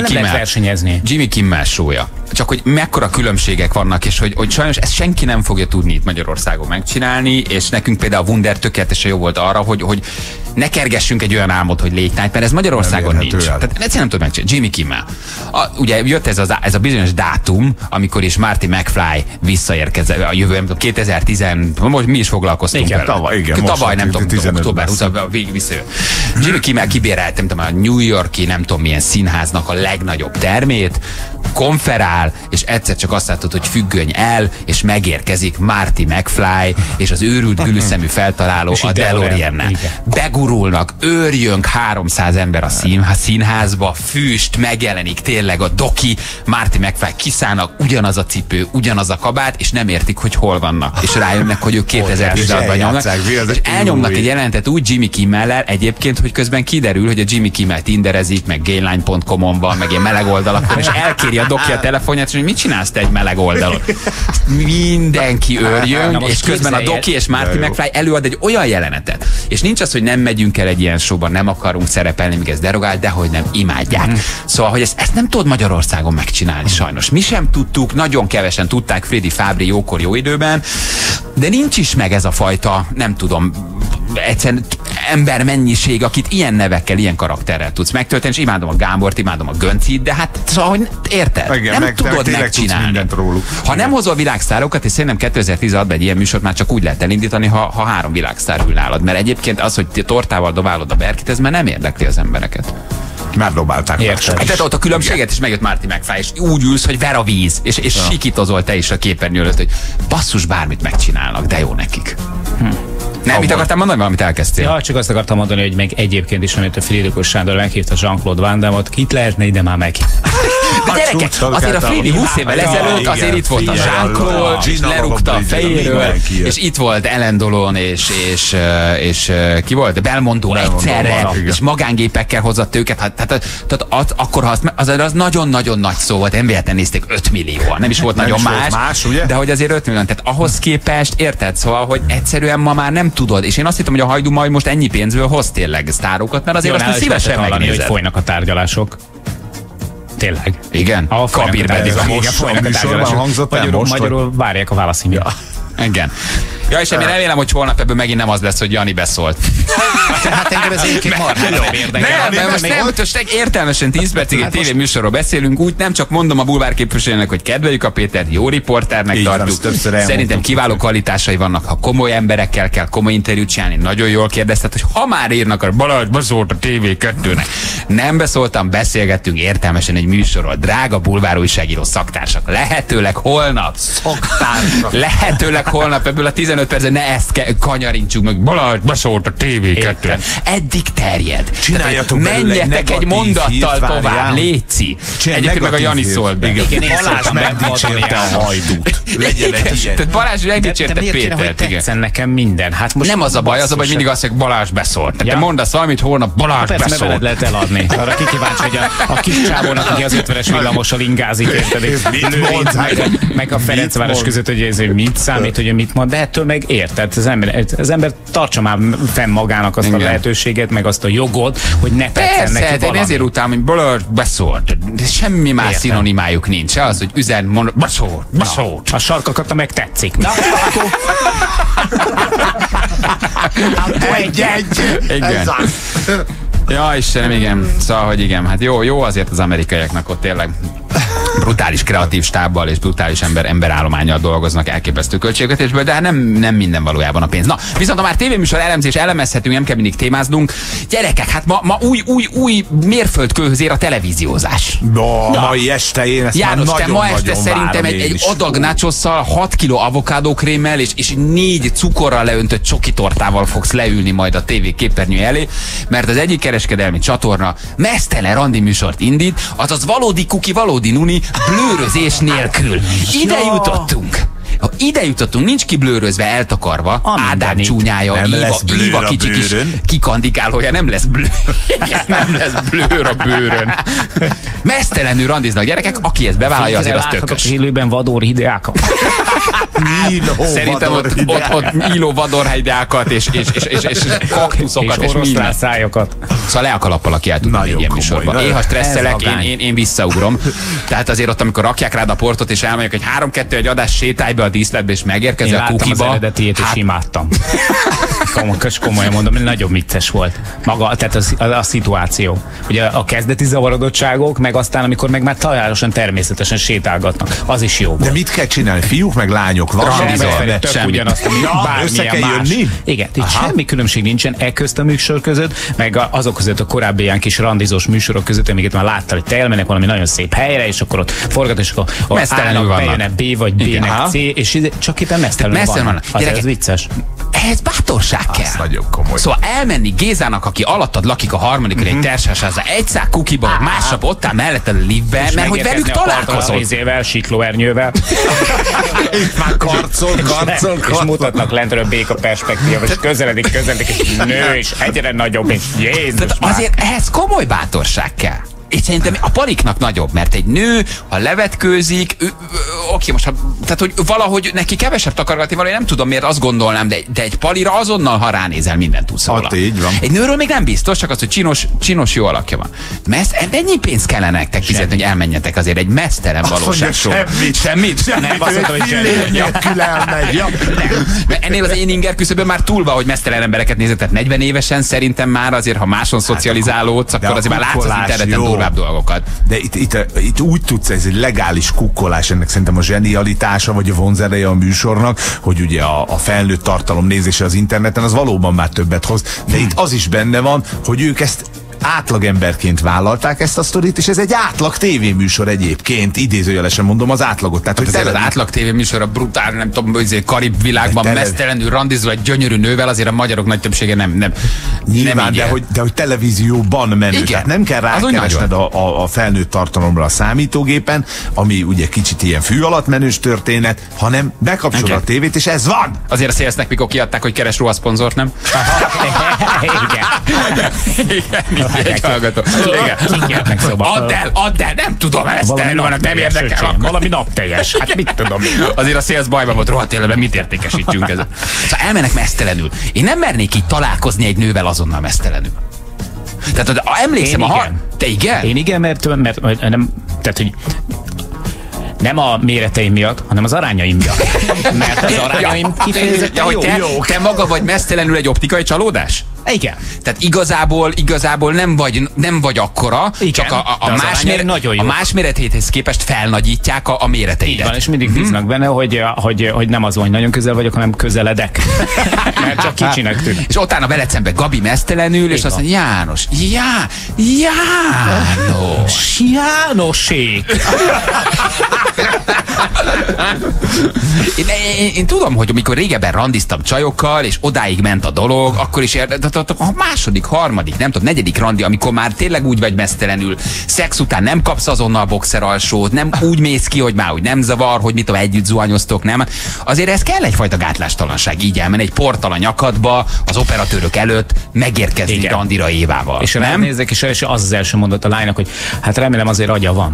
Jimmy Kimmel show-ja. Csak hogy mekkora különbségek vannak, és hogy sajnos ezt senki nem fogja tudni itt Magyarországon megcsinálni, és nekünk például a Wunder tökéletesen jó volt arra, hogy ne kergessünk egy olyan álmot, hogy late night, mert ez Magyarországon nincs. Tehát egyszerűen nem tud megcsinálni. Jimmy Kimmel. Ugye jött ez a bizonyos dátum, amikor is Marty McFly visszaérkezett a jövő, 2010, most mi is foglalkoztunk vele. Tavaly nem tudom, október 20 végig visszajön. Jimmy Kimmel kibérelt, nem tudom, a New York-i, nem tudom milyen színháznak a legnagyobb termét, konferál, és egyszer csak azt látod, hogy függöny el, és megérkezik Marty McFly, és az őrült gülüszemű feltaláló a DeLorean-nel. Begurulnak, őrjönk 300 ember a színházba, füst, megjelenik tényleg a doki, Marty McFly kiszállnak, ugyanaz a cipő, ugyanaz a kabát, és nem értik, hogy hol vannak. És rájönnek, hogy ők 2016-ban nyomnak. És elnyomnak egy jelentet úgy Jimmy Kimmellel egyébként, hogy közben kiderül, hogy a Jimmy Kimmel tinderezik, meg gayline.com-on van, meg ilyen meleg oldalakon, és elkéri a doki a telefonját, és hogy mit csinálsz te egy meleg oldalon? Mindenki őrjön, és közben a doki és Marty McFly előad egy olyan jelenetet. És nincs az, hogy nem megyünk el egy ilyen showban, nem akarunk szerepelni, míg ez derogál, de hogy nem imádják. Szóval, hogy ezt nem tudod Magyarországon megcsinálni sajnos. Mi sem tudtuk, nagyon kevesen tudták, Freddy Fábri jókor, jó időben, de nincs is meg ez a fajta, nem tudom, egyszerűen ember mennyiség, akit ilyen nevekkel, ilyen karakterrel tudsz megtölteni, és imádom a Gábort, imádom a Göncit, de hát szóval, hogy érted? Igen, nem tudod megcsinálni. Ha nem hozol világsztárokat, és szerintem 2016-ban egy ilyen műsort már csak úgy lehet elindítani, ha 3 világsztár ül nálad. Mert egyébként az, hogy tortával dobálod a Berkit, ez már nem érdekli az embereket. Már dobálták. Tehát ott a különbséget is megjött Marty McFly, és úgy ülsz, hogy ver a víz, és sikítozol te is a képernyő előtt, hogy basszus, bármit megcsinálnak, de jó nekik. Nem, mit akartam mondani, valamit elkezdtél? Ja, csak azt akartam mondani, hogy meg egyébként is, amit a Friderikus Sándor meghívta Jean-Claude Van Damme-ot, kit lehetne ide már meg. De gyerekek, azért a Fridi 20 évvel ezelőtt azért itt volt a Jean-Claude, és lerúgta a fejéről, és itt volt Ellen Delon, és ki volt? Belmondo egyszerre, és magángépekkel hozott őket. Tehát akkor az nagyon-nagyon nagy szó volt, nem véletlenül nézték 5 millióan, nem is volt nagyon más, de hogy azért 5 millió, tehát ahhoz képest, érted? Szóval, hogy egyszerűen ma már nem tudod, és én azt hittem, hogy a Hajdú majd most ennyi pénzből hoz tényleg sztárokat, mert azért azt szívesen megnézed. Hogy folynak a tárgyalások. Tényleg. Igen? Kabír pedig a műsorban hangzott el most, magyarul várják a válaszimét. Igen. Ja, és én remélem, hogy holnap ebből megint nem az lesz, hogy Jani beszólt. Hát engem ez egyébként marhára nem érdekel. Nem, most értelmesen 10 percig egy tévéműsorról beszélünk, úgy nem csak mondom a bulvár képviselőnek, hogy kedveljük a Pétert, jó riporternek tartjuk. Szerintem kiváló kvalitásai vannak, ha komoly emberekkel kell komoly interjút csinálni, nagyon jól kérdezted, hogy ha már írnak, a Balázs beszólt a TV2-nek. Nem beszóltam, beszélgettünk értelmesen egy műsorról. Drága bulvár újságíró szaktársak, lehetőleg holnap. Lehetőleg holnap ebből a 15 percben ne ezt kanyarintsuk meg. Balázs beszólt a TV2. Eddig terjed. Csináljatok menjetek egy mondattal tovább, léci. Egyébként meg a Jani szólt be. Balázs megdicsérte a Hajdút. Legyen egy ilyen. Tehát Balázs megdicsérte Pétert. Tetszen nekem minden. Hát most nem az a baj, hogy mindig azt mondják, Balázs beszólt. Tehát te mondasz valamit, holnap Balázs beszólt. Persze, mert lehet eladni. Arra kikíváncsi, hogy a kis csávónak, aki az 50-es villamossal ingázik, érted? Meg a Ferencváros között, hogy ez mit számít, hogy mit mond, de ettől meg érted. Az ember tartsa már fenn magának azt a lehetőséget, meg azt a jogot, hogy ne tetszen neki valami. Én ezért utálom, hogy Balázs beszólt. De semmi más szinonimájuk nincs. Az, hogy üzen, beszólt. A sarkakat meg tetszik. Na, Egy. Igen. Ja, Istenem, igen. Szóval, hogy igen, hát jó azért az amerikaiaknak ott tényleg brutális kreatív stábbal és brutális emberállománnyal dolgoznak elképesztő költségvetésből, de hát nem minden valójában a pénz. Na, viszont ha már tévéműsor elemzés elemezhetünk, nem kell mindig témáznunk. Gyerekek, hát ma új mérföldkőhöz ér a televíziózás. Mai este én ezt János, már te ma este szerintem egy adag nachosszal, 6 kg avokádókrémmel és 4 cukorral leöntött csokitortával fogsz leülni majd a tévé képernyő elé, mert az egyik kereskedelmi csatorna mesztelen randi műsort indít, azaz valódi kuki, valódi nuni, blőrözés nélkül. Ide jutottunk, nincs kiblőrözve, eltakarva, Ádám csúnyája, Éva kicsi kis kikandikálója, nem lesz blőr. Nem lesz blőr a bőrön. Mesztelenül randiznak gyerekek, aki ezt bevállalja, azért az tökös. Élőben vadorhideákat. Szerintem ott nyíló vadorhideákat és kaktuszokat és minden. Szájokat. Szóval le a kalappal, aki el tudna egy ilyen műsorban. Én, ha stresszelek, én visszaugrom. Tehát azért ott, amikor rakják rád a portot, és elmondják, hogy 3-2 egy adás, sétálj be a díszletbe, és megérkezel a kukiba. Én láttam az eredetiét, és imádtam. Komolyan mondom, nagyon vicces volt. Maga, tehát a szituáció. Ugye a kezdeti zavarodottságok, meg aztán, amikor meg már találosan természetesen sétálgatnak. Az is jó volt. De mit kell csinálni? Fiúk meg lányok? Tök ugyanazt, bármilyen más. Igen, itt semmi különbség nincsen közt a műsor között, meg azok között a korábbi ilyen kis randizós műsorok között, amiket már láttál, hogy te elmennek valami nagyon szép helyre, és akkor ott forgat, és akkor állnak, bejön B vagy B-nek C, és csak éppen mesztelenül van. Ez vicces. Ehhez bátorság kell. Nagyon komoly. Szóval elmenni Gézának, aki alattad lakik a harmadik egy társasházba, egy szák kukiba, másnap ott áll melletted a liftbe, mert hogy velük találkozol. Izével, siklóernyővel. Itt már karcol. És mutatnak lentről béka perspektíva, és közeledik, és nő, és egyre nagyobb, és Jézus már. Azért ehhez komoly bátorság kell. és szerintem a paliknak nagyobb, mert egy nő, ha levetkőzik, oké, most tehát, hogy valahogy neki kevesebb takargatni valami, nem tudom miért, azt gondolnám, de egy palira azonnal, ha ránézel, mindent tudsz róla. Így van. Egy nőről még nem biztos, csak az, hogy csinos jó alakja van. Mennyi pénz kellene nektek fizetni, hogy elmenjetek azért egy mesztelen valóságshow? Semmit? Nem, azt mondta, hogy ennél az én inger küszöbön már túl van, hogy mesztelen embereket nézett, tehát 40 évesen szerintem már azért, ha máson szocializálódsz, akkor azért már látsz az interneten durvább dolgokat. De itt úgy tudsz, ez egy legális kukkolás, ennek szerintem a zsenialitása, vagy a vonzereje a műsornak, hogy ugye a felnőtt tartalom nézése az interneten, az valóban már többet hoz. De itt az is benne van, hogy ők ezt átlagemberként vállalták ezt a sztorit, és ez egy átlag tévéműsor egyébként, idézőjelesen mondom az átlagot. Tehát, hogy azért az átlag tévéműsor a brutál, nem tudom, hogy karib világban mesztelenül randizol egy gyönyörű nővel, azért a magyarok nagy többsége nem nyilván, de hogy televízióban menő. Igen. Tehát nem kell rákeresned a felnőtt tartalomra a számítógépen, ami ugye kicsit ilyen fű alatt menős történet, hanem bekapcsolod a tévét, és ez van! Azért a Salesnek mikor kiadták, hogy keres róla szponzort, nem? Igen. Egy hallgató. Add el, nem tudom ezt, nem érdekel. Valami napteljes, hát mit tudom. Azért a Sales bajban volt, rohadt életben, mit értékesítsünk ezzel. Szóval elmennek mesztelenül. Én nem mernék így találkozni egy nővel azonnal mesztelenül. Tehát emlékszem, te igen? Én igen, mert nem, tehát, hogy nem a méreteim miatt, hanem az arányaim miatt. Mert az arányaim kifejezetten jók. Te maga vagy mesztelenül egy optikai csalódás? Igen. Tehát igazából nem vagy akkora, igen, csak a más méretéhez képest felnagyítják a méreteidet. Így van, és mindig bíznak benne, hogy nem az van, hogy nagyon közel vagyok, hanem közeledek. Mert csak kicsinek tűnik. És utána veled szembe Gabi mesztelenül, és azt mondja, János, Jánosék. Én tudom, hogy amikor régebben randiztam csajokkal, és odáig ment a dolog, akkor is a második, harmadik, nem tudom, negyedik randi, amikor már tényleg úgy vagy mesztelenül, szex után nem kapsz azonnal boxeralsót, nem úgy mész ki, hogy már úgy nem zavar, hogy mit tudom, együtt zuhanyoztok, nem. Azért ez kell egyfajta gátlástalanság, így elmenni egy porttal a nyakadba, az operatőrök előtt megérkezni, igen, randira Évával. És nem nézzek, és az első mondat a lánynak, hogy hát remélem azért agya van.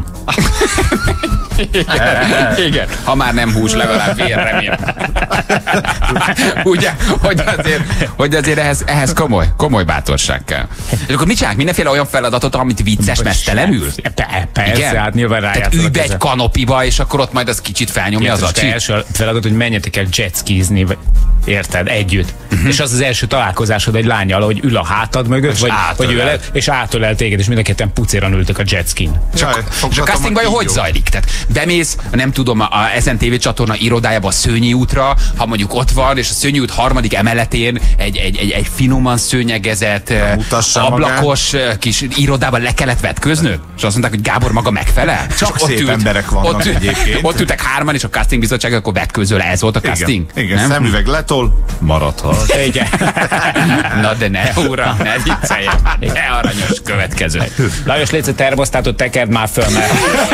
Igen, ha már nem hús, legalább vér, remélem. Ugye, hogy azért ehhez komoly bátorság kell. És akkor mit csinálják? Mindenféle olyan feladatot, amit vicces mesztelenül? Persze, hát nyilván rájátszolok. Tehát ülj be egy kanopiba, és akkor ott majd az kicsit felnyomja az acsit. első feladat, hogy menjetek el jetskizni, érted, együtt. És az első találkozásod egy lánnyal, hogy ül a hátad mögött, vagy ül, és átölel téged, és mind a ketten pucéran ültök a jetskin. És a casting vajon hogy zajlik? Tehát bemész, nem tudom, a SNTV csatorna irodájába a Szőnyi útra, ha mondjuk ott van, és a Szőnyi út harmadik emeletén egy finoman szőnyegezett, ablakos kis irodában le kellett vetköznöd? És azt mondták, hogy Gábor maga megfelel? Csak szép emberek vannak egyébként. Ott ültek hárman, és a casting bizottság, akkor vetközöl, ez volt a casting? Igen, szemüveg letol, maradhat. Igen. Na de ne, uram, ne vicceljen. Ne aranyos, következő. Lajos, légy a termosztátot tekerd már föl, mert...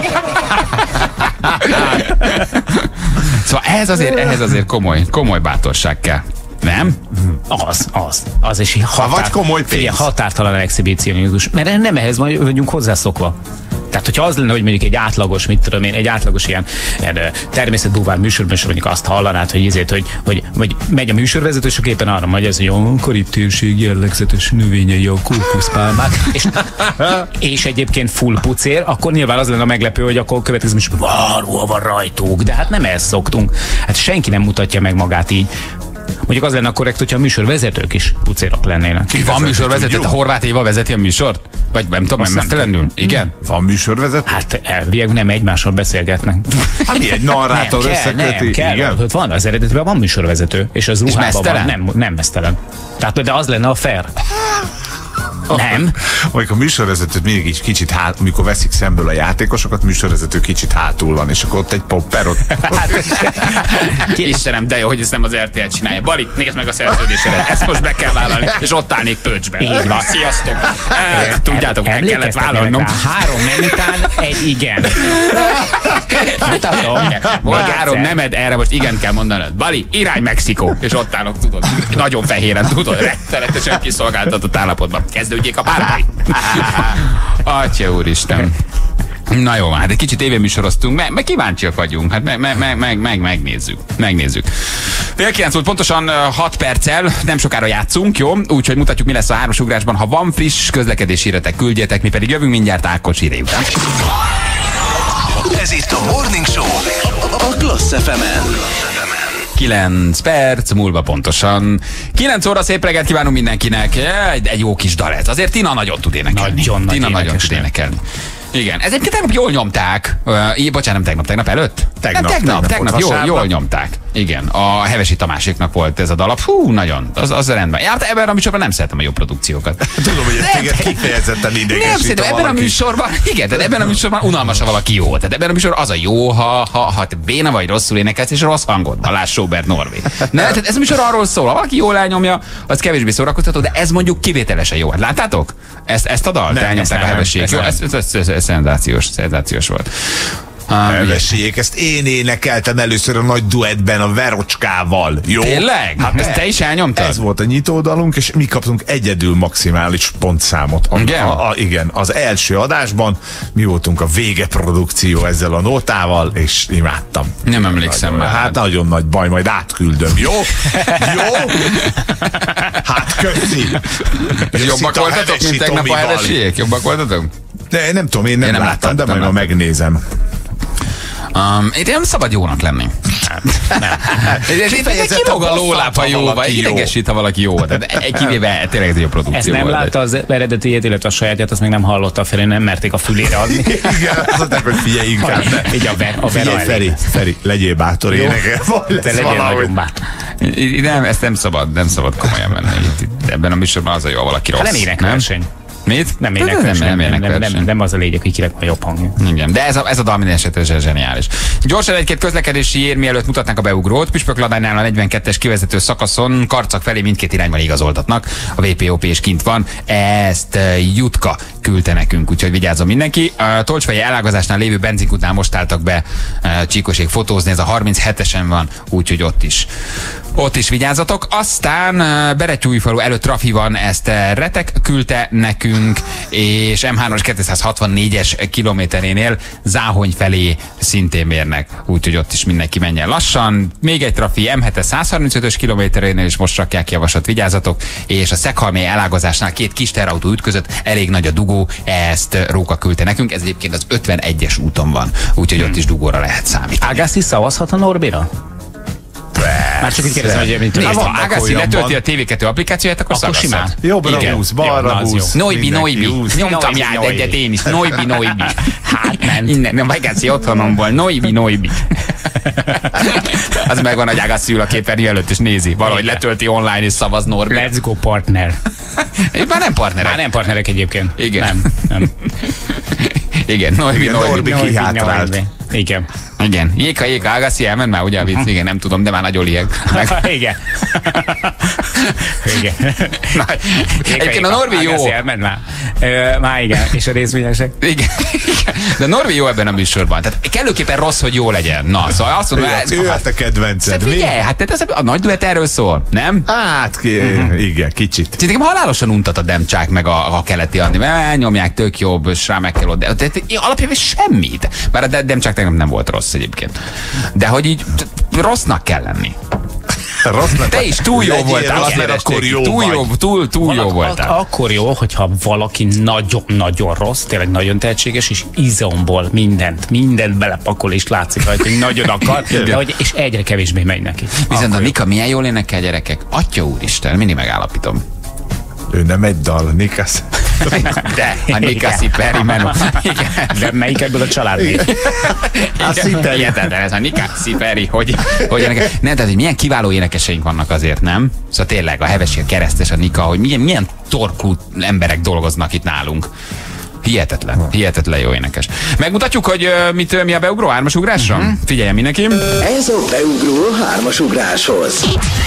Szóval ehhez azért komoly bátorság kell. Nem? Az is vagy komoly pénz. Határtalan exhibicionizmus. Mert nem ehhez vagyunk hozzászokva. Tehát, hogyha az lenne, hogy mondjuk egy átlagos, mit tudom én, egy átlagos ilyen természetbúvár műsorban is mondjuk azt hallanád, hogy megy a műsorvezető, és éppen arra megy ez, hogy a karib térség jellegzetes növényei, a kókuszpálmák, és egyébként full pucér, akkor nyilván az lenne a meglepő, hogy akkor következő is hol van rajtuk, de hát nem ezt szoktunk. Hát senki nem mutatja meg magát így. Mondjuk az lenne a korrekt, hogyha a műsorvezetők is pucérok lennének. Van műsorvezető, a Horváth Éva vezeti a műsort? Vagy nem tudom, nem mesztelenül? Igen? Van műsorvezető? Hát elvileg nem egymással beszélgetnek. Hát mi, egy narrátor összeköti? Igen? Van, az eredetiben van műsorvezető, és az ruhában van, nem mesztelen. Tehát de az lenne a fair. Nem. Amikor a műsorvezetőt mindig így kicsit amikor veszik szemből a játékosokat, műsorvezető kicsit hátul van, és akkor ott egy popper ott. Istenem, de jó, hogy ezt nem az RTL csinálja. Bali, nézd meg a szerződésedet, ezt most be kell vállalni, és ott állnék pöcsbe. Így van. Sziasztok. Tudjátok, meg kellett vállalnom. 3 nem után egy igen. Bolgárom, nemed erre most igen kell mondanod. Bali, irány Mexikó. És ott állok, tudod, nagyon fehéren, tudod, rettenetesen kiszolgáltatott állapotban. Kezdődjék a párbaj. Atya úristen. Na jó, hát egy kicsit tévéműsoroztunk, meg kíváncsiak vagyunk, hát megnézzük. Fél 9 volt pontosan 6 perccel, nem sokára játszunk, jó? Úgyhogy mutatjuk, mi lesz a 3-as ugrásban. Ha van friss közlekedési híretek, küldjetek, mi pedig jövünk mindjárt Ákos hírei után. Ez itt a Morning Show a Klassz FM-en. 9 perc múlva pontosan. 9 óra, szép reggelt kívánunk mindenkinek. Egy jó kis dal ez. Azért Tina nagyon tud énekelni. Tina nagyon tud énekelni. Igen, ez egyébként tegnap jól nyomták. Bocsánat, nem tegnap előtt? Tegnap jól nyomták. Igen, a Hevesi Tamáséknak volt ez a dalap. Hú, nagyon, az rendben. Járt, ebben a műsorban nem szeretem a jobb produkciókat. Tudom, hogy ezt téged kifejezetten idegesít. Nem, ebben a műsorban, igen, tehát ebben a műsorban unalmas, ha valaki jó. Tehát ebben a műsorban az a jó, ha te béna vagy, rosszul énekelsz, és rossz hangod van. Láss Robert Norvé. Tehát ez a műsor arról szól, ha valaki jól elnyomja, az kevésbé szórakoztató, de ez mondjuk kivételesen jó. Hát láttátok? Ezt a dalt elnyomták a Hevesiek. Ez szenzációs volt. Hevesiek, ezt én énekeltem először a nagy duettben a Verocskával. Jó? Tényleg? Hát ezt te is elnyomtad? Ez volt a nyitódalunk, és mi kaptunk egyedül maximális pontszámot. Igen, az első adásban mi voltunk a végeprodukció ezzel a nótával, és imádtam. Nem emlékszem már. Hát nagyon nagy baj, majd átküldöm. Jó? Hát köszi. Jobbak voltatok, mint tegnap a Hevesiek? Jobbak voltatok? De nem tudom, én nem láttam, de majd megnézem. Én nem szabad jónak lenni. Kilóg a lólápa jóval, idegesít, ha valaki jó. Kivéve tényleg ez egy jó produkció. Ezt nem látta az eredetiét, illetve a sajátját, azt még nem hallotta fel, nem merték a fülére adni. Igen, azt mondták, hogy figyelj inkább. Így a Feri, legyél bátor énekel. Te legyél nagyon bátor. Nem, ezt nem szabad komolyan menni. Ebben a műsorban az a jó, valaki rossz. Nem énekverseny. Mit? Nem énekverseny. Nem az a lényeg, hogy kinek van jobb hangja. Igen, de ez a dal minden esetben zseniális. Gyorsan egy-két közlekedési hír, mielőtt mutatnánk a beugrót. Püspökladánynál a 42-es kivezető szakaszon Karcag felé mindkét irányban igazoltatnak. A VPOP is kint van. Ezt Jutka küldte nekünk, úgyhogy vigyázzon mindenki. A Tolcsfeji elágazásnál lévő benzinkútnál most álltak be csíkosék fotózni, ez a 37-esen van, úgyhogy ott is vigyázzatok. Aztán Beretyújfalu előtt trafi van, ezt Retek küldte nekünk, és M3-as 264-es kilométerénél Záhony felé szintén mérnek, úgyhogy ott is mindenki menjen lassan. Még egy trafi M7-es 135-ös kilométerénél is most rakják javaslat, vigyázzatok, és a Szekhalmi elágazásnál két kis terautó ütközött, elég nagy a dugó, ezt Róka küldte nekünk, ez egyébként az 51-es úton van, úgyhogy ott is dugóra lehet számítani. Ágászi szavazhat a Norbira? Már csak úgy kérdezem, hogy mint Ágászi letölti a TV2 applikációját, akkor szavazzhat. Jobbra húsz, balra húsz. Noibi. Nyomtam ját egyet én is. Noibi. Hát nem. Innen, Ágászi otthonomból. Noibi. Az megvan, hogy Ágászi ül a képernyő előtt és nézi. Valahogy letölti online és szavaz Norbi. Let's go partner. Már nem partnerek. Már nem partnerek egyébként. Igen. Nem. Igen, Noibi kihátrált. Igen. Jéka, Ágászi elment már, ugye a vicc? Igen, nem tudom, de már nagyon lieg. Igen. Egyébként a Norbi jó. Ágászi elment már. Már igen, és a részvényesek. Igen. De Norbi jó ebben a műsorban. Tehát kellőképpen rossz, hogy jó legyen. Na, szóval azt mondom, ő hát a kedvenced. Figyelj, hát a nagy duett erről szól, nem? Hát, igen, kicsit. Nekem halálosan untat a Demcsák meg a keleti Andi, mert nyomják tök jobb, és rá meg kell oda. De alapjában semmit. Bár a Demcsák tegnap nem volt rossz egyébként. De hogy így rossznak kell lenni. Te is túl jó voltál, túl jó voltál. Akkor jó, hogyha valaki nagyon rossz, tényleg nagyon tehetséges, és izomból mindent belepakol, és látszik rajta, hogy nagyon akar, de hogy, és egyre kevésbé megy neki. Viszont a Nika milyen jól énekel, gyerekek. Atya úristen, mindig megállapítom. Ő nem egy dal, Nikasz. De, a Nikaszi Peri menü. De melyik ebből a családnév? Ez a Nikaszi Peri, hogy nem, tehát, hogy milyen kiváló énekeseink vannak azért, nem? Szóval tényleg a Hevesi, a Keresztes, a Nika, hogy milyen torkú emberek dolgoznak itt nálunk. Hihetetlen jó énekes. Megmutatjuk, hogy mi a beugró 3-as ugrásra? Figyeljen mindenki. Ez a beugró 3-as ugráshoz.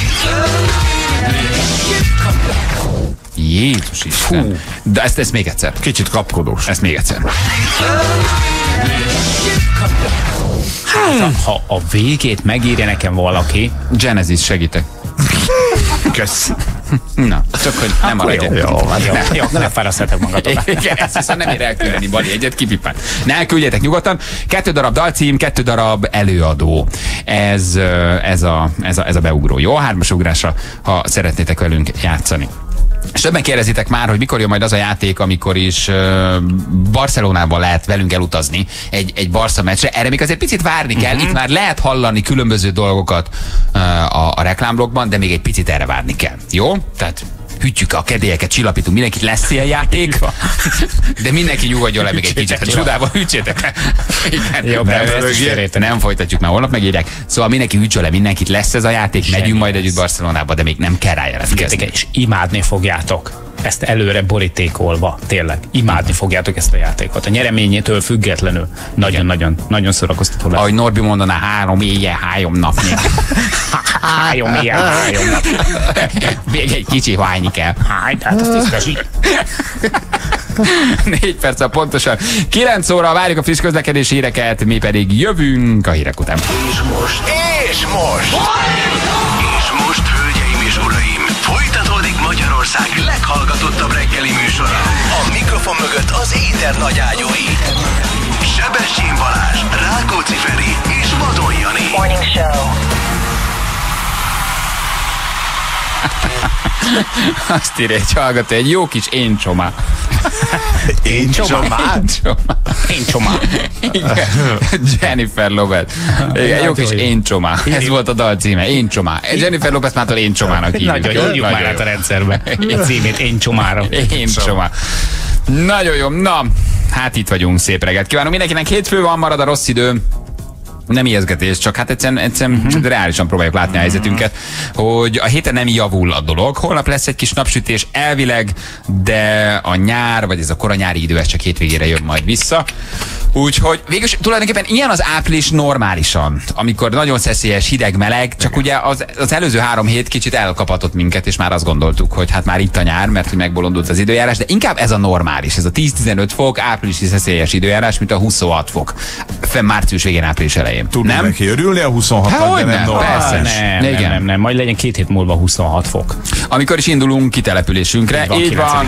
Jézus Isten. De ezt még egyszer. Kicsit kapkodós. Ezt még egyszer. Hát, ha a végét megírja nekem valaki. Genesis, segítek. Kösz. Na, csak hogy nem a legyen. Jó, nem fárasztatok magatok. Igen, ezt hiszem nem ér elküldeni, Bali, egyet kipipált. Ne, küldjetek nyugodtan. 2 darab dalcím, 2 darab előadó. Ez a beugró. Jó, 3-as ugrásra, ha szeretnétek velünk játszani. És többen kérdezitek már, hogy mikor jön majd az a játék, amikor is Barcelonában lehet velünk elutazni egy Barca meccsre. Erre még azért picit várni kell. Itt már lehet hallani különböző dolgokat a reklámblogban, de még egy picit erre várni kell. Jó? Tehát hűtjük a kedélyeket, csillapítunk, mindenkit lesz ilyen játék, de mindenki nyugodjon le még egy kicsit a csodában, hűtsétek le. Jó, nem folytatjuk, már holnap megírják. Szóval mindenki hűtsön le, mindenkit lesz ez a játék, megyünk majd együtt Barcelonába, de még nem kell rájelentkezni. És imádni fogjátok. Ezt előre borítékolva, tényleg. Imádni fogjátok ezt a játékot. A nyereményétől függetlenül. Nagyon szórakoztató lesz. Ahogy Norbi mondaná, 3 éjjel, 3 nap. 3 éjjel, 3 nap. Még egy kicsi hányni kell. Hát azt tisztesít. 4 perc pontosan. 9 óra várjuk a friss közlekedési híreket, mi pedig jövünk a hírek után. És most, hölgyeim és uraim, folytatódik Magyarország leghallgatottabb reggeli műsora. A mikrofon mögött az éter nagyágyúi. Sebestyén Balázs, Rákóczi Feri és Vadon Jani. Morning Show. Azt írja egy hallgató, egy jó kis éncsomá. Éncsomá? Éncsomá. Jennifer Lopez. Igen, jó kis éncsomá. Ez volt a dal címe, éncsomá. Jennifer Lopez mától éncsomának hívjuk. Nagyon jó, írjuk már át a rendszerbe. A címét éncsomára. Éncsomá. Nagyon jó, na, hát itt vagyunk, szép reggelt kívánunk mindenkinek, hétfő van, marad a rossz idő. Nem ijeszgetés, csak hát egyszerűen reálisan próbáljuk látni a helyzetünket, hogy a héten nem javul a dolog. Holnap lesz egy kis napsütés elvileg, de a nyár, vagy ez a koranyári idő, ez csak hétvégére jön majd vissza. Úgyhogy végülis tulajdonképpen ilyen az április normálisan, amikor nagyon szeszélyes, hideg, meleg, csak ugye az előző 3 hét kicsit elkapatott minket, és már azt gondoltuk, hogy hát már itt a nyár, mert hogy megbolondult az időjárás, de inkább ez a normális, ez a 10-15 fok, áprilisi szeszélyes időjárás, mint a 26 fok. Március végén, április elején. Tudunk neki örülni a 26-nak, de nem normális. Nem, majd legyen 2 hét múlva 26 fok. Amikor is indulunk kitelepülésünkre, így van,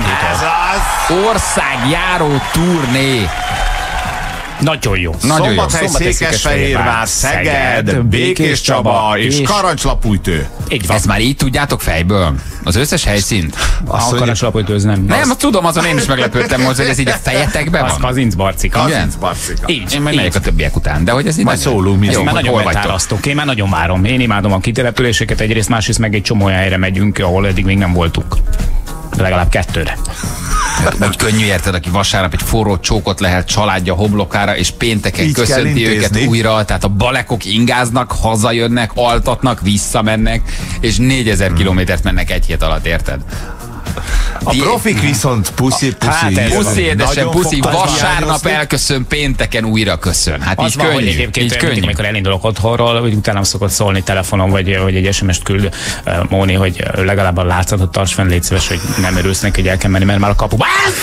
országjáró turné. Nagyon jó. Szombathely, Székesfehérvár, Szeged, Békéscsaba és Karancslapújtő. Ez már így tudjátok fejből? Az összes helyszínt? A Karancslapújtő az nem. Nem, azt tudom, azon én is meglepődtem, hogy ez így a fejetekben van. Az Kazincbarcika. Így. Én majd megyek a többiek után, de hogy ez így majd szólunk. Én már nagyon betárasztok, én már nagyon várom. Én imádom a kitelepüléseket, egyrészt, másrészt meg egy csomó olyan helyre megyünk, ahol eddig még nem voltunk. Legalább 2-re. Úgy könnyű, érted, aki vasárnap egy forró csókot lehet családja homlokára, és pénteken így köszönti őket újra, tehát a balekok ingáznak, hazajönnek, altatnak, visszamennek, és 4000 kilométert mennek egy hét alatt, érted? A profik viszont puszi, édesen, puszi, vasárnap elköszön, pénteken újra köszön. Hát az így könnyű. Hogy egyébként így könnyű. Amikor elindulok otthonról, hogy utána szokott szólni telefonon, vagy egy SMS-t küld Móni, hogy legalább a látszatot tarts fenn, légy szíves, hogy nem örülsz neki, hogy el kell menni, mert már a kapuba.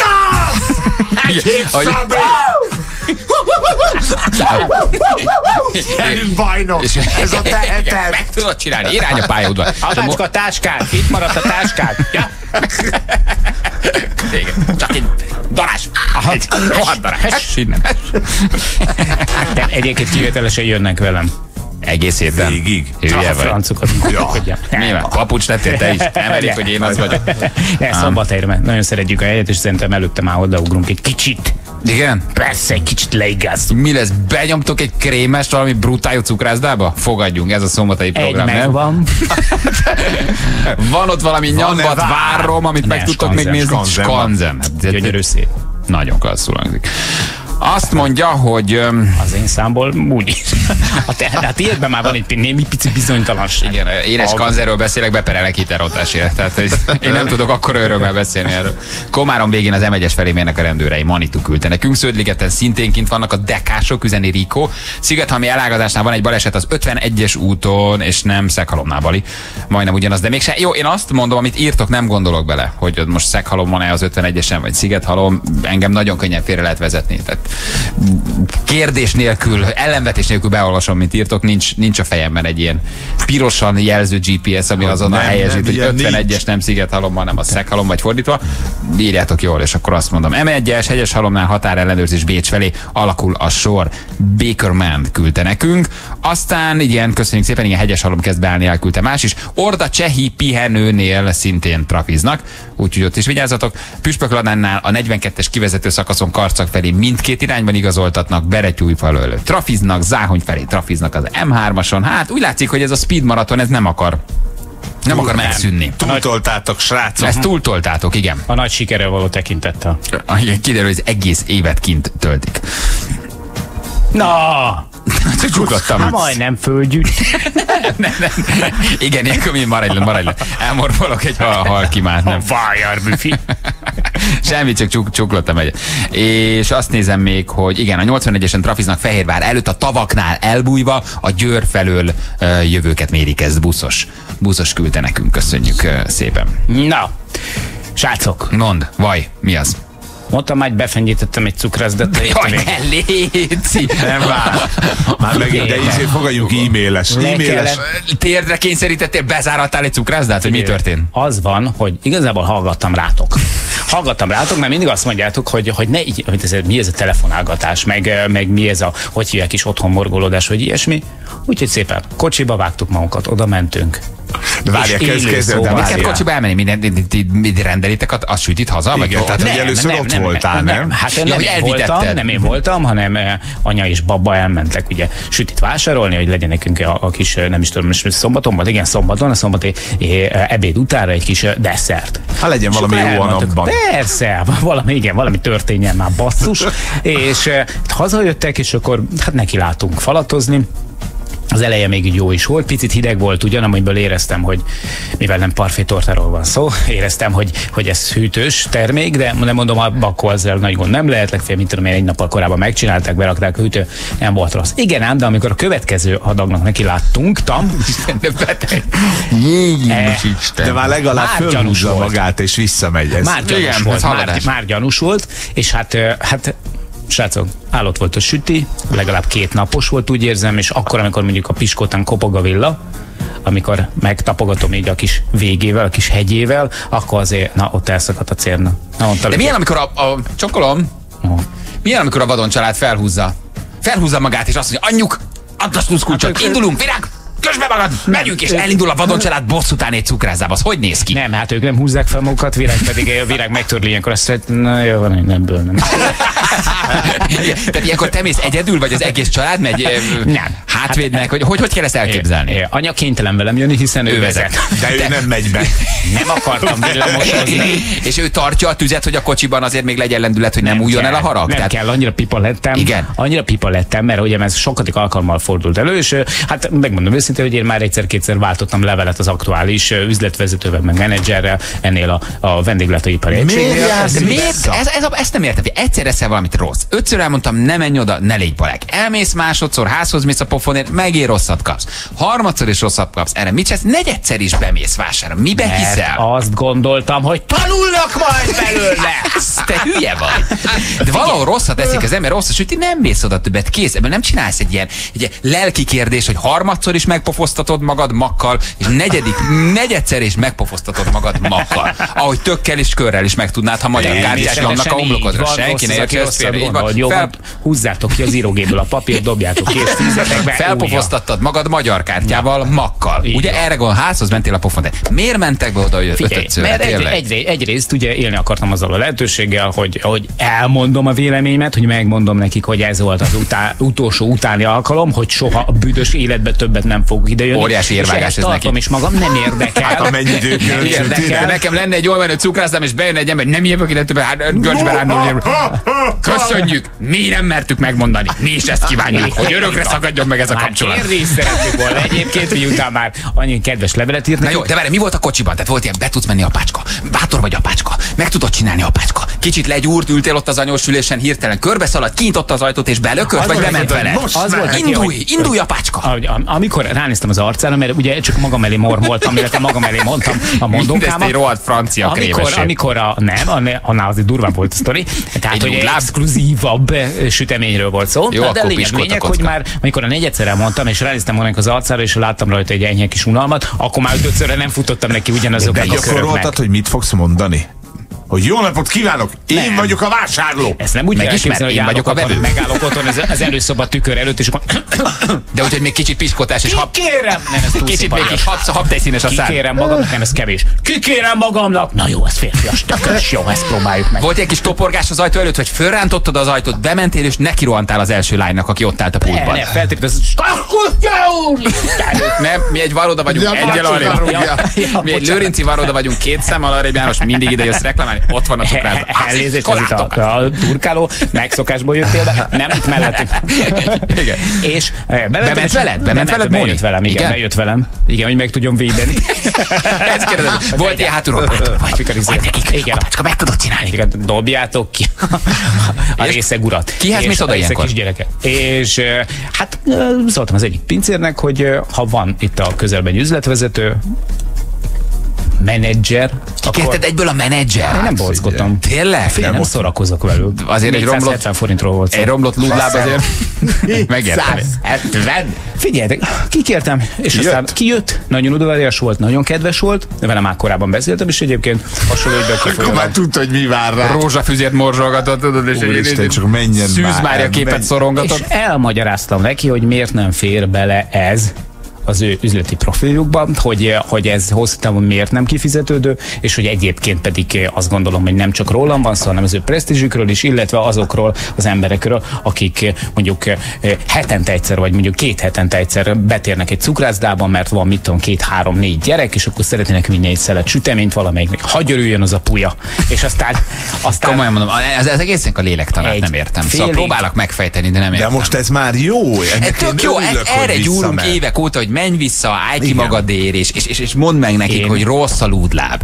Gyerünk, bajnok! Ez a teheted! Meg tudod csinálni, irány a pályaudvar. Adjátok a táskát, itt maradt a táskát. Ja. Csak egy darás. Egy rohadt darás. De egyébként kivételesen jönnek velem. Egész héten? Végig. Hülye vagy. Francokat. Nyilván, papucs lettél te is. Nem elég, hogy én az vagyok. Szombathelyre, mert nagyon szeretjük a helyet, és szerintem előtte már odaugrunk egy kicsit. Igen? Persze, egy kicsit leigázunk. Mi lesz? Benyomtok egy krémes, valami brutáljú cukrászdába? Fogadjunk, ez a szombathelyi program, nem? Megvan. Van ott valami nyombat várrom, amit meg tudtok még nézni. Skanzen. Gyönyörű szép. Nagyon klasszul hangzik. Azt mondja, hogy... Az én számból úgy is. A tiédben már van egy némi pici bizonytalanság. Igen, éles kanzerről beszélek, beperelek hitelrotásért. Tehát én nem tudok akkor örömmel beszélni erről. Komárom végén az M1-es felé mérnek a rendőrei. Manitu küldte nekünk. Sződligeten szintén kint vannak a dekások, üzeni Rikó. Szigethalmi elágazásnál van egy baleset az 51-es úton, és nem Szekhalomnál, Bali. Majdnem ugyanaz, de mégse. Jó, én azt mondom, amit írtok, nem gondolok bele, hogy most Szekhalom van-e az 51-esen, vagy Szigethalom. Engem nagyon könnyen félre lehet vezetni. Tehát kérdés nélkül, ellenvetés nélkül beolvasom, mint írtok, nincs a fejemben egy ilyen pirosan jelző GPS, ami azonnal helyesít, hogy 51-es nem szigethalom, hanem a szeghalom, vagy fordítva. Írjátok jól, és akkor azt mondom. M1-es hegyes halomnál határellenőrzés Bécs felé alakul a sor. Bakerman küldte nekünk. Aztán igen, köszönjük szépen, igen, hegyes halom kezd beállni, elküldte más is. Orda csehi pihenőnél szintén trafiznak, úgyhogy ott is vigyázzatok. Püspökladánynál a 42-es kivezető szakaszon Karcag felé mindkét irányban igazoltatnak, Beretyújfalu előtt trafiznak, Záhony felé trafiznak az M3-ason. Hát úgy látszik, hogy ez a speed maraton, ez nem akar megszűnni. Túltoltátok, srácok. Ezt túltoltátok, igen. A nagy sikerrel való tekintettel. Igen, kiderül, hogy az egész évet kint töltik. Na! Csak csuklottam. Hát majdnem földgyűjt. Nem. Igen, ilyenkor maradj le. Elmorfolok egy halkimát, nem. Fájjarbüfi. Semmit, csak csuklottam egyet. És azt nézem még, hogy igen, a 81-esen trafiznak Fehérvár előtt a tavaknál elbújva, a Győr felől jövőket mérik, ez buszos küldte nekünk, köszönjük szépen. Na, srácok. Mondd, vaj, mi az? Mondtam, hogy befenyítettem egy cukrászdat. Jaj, ne léci! Nem vár. Már megint, de így fogadjunk e-mailes. Térdre kényszerítettél, bezárattál egy cukrászdát, hogy mi történt? Az van, hogy igazából hallgattam rátok, mert mindig azt mondjátok, hogy ne így, mi ez a telefonálgatás, meg mi ez a, hogy hívják is otthon morgolódás, vagy ilyesmi. Úgyhogy szépen kocsiba vágtuk magunkat, oda mentünk. De várják, kezdődni. Neked kocsiba elmenni, mindent rendelitek a sütit haza? Igen, tehát hogy először ott voltál, nem? Hát nem én voltam, hanem anya és baba elmentek ugye sütit vásárolni, hogy legyen nekünk a kis, nem is tudom, szombaton volt, igen, szombaton, a szombati ebéd utára egy kis desszert. Ha legyen valami jó a napban. Persze, valami történjen már, basszus. És hazajöttek, és akkor hát neki látunk falatozni. Az eleje még így jó is volt, picit hideg volt ugyan, amiből éreztem, hogy mivel nem parfait-tortáról van szó, éreztem, hogy ez hűtős termék, de nem mondom, akkor ezzel nagy gond nem lehet, legfeljebb, mint tudom én, egy nappal korábban megcsinálták, berakták a hűtő, nem volt rossz. Igen ám, de amikor a következő adagnak neki láttunk, de már legalább fölhúzza magát és visszamegy. Már gyanús volt, és hát srácok, állott volt a süti, legalább 2 napos volt, úgy érzem, és akkor, amikor mondjuk a piskótán kopog a villa, amikor megtapogatom így a kis végével, a kis hegyével, akkor azért, na, ott elszakadt a cérna. De milyen, amikor a csokolom, milyen, amikor a vadon család felhúzza magát, és azt mondja, anyjuk, add a sluszkulcsot, indulunk, virág! Kösd be magad, megyünk, és elindul a vadon család boss után egy cukrászdába. Az hogy néz ki? Nem, hát ők nem húzzák fel magukat, Virág megtörli ilyenkor azt, hogy na jó, van, nem. Tehát ilyenkor te mész egyedül, vagy az egész család megy? Nem. Hátvédnek, hogy kell ezt elképzelni? Anya kénytelen velem jönni, hiszen ő vezet. De ő nem megy be. Nem akartam villamosozni. És ő tartja a tüzet, hogy a kocsiban azért még legyen lendület, hogy nem újjon el a harag? Nem kell, annyira pipa lettem, mert ugye ez sokadik alkalommal fordult elő, és hát megmondom őszintén, hogy én már egyszer-kétszer váltottam levelet az aktuális üzletvezetővel, meg menedzserrel ennél a vendéglátóipari egységnél. Miért? Ezt nem értem. Egyszer eszel valamit rossz. 5-ször elmondtam, ne menj oda, ne légy balek. Elmész másodszor, házhoz mész a pofonért, megér rosszat kapsz. Harmadszor is rosszat kapsz. Erre mit csinálsz? Negyedszer is bemész vásárra. Mibe hiszel? Azt gondoltam, hogy tanulnak majd belőle. Te hülye vagy. De valahol rosszat eszik az ember, rosszat, hogy nem mész oda többet, kész. Ebből nem csinálsz egy ilyen lelki kérdés, hogy harmadszor is megpofosztatod magad makkal, és negyedszer is megpofosztatod magad makkal. Ahogy tökkel és körrel is megtudnád, ha magyar kártyák vannak a homlokodra. Senki ne értse ezt félre. Húzzátok ki az írógéből a papírt, dobjátok ki, és fűzzetek be. Felpofosztattad magad magyar kártyával, makkal. Ugye erre a házhoz mentél a pofon. De miért mentek be oda, hogy 5-ször? Mert egyrészt ugye élni akartam azzal a lehetőséggel, hogy elmondom a véleményemet, hogy megmondom nekik, hogy ez volt az utolsó utáni alkalom, hogy soha a büdös életben többet nem fogok idejönni. Óriási érvágás ez neki. És magam nem érdekel. Hát a mennyi időkön. Nekem lenne egy olyan menő cukrászdám, és bejön egy ember, nem jövök ide többet, görcsbe rándulni. Köszönjük, mi nem mertük megmondani. Mi is ezt kívánjuk, hogy örökre szakadjon meg ez a kapcsolat. Én részt szeretnék volna egyébként, hogy utána már annyi kedves levelet írt. Na jó, de várj, mi volt a kocsiban? Tehát volt ilyen, be tudsz menni apácska. Bátor vagy apácska. Meg tudod csinálni apácska. Kicsit legyúrt, ültél ott az anyós ülésen, hirtelen körbeszaladt, kinyitotta az ajtót és belökött, vagy bement vele. Indulj apácska. Amikor ránéztem az arcára, mert ugye csak magam elé mormoltam, illetve magam elé mondtam a mondókámat. Mindezt egy rohadt francia krémesség. Amikor annál azért durvább volt a sztori. Tehát, hogy legexkluzívabb süteményről volt szó. Jó, de lényeg, hogy már amikor a negyedszer elmondtam, és ránéztem volna az arcára, és láttam rajta egy enyhe kis unalmat, akkor már ötödszörre nem futottam neki ugyanazoknak a köröknek. Begyakoroltad, hogy mit fogsz mondani? Hogy jó napot kívánok, én vagyok a vásárló. Ezt nem úgy megismer, én vagyok a vevő. Megállok otthon az előszoba tükör előtt, és akkor... De úgyhogy még kicsit piskotás, és kikérem! Nem, ez túl kicsit még kis habtejszínes a szám. Kikérem magamnak, nem, ez kevés. Kikérem magamnak! Na jó, ez férfias, tökös, jó, ezt próbáljuk meg. Volt egy kis toporgás az ajtó előtt, hogy fölrántottad az ajtót, bementél, és neki rohantál az első lánynak, aki ott állt a pultban. Ne, feltétlenül Nem, mi egy Varoda vagyunk, egyel arrébb. Mi egy Lőrinci Varoda vagyunk, 2 számmal arrébb, János, mindig ide jössz reklamálni, ott van a cukrázat. Elnézést, ez itt a turkáló megszokásból jöttél be, nem itt mellettünk. Igen. És bement veled, Móni? Bejött velem, igen, bejött velem. Igen, hogy meg tudjam védeni. Ezt kérdezem, volt ilyen hátulról? Vagy nekik, igen, apácska, meg tudod csinálni. Igen, dobjátok ki a részeg urat. Kihez mész oda ilyenkor? Kisgyereket. És hát szóltam az egyik pincérnek, hogy ha van itt a közelben üzletvezető, menedzser. Kikérted egyből a menedzser? Én nem bockodtam. Tényleg? Nem szórakozok velük. Azért egy romlott 70 forintról volt szó. Egy romlott lúdláb azért megértem. 170? Figyeljetek, kikértem, és aztán kijött, nagyon udvarias volt, nagyon kedves volt, de vele már korábban beszéltem, és egyébként hasonló idők Akkor már tudta, hogy mi vár rá. Rózsafüzért morzsolgatott, tudod, és egy csak menjen Szűz Mária képet szorongatott. És elmagyaráztam neki, hogy miért nem fér bele ez az ő üzleti profiljukba, hogy ez hosszú távon miért nem kifizetődő, és hogy egyébként pedig azt gondolom, hogy nem csak rólam van szó, hanem az ő presztízsükről is, illetve azokról az emberekről, akik mondjuk hetente egyszer, vagy mondjuk 2 hetente egyszer betérnek egy cukrászdában, mert van mit tudom 2, 3, 4 gyerek, és akkor szeretnének vinni egy szelet süteményt valamelyiknek. Hagy örüljön az a puja. És aztán komolyan mondom, ez egészen a lélektanát nem értem. Szóval próbálok megfejteni, de nem értem. De most ez már jó. Tök jó, erre gyúrunk évek óta, hogy menj vissza, állj ki magadért, és mondd meg nekik, hogy rossz a lúdláb.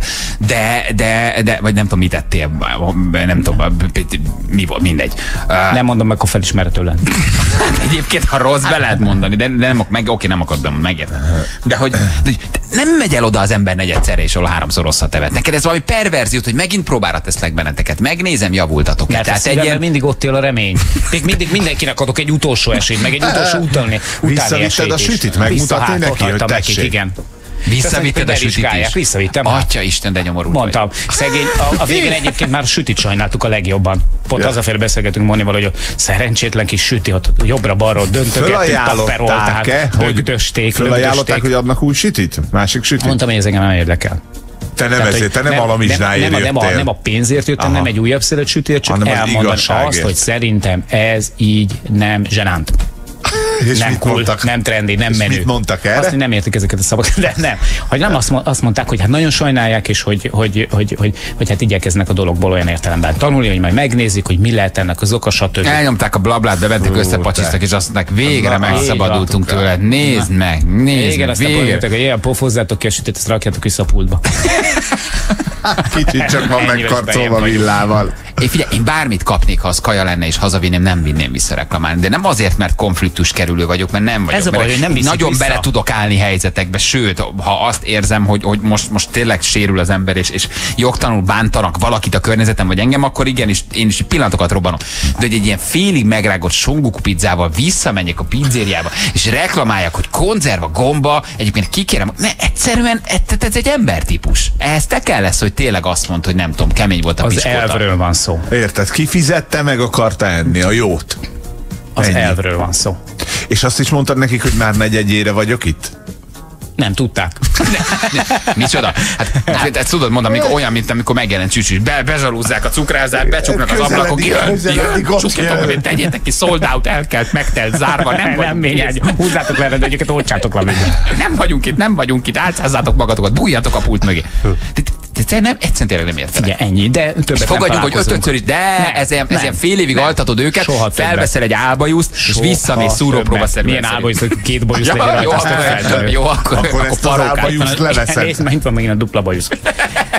De, vagy nem tudom, mit tettél, nem tudom, mi volt, mindegy. Nem mondom meg, akkor felismerhető lenne. Egyébként, ha rossz, be lehet mondani, de nem akarod bemondani, megértem. De hogy nem megy el oda az ember negyedszerre, és ahol 3-szor rosszat tevet. Neked ez valami perverziót, hogy megint próbára teszlek benneteket. Megnézem, javultatok. Mert tehát egy mindig ott él a remény. Mindig mindenkinek adok egy utolsó esélyt, meg egy utolsó utáni Visszavitted a sütit, megmutatni neki, hogy tessék. Igen. Visszavitted a sütit is? Visszavittem. Atya Isten, de nyomorult. Mondtam. Szegény, a végén egyébként már sütit sajnáltuk a legjobban. Pont hazafér beszélgetünk Monival, hogy szerencsétlen kis süti, ott jobbra-balra döntögettük, tapperolták, högdösték. Fölajánlották, hogy adnak új sütit? Másik sütit? Mondtam, hogy ez engem nem érdekel. Te nem ezért, te nem valamizsnáért jöttél. Nem a pénzért jöttem, nem egy újabb szelet sütért, csak elmondani azt, hogy szerintem ez így nem zsenánt. És nem cool, mondtak? Nem trendy, nem menő. Mit mondtak erre? Azt, hogy nem értik ezeket a szavakat, de nem. Hogy nem azt mondták, hogy hát nagyon sajnálják, és hogy hát igyekeznek a dologból olyan értelemben tanulni, hogy majd megnézik, hogy mi lehet ennek az oka, stb. Elnyomták a blablát, bevették, összepacsiztak, és azt mondták, végre megszabadultunk tőle. Nézd meg, végre. Hogy ilyen pofozzátok ki a sütét, ezt rakjátok vissza a pultba. Kicsit csak van megkarcolva villával. Én bármit kapnék, ha az kaja lenne, és hazavinném, nem vinném vissza reklamálni. De nem azért, mert konfliktus kerülő vagyok, mert nem vagyok. Ez a baj, hogy nem nagyon vissza. bele tudok állni helyzetekbe, sőt, ha azt érzem, hogy most tényleg sérül az ember, és jogtalanul bántanak valakit a környezetem, vagy engem, akkor igenis, én is pillanatokat robbanom. De hogy egy ilyen félig megrágott songuku pizzával visszamenjek a pizzériába, és reklamáljak, hogy konzerva, gomba, egyébként kikérem, egyszerűen ez egy embertípus. Ehhez te kell lesz, hogy tényleg azt mondd, hogy nem tudom, kemény volt a piskóta. Az elvről van szó. Érted? Ki fizette meg akarta enni a jót? Az elvről van szó. És azt is mondtad nekik, hogy már negyedjére vagyok itt? Nem tudták. Micsoda? Hát tudod mondani, olyan, mint amikor megjelent Csücsüs. Bezsarúzzák a cukrázzát, becsuknak az ablakok, jön, tegyétek ki, sold out, elkelt, megtelt, zárva, nem ményágy, húzzátok le rendőröket, oltsátok le. Nem vagyunk itt, álcázzátok magatokat, bújjatok a pult mögé. Egyszerűen tényleg nem értenek. Igen, ennyi, de többet fogadjuk, hogy 5-ször is, de ez ilyen fél évig altatod őket, felveszel egy álbajuszt, és visszamész szúrópróbaszerűen. Milyen álbajusz, hogy 2 bajusz legyen rajta. Jó, akkor ezt az álbajuszt leveszed. Megint van megint a dupla bajusz.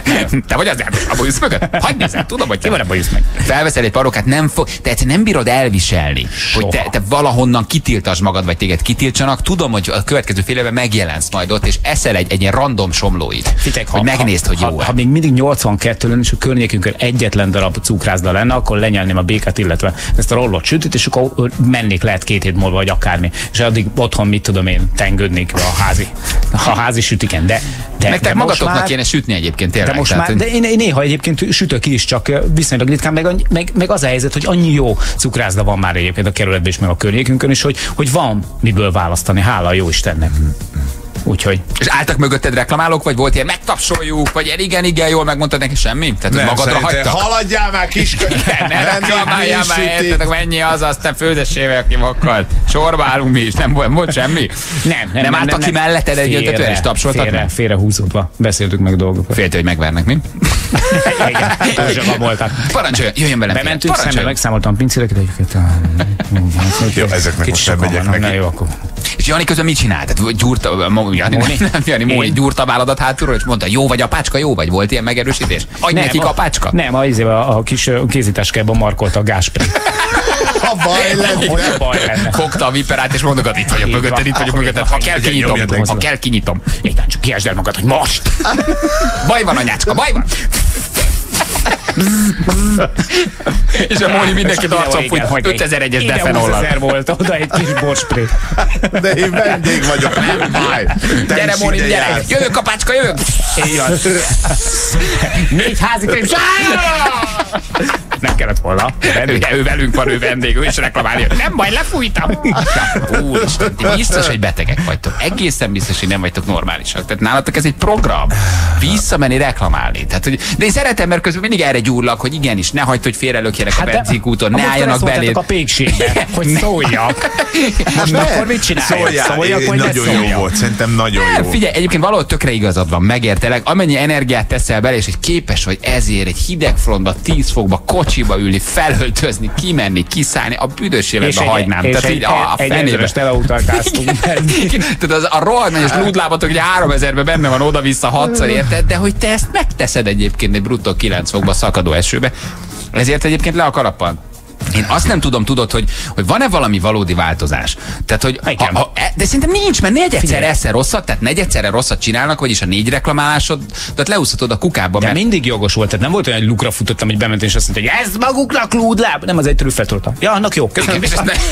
Te vagy az a bajusz mögött? Hagyd nézzel, tudom, hogy te van a bajusz meg. Felveszel egy parókát, te egyszerűen nem bírod elviselni, hogy te valahonnan kitiltasd magad, vagy téged kitiltsanak. Tudom, hogy a következő fél évben megjelensz majd ott, és eszel egy ilyen random somlóit. Hogy megnézd, hogy jó. Ha még mindig 82 lenne, és a környékünkön egyetlen darab cukrászda lenne, akkor lenyelném a békát, illetve ezt a rollot sütít, és akkor mennék lehet 2 hét múlva, vagy akármi. És addig otthon, mit tudom én, tengődnék a házi sütiken. Nektek magatoknak kéne sütni egyébként tényleg. De most már, de én néha egyébként sütök is, csak viszonylag ritkán, meg az a helyzet, hogy annyi jó cukrászda van már egyébként a kerületben és meg a környékünkön is, hogy van miből választani, hála a jó Istennek. Úgyhogy. És álltak mögötted reklamálók, vagy volt ilyen megtapsoljuk, vagy igen, jól megmondtad neki semmi? Tehát nem, magadra hagytak? Haladjál már kiskönyv! Ne reklamáljál már, értetek, mennyi az, aztán főzessével kimokkad. Sorba állunk mi is, nem volt semmi? Nem álltak ki melletted egy öntetően, és tapsoltak? Félrehúzódva beszéltük meg dolgokat. Félte, hogy megvernek, mi? Igen, törzsöga voltak. Parancsoljon, jöjjön velem. Bementünk szembe, megszámoltam pincéreket, egyiket. Jó, ezeknek most nem megyek neki. Jó, akkor. És Jani közben mit csinált? Gyúrta válladat hátulról, és mondta, jó vagy apácska, jó vagy? Volt ilyen megerősítés? Adj nekik apácska? Nem, a kis kézításkában markolta a gázspray. Ha baj lenne. Fogta a viperát, és mondogat, itt vagyok mögötted, ha kell kinyitom. Éppen csak kiesd el magad, hogy most! Baj van, anyácska, baj van! És a Móni mindenkit arcon fújt, 5001-es defenollal. 20 000 volt, oda egy kis borspray. De én vendég vagyok, nem baj. Gyere Móni, gyere! Jövök apácska, jövök! Így van. 4 házi krém. Nem kellett volna. Ő velünk van, ő vendég, ő is reklamálja. Nem baj, lefújtam. Úristen, ti biztos, hogy betegek vagytok. Egészen biztos, hogy nem vagytok normálisak. Tehát nálatok ez egy program. Visszamenni reklamálni. Tehát, hogy, de én szeretem, mert közben mindig erre gyúrlak, hogy igenis, ne hagyd, hogy félrelökjenek a benzinkúton, ne álljanak beléd. A pékségbe, hogy szóljak. Most akkor mit csinálják? Szóljak, vagy nagyon jó volt, szerintem nagyon jó. Figyelj, egyébként valahol tökre igazad van, megértelek. Amennyi energiát teszel bele, és hogy képes vagy ezért egy hideg frontba, 10 fokba, kocsiba ülni, felöltözni, kimenni, kiszállni, a büdös életbe hagynám. És egy ezerest elautalkáztunk. Tehát az a rohadmányos lúdlábatok, hogy 3000-ben benne van oda-vissza 6-szor, érted? De hogy te ezt megteszed egyébként egy bruttó 9 fokba szakadó esőbe, ezért egyébként le a kalappal. Én azt nem tudom, tudod, hogy van-e valami valódi változás. Tehát, hogy de szerintem nincs, mert negyedszer eszel rosszat, tehát negyedszerre rosszat csinálnak, vagyis a 4 reklamálásod, tehát leúszhatod a kukába. De mindig jogos volt, tehát nem volt olyan, hogy lukra futottam, hogy bementem, és azt mondta, hogy ez maguknak lúdláb. Nem, az egy trüffeltorta. Ja, annak jó, köszönöm.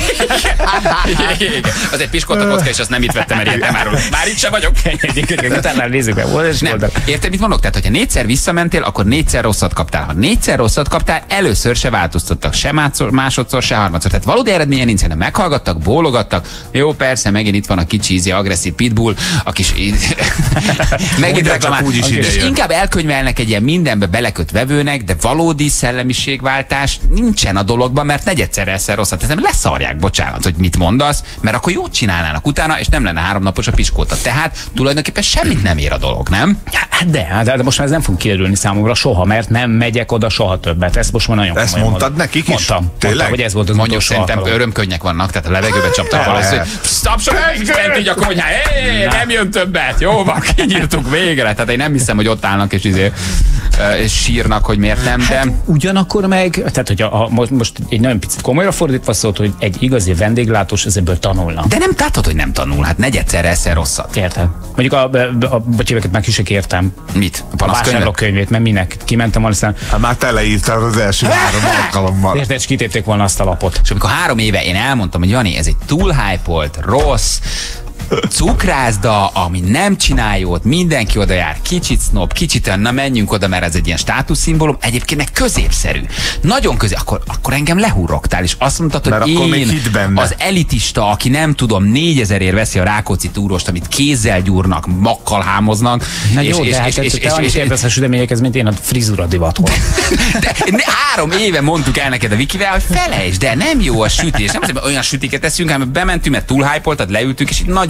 Az egy piskóta kocka, és azt nem itt vettem, mert már itt sem vagyok. Utána nézzük be, érted, mit mondok? Tehát, hogyha 4-szer visszamentél, akkor 4-szer rosszat kaptál. Ha 4-szer rosszat kaptál, először se változtattak, sem másodszor, se harmadszor. Tehát valódi eredménye nincs, hanem meghallgattak, bólogattak. Jó, persze, megint itt van a kicsi ízi, agresszív pitbull, a kis megint reklamál. És inkább elkönyvelnek egy ilyen mindenbe beleköt vevőnek, de valódi szellemiségváltás nincsen a dologban, mert negyedszer eszel rosszat. Tehát nem leszarják, bocsánat, hogy mit mondasz, mert akkor jót csinálnának utána, és nem lenne 3 napos a piskóta. Tehát tulajdonképpen semmit nem ér a dolog, nem? De most már ez nem fog kiderülni számomra soha, mert nem megyek oda soha többet. Ezt most már nagyon ezt mondtad nekik is? Mondtam, hogy ez volt az mondjuk, szerintem örömkönnyek vannak, tehát a levegőbe csaptak valószínűleg, hogy tapsol, fent így a konyhán, nem jön többet, jó van, kinyírtuk végre. Tehát én nem hiszem, hogy ott állnak és és sírnak, hogy miért nem, de... Ugyanakkor meg, tehát hogy most egy nagyon picit komolyra fordítva szólt, hogy egy igazi vendéglátós ebből tanulna. De nem látod, hogy nem tanul, hát negyedszer eszel rosszat. Értem. Mondjuk a bocséveket meg is értem. Mit? A vásárlókönyvét, mert minek? Kimentem volna, aztán... Hát már teleírtad az első 3 alkalommal. Érted, és kitépték volna azt a lapot. És amikor 3 éve én elmondtam, hogy Jani, ez egy túl hype-olt, rossz, cukrászda, ami nem csinál jót, mindenki oda jár, kicsit snob, kicsit, na menjünk oda, mert ez egy ilyen státuszszimbólum, egyébként meg középszerű. Nagyon akkor engem lehurrogtál, és azt mondtad, hogy én az elitista, aki nem tudom, 4000-ért veszi a Rákóczi túrost, amit kézzel gyúrnak, makkal hámoznak. Na jó, de hát te annyit értesz a süteményekhez, mint én a frizura divathoz. De 3 éve mondtuk el neked a Vikivel, hogy felejtsd, de nem jó a sütés. Nem azért, olyan sütiket eszünk, hanem bementünk, mert túl hype-oltad, leültünk, és itt nagyon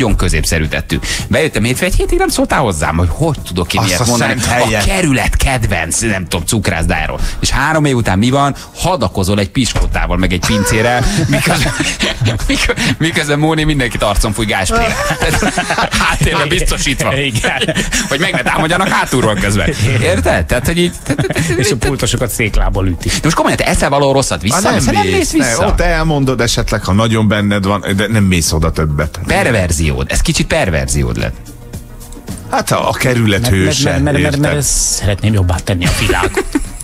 nagyon középszerű tettük. Bejöttem hétfő, egy hétig nem szóltál hozzám, hogy tudok én ilyet mondani. A kerület kedvenc, nem tudom, cukrászdáról. És 3 év után mi van? Hadakozol egy piskótával, meg egy pincérrel, miközben Móni mindenkit arcon fúj gásprével. Háttérben biztosítva. Hogy meg ne támadjanak hátulról közben. Érted? Tehát, hogy így... És a pultosokat széklából üti. De most komolyan, te eszel való rosszat vissza? Nem mész vissza. Ott elmondod esetleg, ha nagyon benned van, de nem mész oda többet. Perverziód. Ez kicsit perverziód lett. Hát a kerület hőse. Mert szeretném jobbá tenni a világot.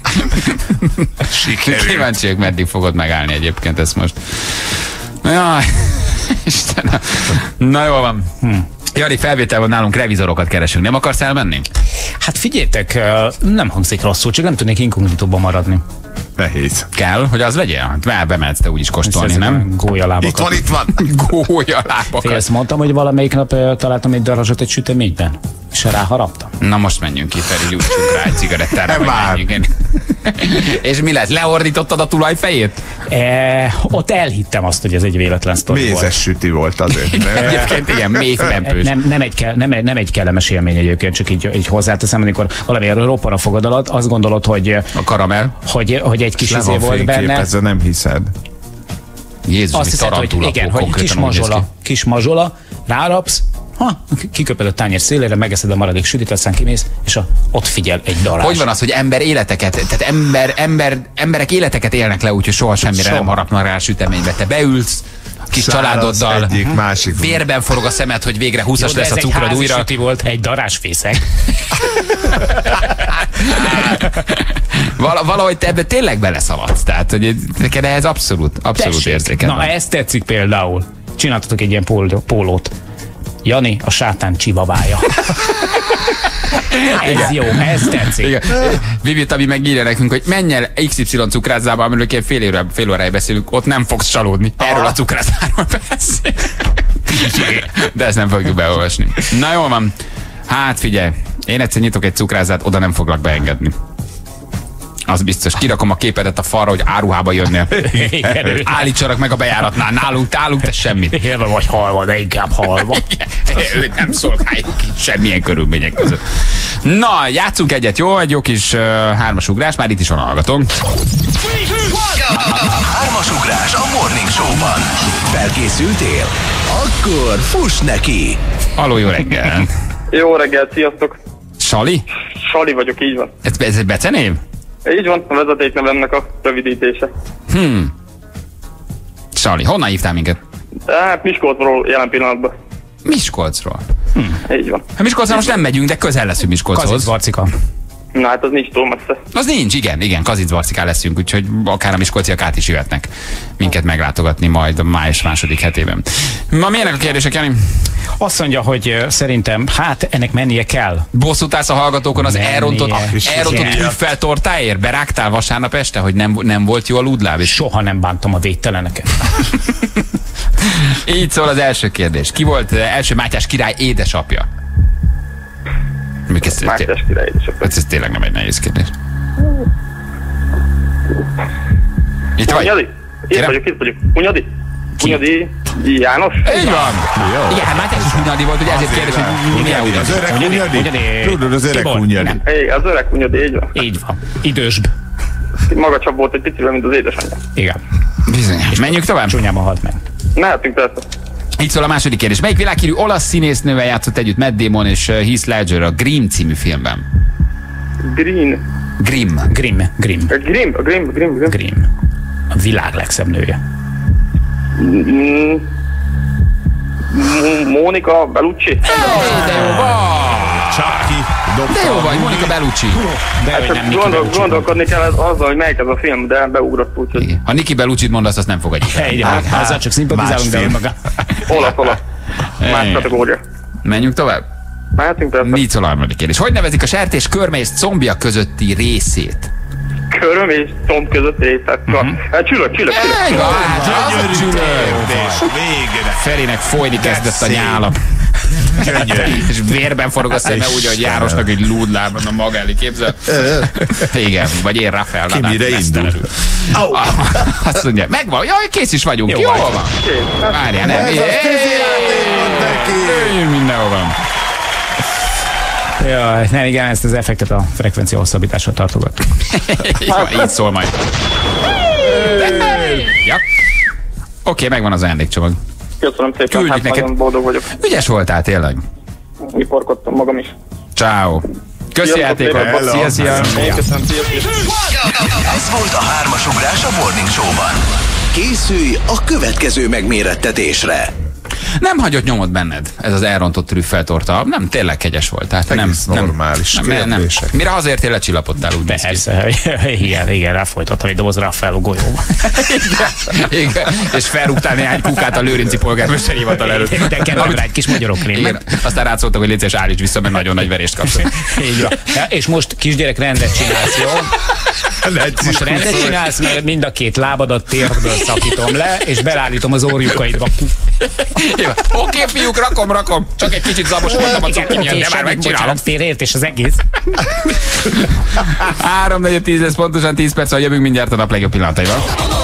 Kíváncsiak, meddig fogod megállni egyébként ezt most. Jaj, Istenem. Na jól van. Jani, felvétel van nálunk, revizorokat keresünk. Nem akarsz elmenni? Hát figyeljetek, nem hangzik rosszul, csak nem tudnék inkognitóban maradni. Nehéz. Kell, hogy az legyen? Hát bemehetsz te úgyis kóstolni, nem? Gólyalábakat. Itt van. Gólyalábakat. Ezt mondtam, hogy valamelyik nap találtam egy darazsot egy süteményben, és ráharaptam. Na most menjünk ki, Feri, gyújtsunk rá egy cigarettára. És mi lett? Leordítottad a tulaj fejét? Ott elhittem azt, hogy ez egy véletlen sztori volt. Mézes süti volt azért. Egyébként igen, mézpempős. Nem egy kellemes élmény egyébként, csak így hozzáteszem, amikor valamilyen roppan a fogadat, azt gondolod, hogy a karamell, hogy egy kis izé volt benne. Ezzel nem hiszed. Jézus, azt hiszed, hogy igen, hogy kis mazsola, rárapsz, kiköpöd a tányér szélére, megeszed a maradék sütit, aztán kimész, és ott figyel egy darázs. Hogy van az, hogy ember életeket, tehát emberek életeket élnek le úgy, hogy soha semmire nem harapnak rá a süteménybe. Te beülsz, kis családoddal, egyik, másik. Vérben forog a szemed, hogy végre 20-as lesz a cukrod újra. Süti volt, egy darázsfészek. Valahogy te ebbe tényleg beleszaladsz. Tehát, hogy neked ehhez abszolút érzéken. Na, ezt tetszik például. Csináltatok egy ilyen pólót. Jani, a sátán csivavája. Ez jó, ez tetszik. Igen. Vivi Tabi megírja nekünk, hogy menj el XY cukrászdába, amiről fél órája beszélünk, ott nem fogsz csalódni. Erről a cukrászdáról beszél. De ezt nem fogjuk beolvasni. Na jól van. Hát figyelj, én egyszer nyitok egy cukrászdát, oda nem foglak beengedni. Az biztos. Kirakom a képedet a falra, hogy áruhába jönnél. Állítsanak meg a bejáratnál. Nálunk te semmit. Élve vagy halva, de inkább halva. Őt nem szolgáljuk semmilyen körülmények között. Na, játszunk egyet, jó? Egy jó kis 3-as ugrás, már itt is van a hallgatónk. 3-as ugrás a Morning Show-ban. Felkészültél? Akkor fuss neki! Halló, jó reggel! Jó reggel, sziasztok! Sali? Sali vagyok, így van. Ez egy becenév? Így van, a vezetéknevemnek a rövidítése. Sali, honnan hívtál minket? Hát Miskolcról jelen pillanatban. Miskolcról? Így van. Hát Miskolcról most nem megyünk, de közel leszünk Miskolchoz. Kazicvarcika. Na hát az nincs túl messze. Az nincs, igen, Kazicvarcikán leszünk, úgyhogy akár a miskolciak át is jöhetnek minket meglátogatni majd a május második hetében. Ma milyenek a kérdések, Jani? Azt mondja, hogy szerintem, hát ennek mennie kell. Bosszút állsz a hallgatókon az elrontott hüffeltortáért? Berágtál vasárnap este, hogy nem volt jó a lúdláb? És soha nem bántam a védteleneket. Így szól az első kérdés. Ki volt első Mátyás király édesapja? Mátyás király édesapja. Ez tényleg nem egy nehéz kérdés. Itt vagy? Itt vagyok. Hunyadi János? Így van. Igen, hát Mátyás is Hunyadi volt, hogy ezért kérdés, hogy milyen Hunyadi. Az öreg Hunyadi? Tudod, az öreg Hunyadi. Az öreg Hunyadi, így van. Így van. Idősbb. Magasabb volt egy picivel, mint az édesanyja. Igen. Bizonyos. Menjünk tovább? Csúnyában halt meg. Mehetünk persze. Így szól a második kérdés. Melyik világhírű olasz színésznővel játszott együtt Matt Damon és Heath Ledger a Grimm című filmben? Grimm. A világ legszebb nője. Monica Bellucci. De jó van! Csaki, De jó vagy, Monica Bellucci. Gondolkodni kell azzal, hogy melyik ez a film, de beugrott úgy, hogy... Ha Niki Bellucci-t mondasz, azt nem fogadjuk el. Azzal csak szimpatizálunk, de önmaga. Olasz. Más kategória. Menjünk tovább? Mehetünk persze. Így szól a harmadik kérdés. Hogy nevezik a sertés körme és combja közötti részét? Köröm és comb között részet. Csülök. Végre. Ferinek folyni kezdett a nyála. És vérben forog a szeme úgy, hogy Járosnak egy lúdlában a maga elé képzel. Igen, vagy én Rafael Nadal. Ki mire indul? Azt mondja, megvan, jaj, kész is vagyunk. Jól van. Várjál, nem. Mindenhol. Ja, nem, igen, ezt az effektet a frekvencia hosszabbításra tartogattuk. Így szól majd. Ja. Oké, megvan az ajándékcsomag. Köszönöm szépen, Küldjük hát neked. nagyon boldog vagyok. Ügyes voltál tényleg. Iparkodtam magam is. Ciao. Köszi játékot. Szia, szia. Köszönöm, szia. Ez volt a 3-as ugrás a Morning Show-ban. Készülj a következő megmérettetésre. Nem hagyott nyomot benned ez az elrontott trüffeltorta. Nem, tényleg kegyes volt. Tehát Egész normális kérdések. Mire hazértél, lecsillapodtál úgy. Persze, igen, ráfolytattam egy doboz Raffaello golyóba. Igen, és felrúgtál néhány kukát a lőrinci polgármesteri hivatal előtt. De kellene rá egy kis magyarokrémet. Aztán rátszóltak, hogy légy szíves, állíts vissza, mert nagyon nagy verést kapsz. Így van. Ja, és most kisgyerek rendet csinálsz, jó? Most rendet csinálsz, mert mind a két lábadat térdből szakítom le, és belállítom az orjukaidba. Oké, fiúk, rakom. Csak egy kicsit zabosodtam a cukkinyát, de már megcsinálom. Félreértés az egész. 3-4-10 lesz pontosan 10 perc, jövünk mindjárt a nap legjobb pillanataival.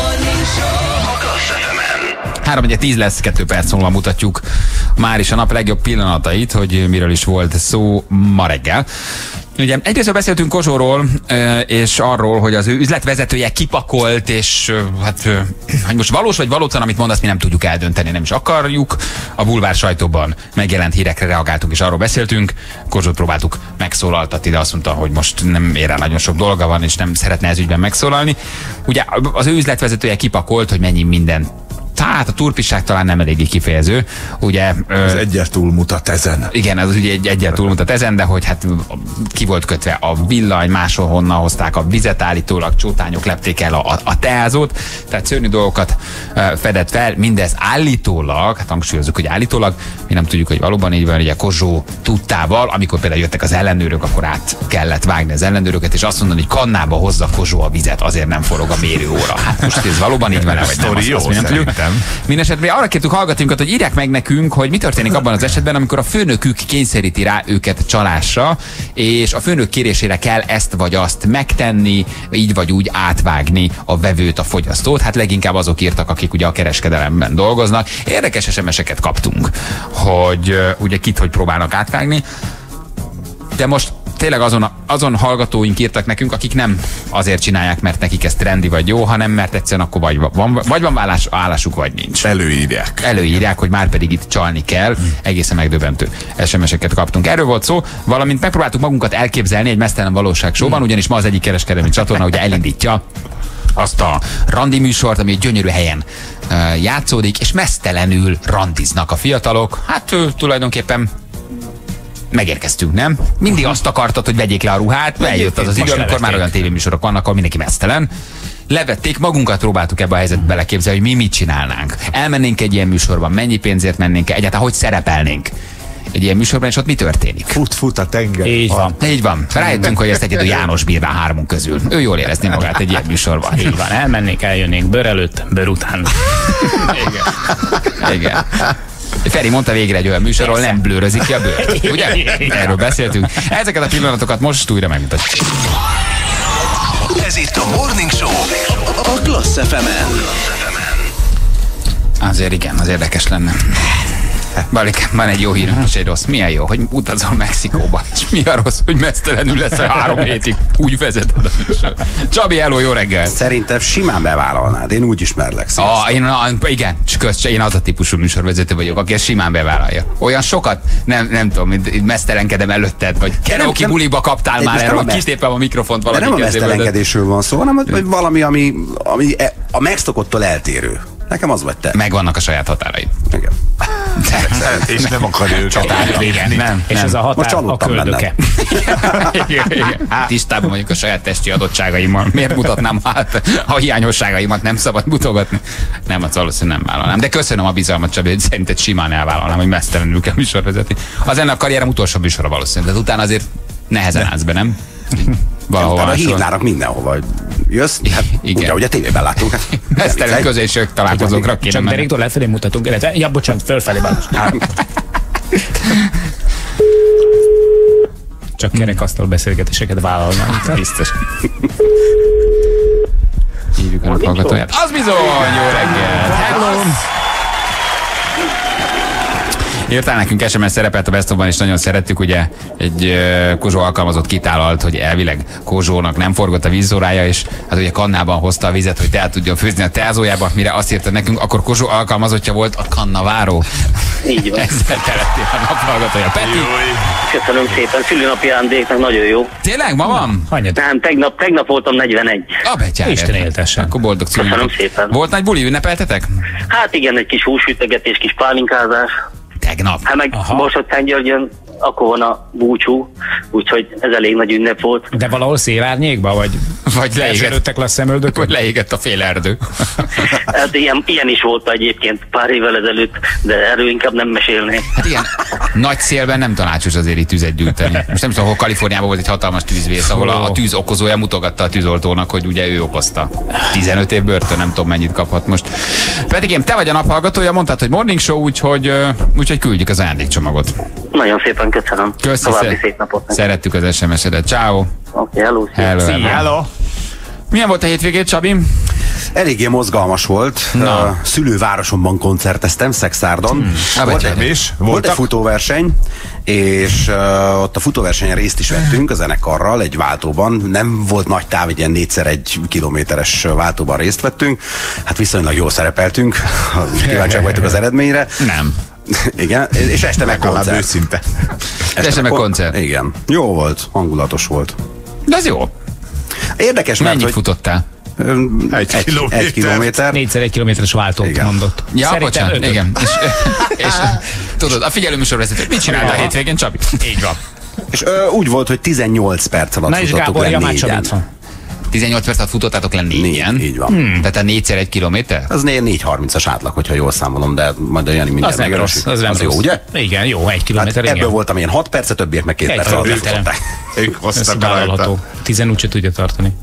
3-10 lesz, 2 perc múlva mutatjuk már is a nap legjobb pillanatait, hogy miről is volt szó ma reggel. Ugye egyrészt beszéltünk Kozsóról, és arról, hogy az ő üzletvezetője kipakolt, és hát, hogy most valós vagy valótlan, amit mondasz, mi nem tudjuk eldönteni, nem is akarjuk. A bulvár sajtóban megjelent hírekre reagáltunk, és arról beszéltünk. Kozsót próbáltuk megszólaltatni, de azt mondta, hogy most nem ér rá, nagyon sok dolga van, és nem szeretne ez ügyben megszólalni. Ugye az ő üzletvezetője kipakolt, hogy mennyi minden. Tehát a turpisság talán nem eléggé kifejező, ugye... Ez egyel túlmutat ezen. Igen, ez ugye egyel túlmutat ezen, de hogy hát ki volt kötve a villany, máshonnan hozták a vizet állítólag, csótányok lepték el a teázót, tehát szörnyű dolgokat fedett fel, mindez állítólag, hát hangsúlyozzuk, hogy állítólag, mi nem tudjuk, hogy valóban így van, ugye Kozsó tudtával, amikor például jöttek az ellenőrök, akkor át kellett vágni az ellenőröket, és azt mondani, hogy kannába hozza Kozsó a vizet, azért nem forog a mérőóra. Hát most ez valóban így van, vagy nem, azt mi nem tudjuk. Mindenesetre arra kértük hallgatóinkat, hogy írják meg nekünk, hogy mi történik abban az esetben, amikor a főnökük kényszeríti rá őket csalásra, és a főnök kérésére kell ezt vagy azt megtenni, így vagy úgy átvágni a vevőt, a fogyasztót. Hát leginkább azok írtak, akik ugye a kereskedelemben dolgoznak. Érdekes SMS-eket kaptunk, hogy ugye kit hogy próbálnak átvágni. De most tényleg azon hallgatóink írtak nekünk, akik nem azért csinálják, mert nekik ez trendi vagy jó, hanem mert egyszerűen akkor vagy van állásuk, vagy nincs. Előírják, hogy már pedig itt csalni kell. Egészen megdöbbentő SMS-eket kaptunk. Erről volt szó, valamint megpróbáltuk magunkat elképzelni egy meztelen valóság showban, ugyanis ma az egyik kereskedelmi csatorna ugye elindítja azt a randi műsort, ami egy gyönyörű helyen játszódik, és meztelenül randiznak a fiatalok. Hát tulajdonképpen megérkeztünk, nem? Mindig azt akartad, hogy vegyék le a ruhát, eljött az idő, amikor már olyan tévéműsorok vannak, ahol mindenki meztelen. Levették, magunkat próbáltuk ebbe a helyzetbe beleképzelni, hogy mi mit csinálnánk. Elmennénk egy ilyen műsorban, mennyi pénzért mennénk, egyáltalán hogy szerepelnénk egy ilyen műsorban, és ott mi történik? Fut a tenger. Így van. Rájöttünk, hogy ezt egyedül János bírná 3 közül. Ő jól érezni magát egy ilyen műsorban. Így van, eljönnénk bőr előtt, bőr után. Igen. Feri mondta végre egy olyan műsorról, nem blőrözik ki a bőr. Ugye? Erről beszéltünk. Ezeket a pillanatokat most újra megmutatjuk. Ez itt a Morning Show a Klassz FM-en. Azért igen, az érdekes lenne. Balik, van egy jó hír, és egy rossz. Milyen jó, hogy utazol Mexikóba. És mi a rossz, hogy meztelenül leszel 3 hétig. Úgy vezeted a műsor. Csabi, hello, jó reggel. Szerintem simán bevállalnád, én úgy ismerlek. Igen, én az a típusú műsorvezető vagyok, aki ezt simán bevállalja. Olyan sokat, nem tudom, mint meztelenkedem előtted, vagy karaoke buliba kaptál már erről, hogy kitépem a mikrofont valaki kezébe. De nem a meztelenkedésről van szó, hanem valami, ami a megszokottól eltérő. Nekem az vagy te. Megvannak a saját határaid. Igen. És nem akarja őket csatárvédni. Nem. És ez a határ a köldöke. Tisztában vagyok a saját testi adottságaimmal. Miért mutatnám át a hiányosságaimat? Nem szabad mutogatni. Nem, az valószínűleg nem vállalnám. De köszönöm a bizalmat, Csabi, hogy szerinted simán elvállalnám, hogy meztelenül kell műsorvezetni. Az ennek a karrierem utolsó műsora valószínűleg. De utána azért nehezen állsz be, nem? Utána hívnának mindenhova. Jössz? Hát, ugye, ahogy a tévében láttunk. Meztelen közösségek találkozókra kéne menni. Csak Deréktől lefelé mutatunk, illetve, ja, bocsánat, fölfelé Balázs. Csak kerekasztal beszélgetéseket vállalnak. Biztos. Hívjuk a hallgatóját. Az bizony! Jó reggel! Hello! Írtál nekünk SMS, szerepelt a Best of-ban, és nagyon szerettük, ugye egy Kozsó alkalmazott kitálalt, hogy elvileg Kozsónak nem forgott a vízórája, és hát ugye kannában hozta a vizet, hogy teát tudjon főzni a teázójába, mire azt írta nekünk, akkor Kozsó alkalmazottja volt a kannaváró. Így van. Ezzel telettél a naphallgatója. Peti? Köszönöm szépen, szülinapi ajándéknak nagyon jó. Tényleg, ma van? Nem, tegnap voltam 41. A betyárja. Isten éltessen. Akkor boldog szülőnapot. Köszönöm szépen. Volt nagy buli, ünnepeltetek? Hát igen, egy kis húsütegetés, kis pálinkázás. Tegnap? Hát meg Borsod-Szentgyörgyön, akkor van a búcsú, úgyhogy ez elég nagy ünnep volt. De valahol szélárnyékba, vagy leégett le a szemöldök? Vagy leégett a fél erdő. Hát ilyen is volt egyébként pár évvel ezelőtt, de erről inkább nem mesélnék. Hát igen, nagy szélben nem tanácsos azért itt tüzet gyűjteni. Most nem tudom, ahol Kaliforniában volt egy hatalmas tűzvész, ahol a tűz okozója mutogatta a tűzoltónak, hogy ugye ő okozta. 15 év börtön, nem tudom mennyit kaphat most. Petikém, te vagy a naphallgatója, mondtad, hogy morning show, úgyhogy küldjük az ajándékcsomagot. Nagyon szépen köszönöm. További szép napot. Szerettük az SMS-edet. Ciao. Oké, hello. Milyen volt a hétvégét, Csabi? Eléggé mozgalmas volt. Szülővárosomban koncerteztem, Szexárdon. Volt egy futóverseny, és ott a futóversenyen részt is vettünk a zenekarral egy váltóban. Nem volt nagy táv, egy ilyen 4x1 kilométeres váltóban részt vettünk. Hát viszonylag jól szerepeltünk. Kíváncsiak vagytok az eredményre. Nem. Igen, és este meg koncert. Őszinte. Este meg koncert. Igen. Jó volt, hangulatos volt. De ez jó. Érdekes, mert mennyit futottál? Egy kilométer. 4x1 kilométeres váltót mondott. Ja, bocsánat, igen. És tudod, a figyelőműsorvezető, mit csinálta a hétvégén, Csabi? Így van. És úgy volt, hogy 18 perc alatt futottuk le négyen. 18 perc alatt futottátok le négyen? Így van. Tehát a 4x1 kilométer? Az 4.30-as átlag, hogyha jól számolom, de majd a Jani mindjárt megerősít. Az nem jó, ugye? Igen, jó, 1 kilométer. Hát ebből voltam én 6 percet, többiek meg 2 perc alatt futották. Ők hoztak be rajta. 10 úgyse tudja tartani.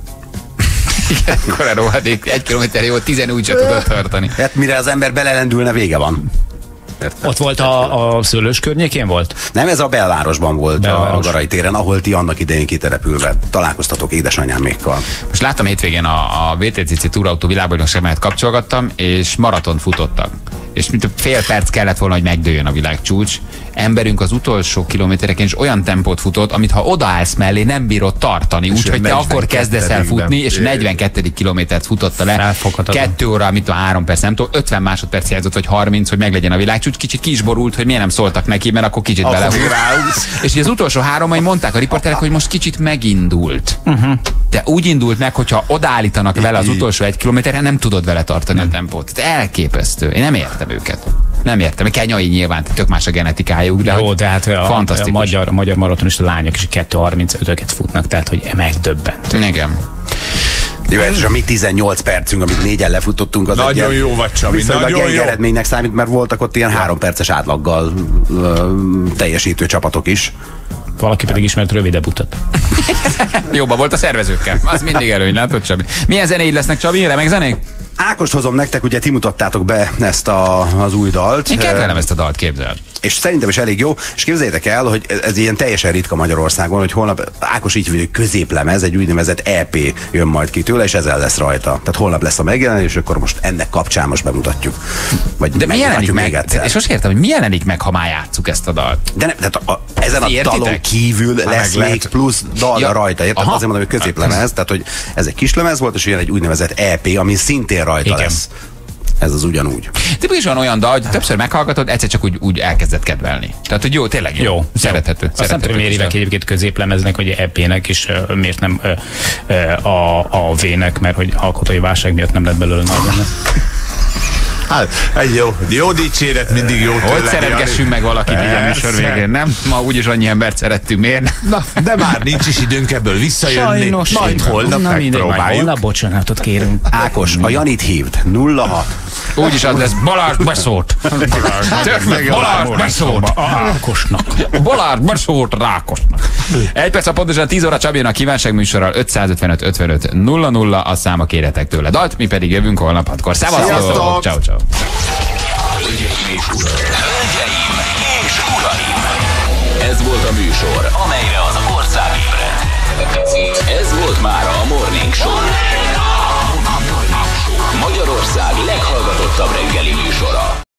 Igen, akkor a rohadék 1 kilométer jó, 10 úgyse tudod tartani. Hát mire az ember belelendülne, vége van. Ott volt a Szőlős környékén volt? Nem, ez a belvárosban volt, a Garai téren, ahol ti annak idején kiterepülve találkoztatok édesanyámékkal. Most láttam hétvégén a VTCC túrautó világbajnokság mellett kapcsolgattam, és maraton futottak. És mint fél perc kellett volna, hogy megdőljön a világcsúcs. Emberünk az utolsó kilométereken is olyan tempót futott, amit ha odaállsz mellé, nem bírod tartani. Úgyhogy te akkor kezdesz el futni, és 42. kilométert futotta le. 2 óra, 3 perc, nem tudom, 50 másodperc hiányzott, vagy 30, hogy meglegyen a világcsúcs. Kicsit ki is borult, hogy miért nem szóltak neki, mert akkor kicsit belehúzott. És az utolsó 3 mondták a riporterek, hogy most kicsit megindult. De úgy indult meg, hogyha odaállítanak vele az utolsó 1 kilométerre, nem tudod vele tartani a tempót. Ez elképesztő. Én nem értem őket. Nem értem. Kenyai nyilván, tök más a genetikájuk, de jó, de hát fantasztikus. A magyar maratonista lányok is 2.35-öket futnak, tehát hogy megdöbbent. Igen. Jó, és a mi 18 percünk, amit 4-en lefutottunk, az nagyon jó vagy, Csabi, nagyon jó eredménynek számít, mert voltak ott ilyen 3 perces átlaggal teljesítő csapatok is. Valaki pedig ismert rövidebb utat. Jóba volt a szervezőkkel. Az mindig előny, látod, Csabi? Milyen zenéid lesznek, Csabi? Remek zenék? Ákost hozom nektek, ugye ti mutattátok be ezt az új dalt. Én kedvelem ezt a dalt, képzel. És szerintem is elég jó, és képzeljétek el, hogy ez ilyen teljesen ritka Magyarországon, hogy holnap Ákos így hogy középlemez, egy úgynevezett EP jön majd ki tőle, és ezzel lesz rajta. Tehát holnap lesz a megjelenés, és akkor most ennek kapcsán most bemutatjuk. Vagy de mi jelenik meg? És most értem, hogy mi jelenik meg, ha már játsszuk ezt a dalt? De nem, tehát ezen a dalon kívül lesz még plusz dal rajta, érted? Azért mondom, hogy középlemez, tehát hogy ez egy kis lemez volt, és jön egy úgynevezett EP, ami szintén rajta lesz. Ez az ugyanúgy. Tipikusan van olyan dal, hogy többször meghallgatod, egyszer csak úgy elkezded kedvelni. Tehát, hogy jó, tényleg jó. Szerethető. Azt nem tudom, miért hívják egyébként középlemeznek, hogy EP-nek, és miért nem a V-nek, mert hogy alkotói válság miatt nem lett belőle nagy benne. Hát, egy jó dicséret mindig jó. Hogy szeretgessünk meg valakit így a műsor végén, nem? Ma úgyis annyi embert szerettünk, miért? Na, de már nincs is időnk ebből visszajönni. Sajnos. Majd holnap megpróbáljuk. Holnap bocsánatot kérünk. Ákos, a Janit hívd. 06. Úgyis az lesz, Balázs beszólt. Balázs beszólt Ákosnak. Balázs beszólt Rákosnak. 1 perc a pontosan 10 óra Csabinak kívánság műsorral 555 55 00 a száma kérhetek tőle dalt, mi pedig jövünk holnap 6-kor. Szevasztok! Ciao.